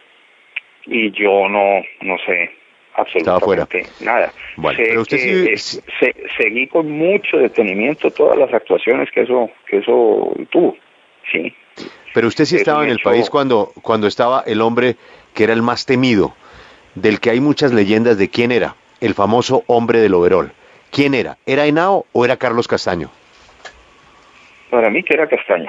y yo no sé absolutamente nada. Bueno, pero usted seguí con mucho detenimiento todas las actuaciones que eso tuvo, sí. Pero usted sí estaba en el país cuando estaba el hombre que era el más temido, del que hay muchas leyendas de quién era, el famoso hombre del overol. ¿Quién era? ¿Era Henao o era Carlos Castaño? Para mí que era Castaño.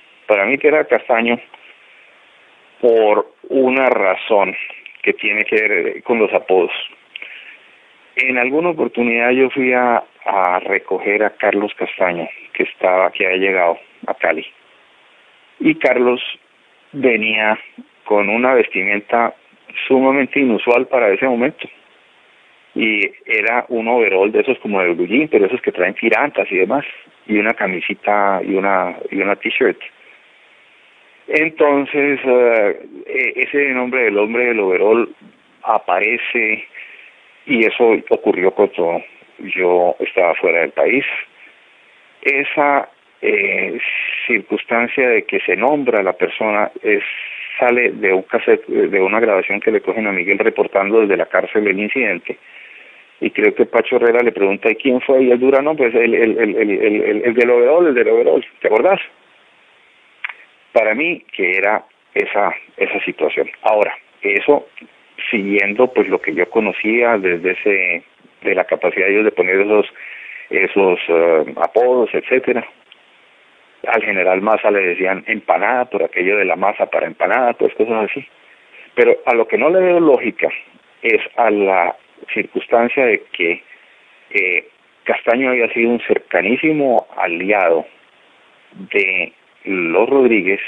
Por una razón que tiene que ver con los apodos. En alguna oportunidad yo fui a recoger a Carlos Castaño, que había llegado a Cali. Y Carlos venía con una vestimenta sumamente inusual para ese momento. Y era un overol de esos como de blue jean, pero esos que traen tirantas y demás, y una camisita y una t-shirt. Entonces, ese nombre del hombre del overol aparece, y eso ocurrió cuando yo estaba fuera del país. Esa circunstancia de que se nombra a la persona sale de un cassette, de una grabación que le cogen a Miguel reportando desde la cárcel el incidente. Y creo que Pacho Herrera le pregunta, ¿y quién fue? Y él dura, no, pues el del overol, ¿te acordás? Para mí que era esa situación. Ahora, eso siguiendo pues lo que yo conocía de la capacidad de ellos de poner esos apodos, etcétera. Al general Maza le decían empanada por aquello de la masa para empanada, pues cosas así. Pero a lo que no le veo lógica es a la circunstancia de que Castaño había sido un cercanísimo aliado de los Rodríguez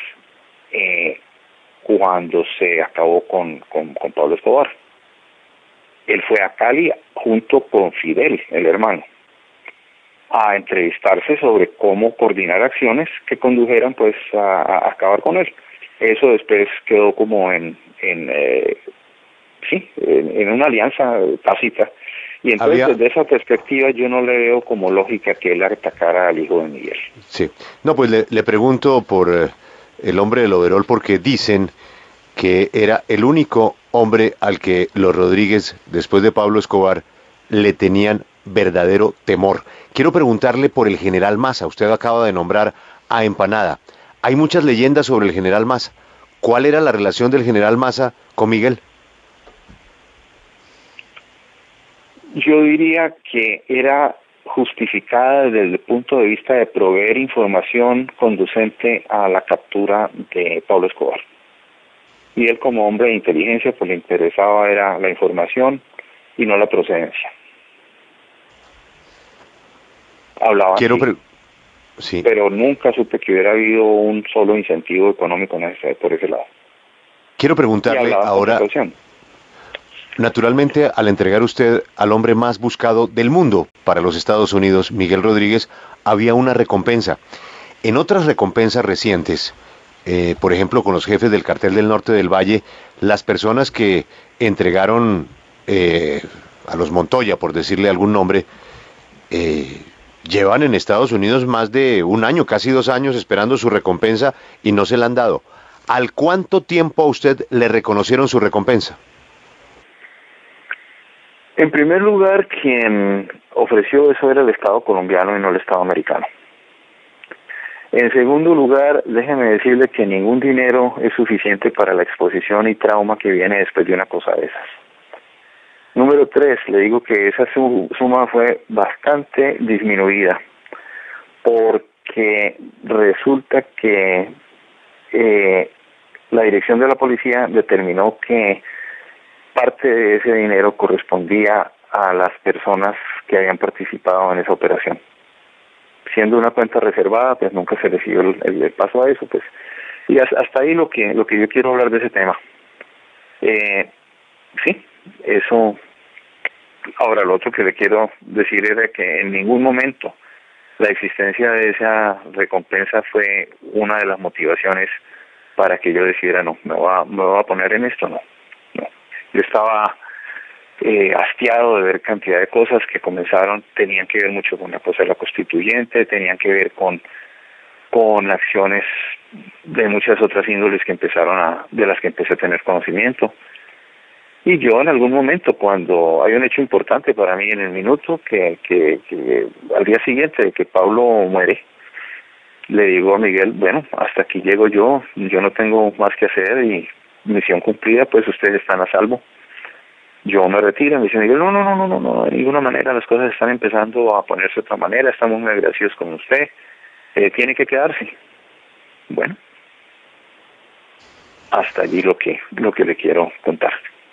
cuando se acabó con Pablo Escobar. Él fue a Cali junto con Fidel, el hermano, a entrevistarse sobre cómo coordinar acciones que condujeran pues a acabar con él. Eso después quedó como en una alianza tácita. Y entonces desde esa perspectiva yo no le veo como lógica que él atacara al hijo de Miguel. Sí, no, pues le pregunto por el hombre del overol, porque dicen que era el único hombre al que los Rodríguez, después de Pablo Escobar, le tenían verdadero temor. Quiero preguntarle por el general Maza. Usted acaba de nombrar a Empanada. Hay muchas leyendas sobre el general Maza. ¿Cuál era la relación del general Maza con Miguel? Yo diría que era justificada desde el punto de vista de proveer información conducente a la captura de Pablo Escobar. Y él, como hombre de inteligencia, pues le interesaba era la información y no la procedencia. Hablaba sí, pero nunca supe que hubiera habido un solo incentivo económico por ese lado. Quiero preguntarle ahora, naturalmente, al entregar usted al hombre más buscado del mundo para los Estados Unidos, Miguel Rodríguez, había una recompensa. En otras recompensas recientes, por ejemplo, con los jefes del Cartel del Norte del Valle, las personas que entregaron a los Montoya, por decirle algún nombre, llevan en Estados Unidos más de un año, casi 2 años, esperando su recompensa y no se la han dado. ¿Al cuánto tiempo a usted le reconocieron su recompensa? En primer lugar, quien ofreció eso era el Estado colombiano y no el Estado americano. En segundo lugar, déjeme decirle que ningún dinero es suficiente para la exposición y trauma que viene después de una cosa de esas. Número 3, le digo que esa suma fue bastante disminuida, porque resulta que la dirección de la policía determinó que parte de ese dinero correspondía a las personas que habían participado en esa operación. Siendo una cuenta reservada, pues nunca se recibió el paso a eso, pues. Y hasta ahí lo que yo quiero hablar de ese tema. Sí, eso. Ahora, lo otro que le quiero decir era que en ningún momento la existencia de esa recompensa fue una de las motivaciones para que yo decidiera, no, me voy a poner en esto, no. Yo estaba hastiado de ver cantidad de cosas que tenían que ver mucho con la cosa constituyente, tenían que ver con acciones de muchas otras índoles de las que empecé a tener conocimiento. Y yo en algún momento, cuando hay un hecho importante para mí en el minuto, que al día siguiente de que Pablo muere, le digo a Miguel, bueno, hasta aquí llego yo no tengo más que hacer y misión cumplida, pues ustedes están a salvo. Yo me retiro, me dice Miguel, no, de ninguna manera, las cosas están empezando a ponerse de otra manera, estamos muy agradecidos con usted, tiene que quedarse. Bueno, hasta allí lo que le quiero contar.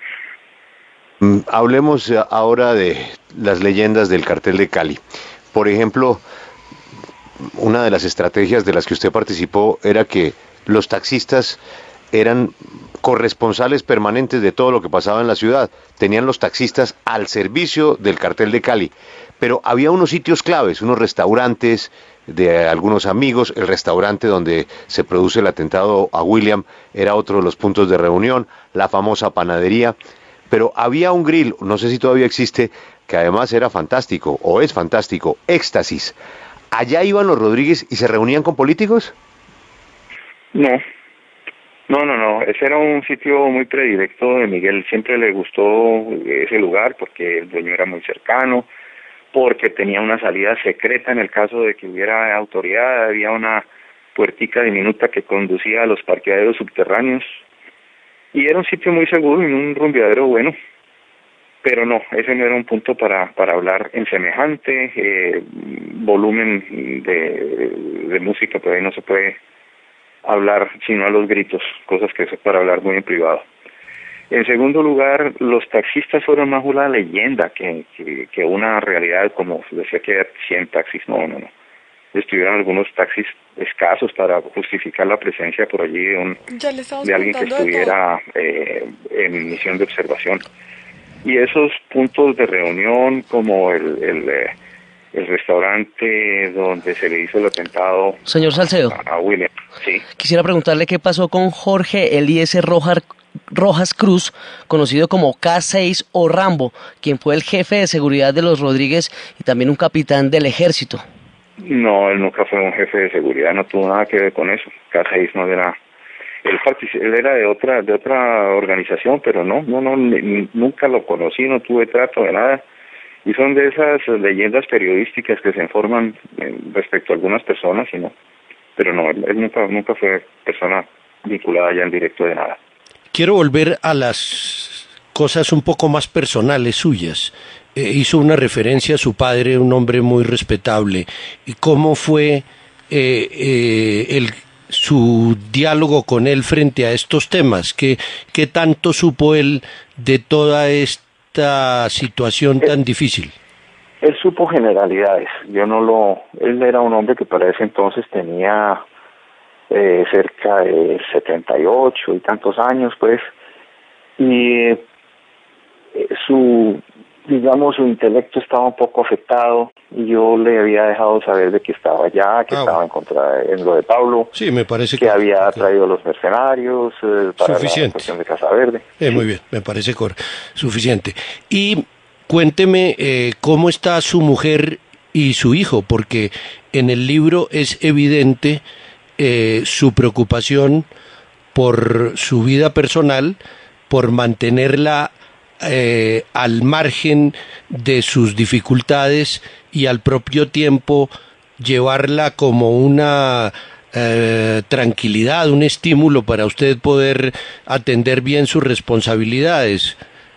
Hablemos ahora de las leyendas del Cartel de Cali. Por ejemplo, una de las estrategias de las que usted participó era que los taxistas eran corresponsales permanentes de todo lo que pasaba en la ciudad. Tenían los taxistas al servicio del Cartel de Cali. Pero había unos sitios claves, unos restaurantes de algunos amigos. El restaurante donde se produce el atentado a William era otro de los puntos de reunión, la famosa panadería. Pero había un grill, no sé si todavía existe, que además era fantástico, o es fantástico, Éxtasis. ¿Allá iban los Rodríguez y se reunían con políticos? No. Ese era un sitio muy predilecto de Miguel. Siempre le gustó ese lugar porque el dueño era muy cercano, porque tenía una salida secreta en el caso de que hubiera autoridad. Había una puertica diminuta que conducía a los parqueaderos subterráneos. Y era un sitio muy seguro y un rumbeadero bueno. Pero no, ese no era un punto para hablar en semejante volumen de música, pero ahí no se puede hablar sino a los gritos, cosas que es para hablar muy en privado. En segundo lugar, los taxistas fueron más una leyenda que una realidad, como decía que había 100 taxis, no. Estuvieron algunos taxis escasos para justificar la presencia por allí de alguien que estuviera en misión de observación. Y esos puntos de reunión como el el restaurante donde se le hizo el atentado. Señor Salcedo, A William. Sí. quisiera preguntarle qué pasó con Jorge Eliezer Rojas Cruz, conocido como K6 o Rambo, quien fue el jefe de seguridad de los Rodríguez y también un capitán del ejército. No, él nunca fue un jefe de seguridad, no tuvo nada que ver con eso. K6 no era. Él era de otra organización, pero no, nunca lo conocí, no tuve trato de nada. Y son de esas leyendas periodísticas que se informan respecto a algunas personas, y no. Pero no, él nunca fue persona vinculada ya en directo de nada. Quiero volver a las cosas un poco más personales suyas. Hizo una referencia a su padre, un hombre muy respetable. ¿Y cómo fue su diálogo con él frente a estos temas? ¿Qué tanto supo él de toda esta situación tan difícil? Él supo generalidades. Él era un hombre que para ese entonces tenía cerca de 78 y tantos años, pues, y su intelecto estaba un poco afectado, y yo le había dejado saber de que estaba allá, que estaba en contra en lo de Pablo, sí, me parece que había traído a los mercenarios para suficiente. La cuestión de Casa Verde. Muy bien, me parece suficiente. Y cuénteme cómo está su mujer y su hijo, porque en el libro es evidente su preocupación por su vida personal, por mantenerla al margen de sus dificultades y al propio tiempo llevarla como una tranquilidad, un estímulo para usted poder atender bien sus responsabilidades.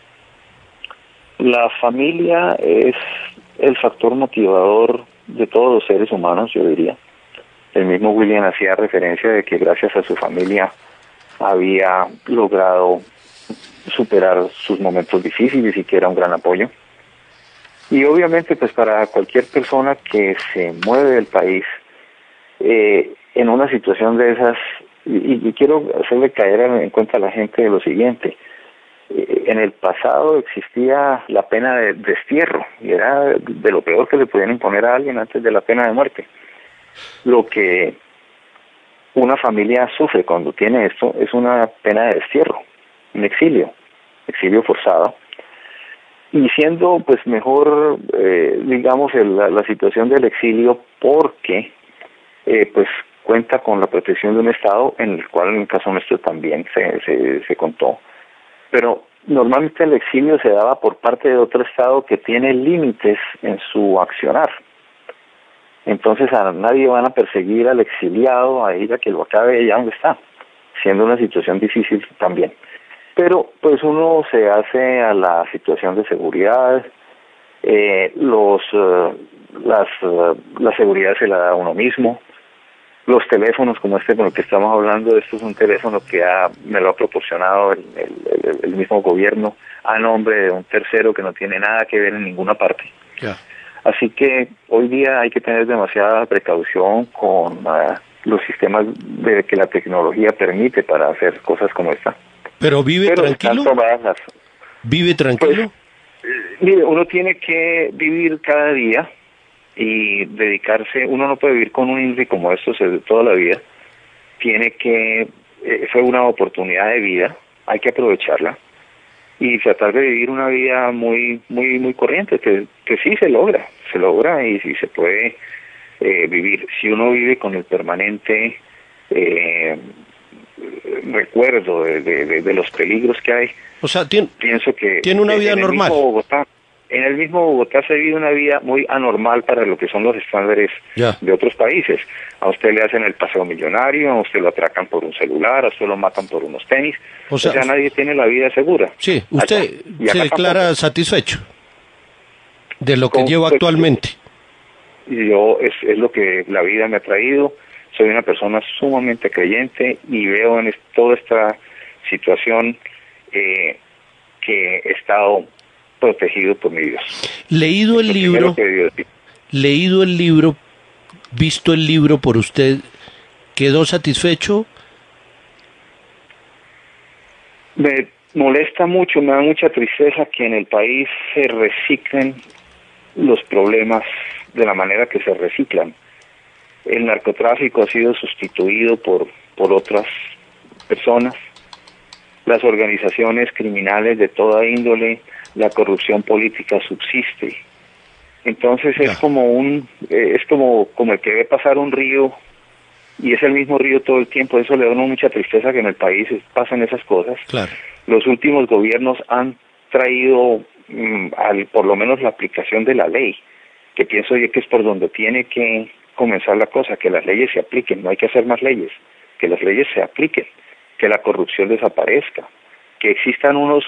La familia es el factor motivador de todos los seres humanos, yo diría. El mismo William hacía referencia de que gracias a su familia había logrado superar sus momentos difíciles y que era un gran apoyo. Y obviamente pues para cualquier persona que se mueve del país en una situación de esas, y quiero hacerle caer en cuenta a la gente de lo siguiente: en el pasado existía la pena de destierro, y era de lo peor que le podían imponer a alguien antes de la pena de muerte. Lo que una familia sufre cuando tiene esto es una pena de destierro, un exilio forzado, y siendo pues mejor la situación del exilio, porque pues cuenta con la protección de un Estado, en el cual en el caso nuestro también se contó, pero normalmente el exilio se daba por parte de otro Estado que tiene límites en su accionar. Entonces a nadie van a perseguir al exiliado a ir a que lo acabe allá donde está, siendo una situación difícil también. Pero pues uno se hace a la situación de seguridad, la seguridad se la da a uno mismo. Los teléfonos como este con el que estamos hablando, esto es un teléfono que me lo ha proporcionado el mismo gobierno a nombre de un tercero que no tiene nada que ver en ninguna parte. Yeah. Así que hoy día hay que tener demasiada precaución con los sistemas que la tecnología permite para hacer cosas como esta. ¿Pero vive tranquilo? ¿Vive tranquilo? Pues, mire, uno tiene que vivir cada día y dedicarse. Uno no puede vivir con un INRI como estos de toda la vida. Fue una oportunidad de vida, hay que aprovecharla y tratar de vivir una vida muy muy muy corriente, que sí se logra y sí se puede vivir. Si uno vive con el permanente recuerdo de los peligros que hay, o sea, pienso que tiene una vida normal. En el mismo Bogotá se vive una vida muy anormal para lo que son los estándares de otros países. A usted le hacen el paseo millonario, a usted lo atracan por un celular, a usted lo matan por unos tenis. O sea, nadie tiene la vida segura. Sí, usted se declara satisfecho de lo que lleva actualmente. Yo es lo que la vida me ha traído. Soy una persona sumamente creyente y veo en toda esta situación que he estado protegido por mi Dios. Leído el libro, visto el libro por usted, ¿quedó satisfecho? Me molesta mucho, me da mucha tristeza que en el país se reciclen los problemas de la manera que se reciclan. El narcotráfico ha sido sustituido por otras personas, las organizaciones criminales de toda índole, la corrupción política subsiste. Entonces es como como el que ve pasar un río y es el mismo río todo el tiempo. Eso le da a uno mucha tristeza que en el país pasen esas cosas. Claro. Los últimos gobiernos han traído por lo menos la aplicación de la ley, que pienso yo que es por donde tiene que comenzar la cosa, que las leyes se apliquen, no hay que hacer más leyes, que las leyes se apliquen, que la corrupción desaparezca, que existan unos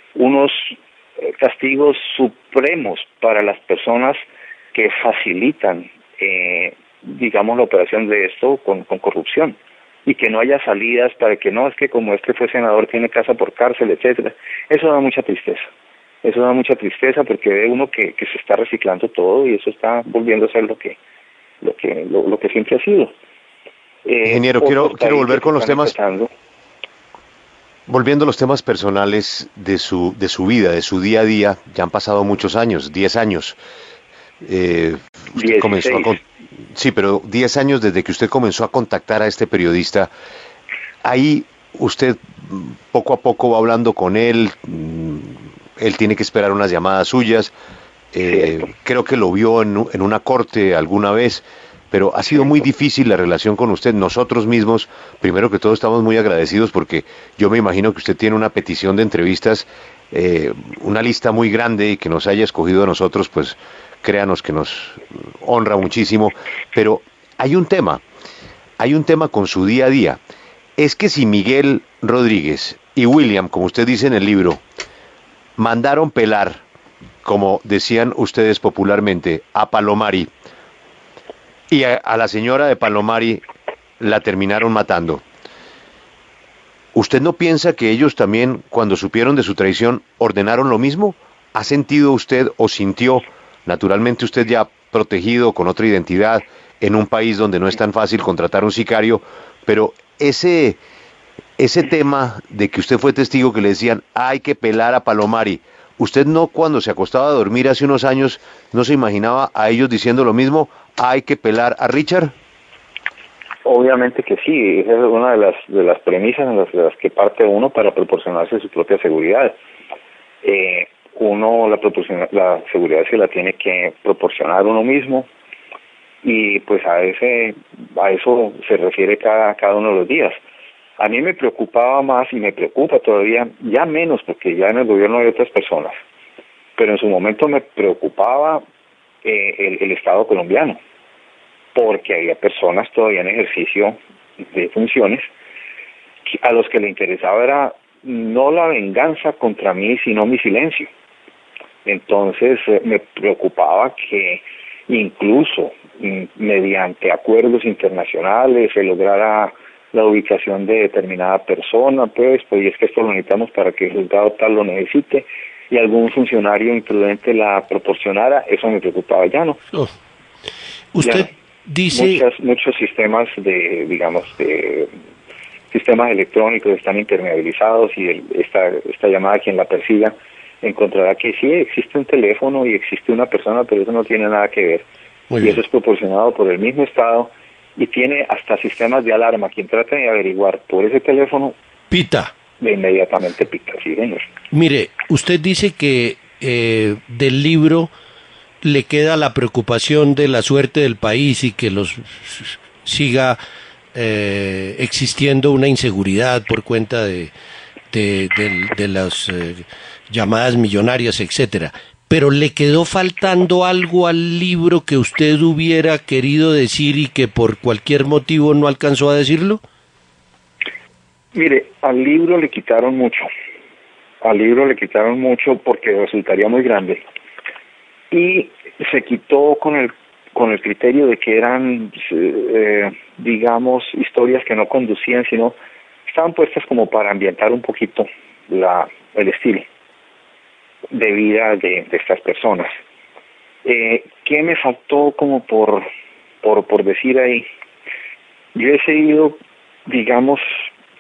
castigos supremos para las personas que facilitan, digamos, la operación de esto con corrupción, y que no haya salidas para que no, es que como este fue senador tiene casa por cárcel, etcétera. Eso da mucha tristeza. Eso da mucha tristeza porque ve uno que se está reciclando todo y eso está volviendo a ser lo que siempre ha sido. Ingeniero, quiero volver con los temas. Volviendo a los temas personales de su vida, de su día a día, ya han pasado muchos años, 10 años. Usted comenzó sí, pero 10 años desde que usted comenzó a contactar a este periodista. Ahí usted poco a poco va hablando con él, él tiene que esperar unas llamadas suyas. Creo que lo vio en una corte alguna vez, pero ha sido muy difícil la relación con usted. Nosotros mismos, primero que todo, estamos muy agradecidos porque yo me imagino que usted tiene una petición de entrevistas, una lista muy grande, y que nos haya escogido a nosotros, pues créanos que nos honra muchísimo. Pero hay un tema con su día a día. Es que si Miguel Rodríguez y William, como usted dice en el libro, mandaron pelar, como decían ustedes popularmente, a Palomari, y a la señora de Palomari la terminaron matando, ¿usted no piensa que ellos también, cuando supieron de su traición, ordenaron lo mismo? ¿Ha sentido usted o sintió, naturalmente usted ya protegido con otra identidad, en un país donde no es tan fácil contratar un sicario, pero ese tema de que usted fue testigo que le decían hay que pelar a Palomari, ¿usted no, cuando se acostaba a dormir hace unos años, no se imaginaba a ellos diciendo lo mismo, hay que pelar a Richard? Obviamente que sí, esa es una de las premisas en las que parte uno para proporcionarse su propia seguridad. La seguridad se la tiene que proporcionar uno mismo, y pues a eso se refiere cada uno de los días. A mí me preocupaba más, y me preocupa todavía, ya menos porque ya en el gobierno hay otras personas, pero en su momento me preocupaba el Estado colombiano, porque había personas todavía en ejercicio de funciones a los que le interesaba era no la venganza contra mí, sino mi silencio. Entonces me preocupaba que incluso mediante acuerdos internacionales se lograra la ubicación de determinada persona, pues y es que esto lo necesitamos para que el juzgado tal lo necesite, y algún funcionario imprudente la proporcionara. Eso me preocupaba ya, ¿no? Usted ya, dice... Muchos sistemas sistemas electrónicos están impermeabilizados, y esta llamada, quien la persiga, encontrará que sí existe un teléfono y existe una persona, pero eso no tiene nada que ver. Muy y bien. Eso es proporcionado por el mismo Estado, y tiene hasta sistemas de alarma. Quien trate de averiguar por ese teléfono, Pita. de inmediatamente pica, sí, señor. Mire, usted dice que del libro le queda la preocupación de la suerte del país y que siga existiendo una inseguridad por cuenta de las llamadas millonarias, etcétera. Pero ¿le quedó faltando algo al libro que usted hubiera querido decir y que por cualquier motivo no alcanzó a decirlo? Mire, al libro le quitaron mucho. Al libro le quitaron mucho porque resultaría muy grande. Y se quitó con el criterio de que eran, digamos, historias que no conducían, sino estaban puestas como para ambientar un poquito el estilo de vida de estas personas. ¿Qué me faltó como por decir ahí? Yo he seguido, digamos,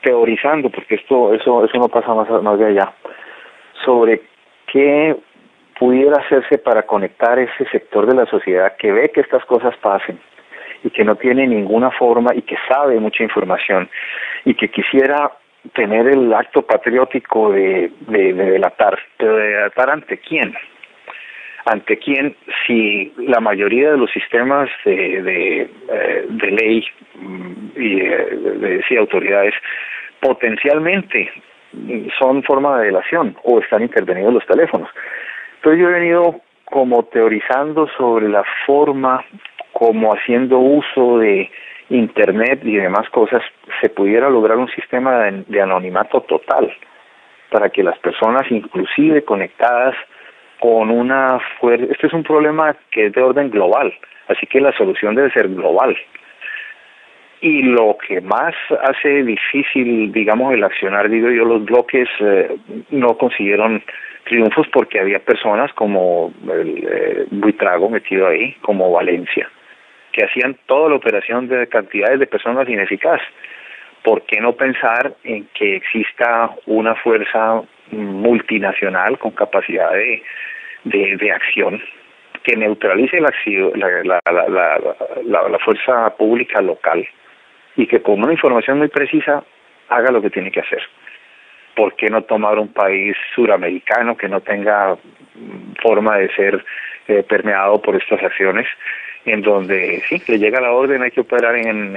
teorizando, porque eso no pasa más de allá, sobre qué pudiera hacerse para conectar ese sector de la sociedad que ve que estas cosas pasen y que no tiene ninguna forma y que sabe mucha información y que quisiera tener el acto patriótico de delatar, pero de delatar ante quién? ¿Ante quién si la mayoría de los sistemas de ley y de autoridades potencialmente son forma de delación o están intervenidos los teléfonos? Entonces yo he venido como teorizando sobre la forma como haciendo uso de Internet y demás cosas se pudiera lograr un sistema de anonimato total para que las personas inclusive conectadas con una fuerza. Este es un problema que es de orden global, así que la solución debe ser global. Y lo que más hace difícil, digamos, el accionar, digo yo, los bloques no consiguieron triunfos porque había personas como el Buitrago metido ahí, como Valencia, que hacían toda la operación de cantidades de personas ineficaz. ¿Por qué no pensar en que exista una fuerza multinacional con capacidad de acción que neutralice la fuerza pública local y que con una información muy precisa haga lo que tiene que hacer? ¿Por qué no tomar un país suramericano que no tenga forma de ser permeado por estas acciones, en donde sí, le llega la orden, hay que operar en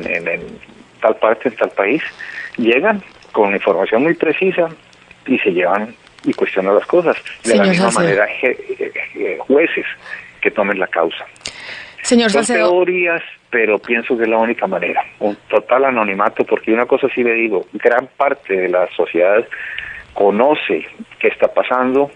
tal parte, en tal país, llegan con información muy precisa y se llevan y cuestionan las cosas. De la misma manera, jueces que tomen la causa. Señor Son Salcedo, teorías, pero pienso que es la única manera. Un total anonimato, porque una cosa sí le digo, gran parte de la sociedad conoce qué está pasando.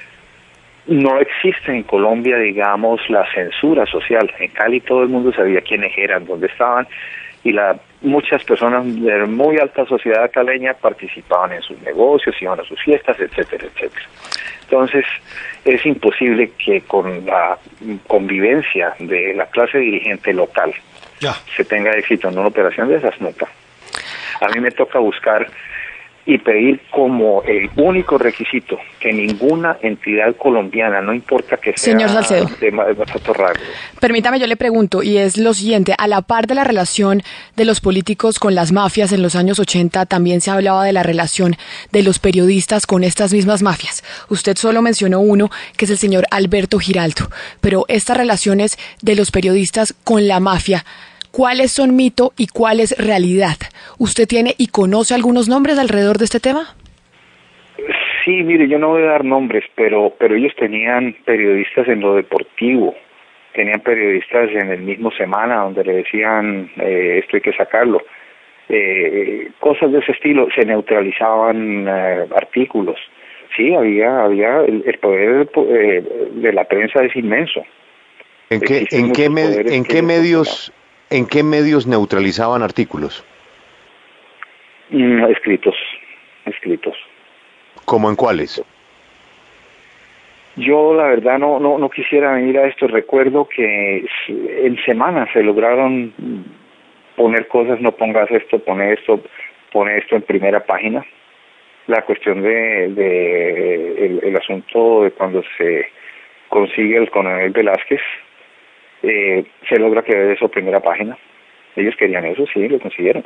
No existe en Colombia, digamos, la censura social. En Cali todo el mundo sabía quiénes eran, dónde estaban, y muchas personas de muy alta sociedad caleña participaban en sus negocios, iban a sus fiestas, etcétera, etcétera. Entonces, es imposible que con la convivencia de la clase dirigente local se tenga éxito en una operación de esas, nunca. A mí me toca buscar y pedir como el único requisito que ninguna entidad colombiana, no importa que sea señor Salcedo, de Mazatorragro. Permítame, yo le pregunto, y es lo siguiente: a la par de la relación de los políticos con las mafias en los años 80, también se hablaba de la relación de los periodistas con estas mismas mafias. Usted solo mencionó uno, que es el señor Alberto Giraldo, pero estas relaciones de los periodistas con la mafia, ¿cuáles son mito y cuál es realidad? ¿Usted tiene y conoce algunos nombres alrededor de este tema? Sí, mire, yo no voy a dar nombres, pero ellos tenían periodistas en lo deportivo, tenían periodistas en el mismo Semana donde le decían esto hay que sacarlo, cosas de ese estilo, se neutralizaban artículos. Sí, había el poder de la prensa es inmenso. ¿En qué medios neutralizaban artículos? Escritos. ¿Cómo en cuáles? Yo la verdad no quisiera venir a esto. Recuerdo que en Semana se lograron poner cosas, no pongas esto, pone esto en primera página. La cuestión el asunto de cuando se consigue el coronel Velázquez, se logra que dé eso primera página. Ellos querían eso, sí, lo consiguieron.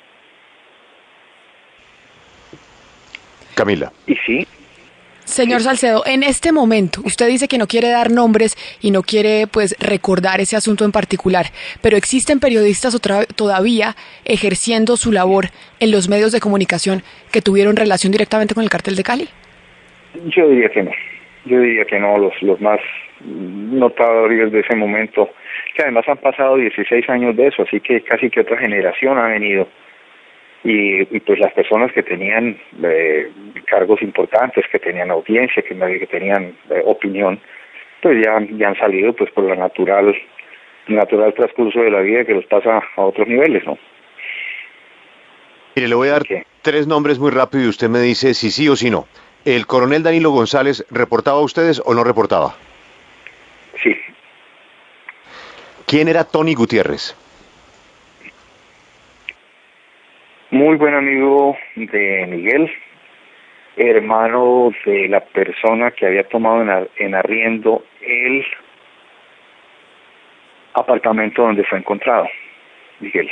Camila. Y sí. Señor Salcedo, en este momento, usted dice que no quiere dar nombres y no quiere, pues, recordar ese asunto en particular, pero ¿existen periodistas todavía ejerciendo su labor en los medios de comunicación que tuvieron relación directamente con el Cártel de Cali? Yo diría que no. Los más notorios de ese momento, que además han pasado 16 años de eso, así que casi que otra generación ha venido. Y pues las personas que tenían cargos importantes, que tenían audiencia, que tenían opinión, pues ya han salido pues por el natural transcurso de la vida que los pasa a otros niveles, ¿no? Mire, le voy a dar 3 nombres muy rápido y usted me dice si sí o si no. ¿El coronel Danilo González reportaba a ustedes o no reportaba? Sí. ¿Quién era Tony Gutiérrez? Muy buen amigo de Miguel, hermano de la persona que había tomado en arriendo el apartamento donde fue encontrado, Miguel.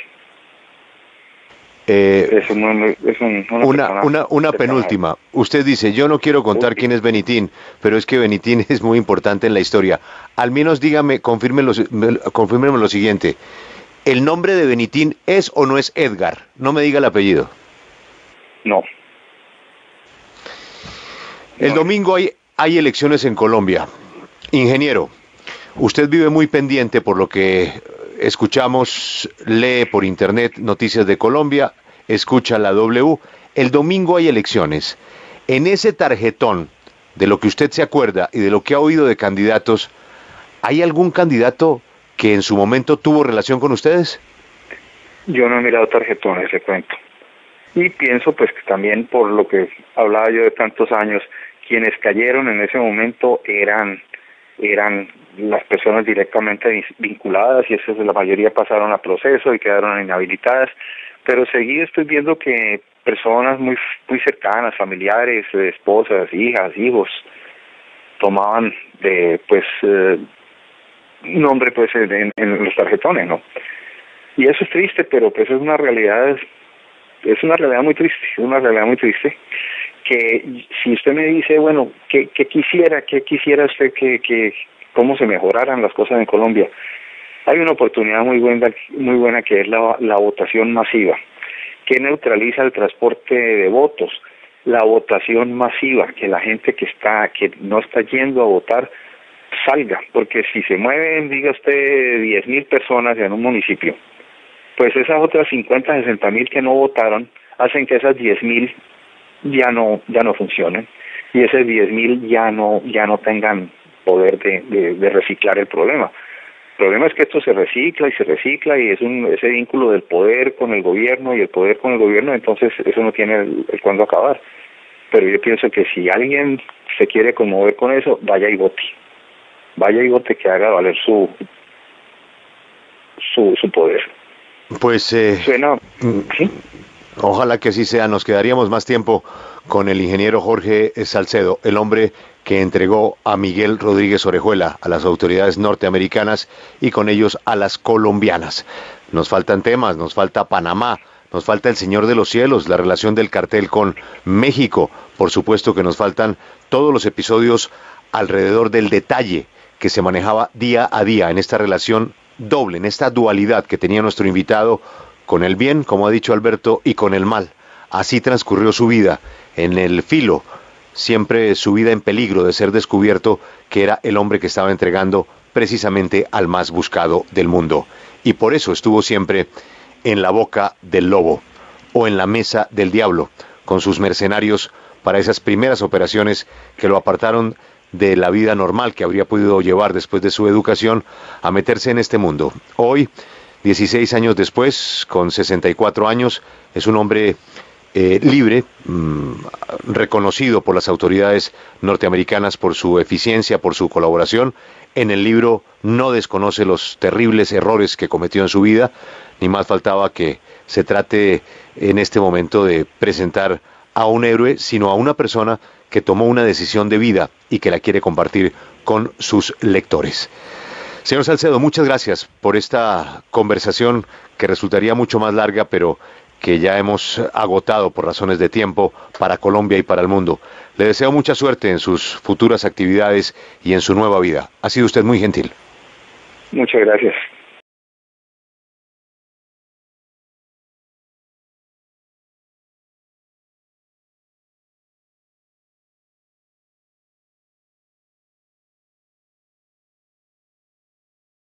Una penúltima. Usted dice, yo no quiero contar quién es Benitín, pero es que Benitín es muy importante en la historia. Al menos dígame, confírmeme lo siguiente. ¿El nombre de Benitín es o no es Edgar? No me diga el apellido. No. El domingo hay elecciones en Colombia. Ingeniero, usted vive muy pendiente por lo que escuchamos, lee por internet noticias de Colombia, escucha la W. El domingo hay elecciones. En ese tarjetón de lo que usted se acuerda y de lo que ha oído de candidatos, ¿hay algún candidato que en su momento tuvo relación con ustedes? Yo no he mirado tarjetones, le cuento. Y pienso pues que también por lo que hablaba yo de tantos años, quienes cayeron en ese momento eran las personas directamente vinculadas, y eso, la mayoría pasaron a proceso y quedaron inhabilitadas, pero seguido estoy viendo que personas muy cercanas, familiares, esposas, hijas, hijos, tomaban nombre pues en los tarjetones, ¿no? Y eso es triste, pero pues es una realidad muy triste, que si usted me dice, bueno, ¿qué quisiera usted que cómo se mejoraran las cosas en Colombia? Hay una oportunidad muy buena que es la votación masiva, que neutraliza el transporte de votos, la votación masiva, que la gente que no está yendo a votar salga, porque si se mueven, diga usted, 10.000 personas en un municipio, pues esas otras 50, 60.000 que no votaron hacen que esas 10.000 ya no funcionen, y esas 10.000 ya no tengan poder de reciclar el problema. El problema es que esto se recicla y es ese vínculo del poder con el gobierno y el poder con el gobierno, entonces eso no tiene el cuándo acabar. Pero yo pienso que si alguien se quiere conmover con eso, vaya y vote, que haga valer su poder. Pues suena, ¿sí? Ojalá que así sea. Nos quedaríamos más tiempo con el ingeniero Jorge Salcedo, el hombre que entregó a Miguel Rodríguez Orejuela a las autoridades norteamericanas y con ellos a las colombianas. Nos faltan temas, nos falta Panamá, nos falta el Señor de los Cielos, la relación del cartel con México. Por supuesto que nos faltan todos los episodios alrededor del detalle que se manejaba día a día en esta relación doble, en esta dualidad que tenía nuestro invitado con el bien, como ha dicho Alberto, y con el mal. Así transcurrió su vida, en el filo, siempre su vida en peligro de ser descubierto, que era el hombre que estaba entregando precisamente al más buscado del mundo. Y por eso estuvo siempre en la boca del lobo, o en la mesa del diablo, con sus mercenarios para esas primeras operaciones que lo apartaron de la vida normal que habría podido llevar después de su educación a meterse en este mundo. Hoy, 16 años después, con 64 años, es un hombre libre, reconocido por las autoridades norteamericanas por su eficiencia, por su colaboración. En el libro no desconoce los terribles errores que cometió en su vida, ni más faltaba que se trate en este momento de presentar a un héroe, sino a una persona que tomó una decisión de vida y que la quiere compartir con sus lectores. Señor Salcedo, muchas gracias por esta conversación que resultaría mucho más larga, pero que ya hemos agotado por razones de tiempo para Colombia y para el mundo. Le deseo mucha suerte en sus futuras actividades y en su nueva vida. Ha sido usted muy gentil. Muchas gracias.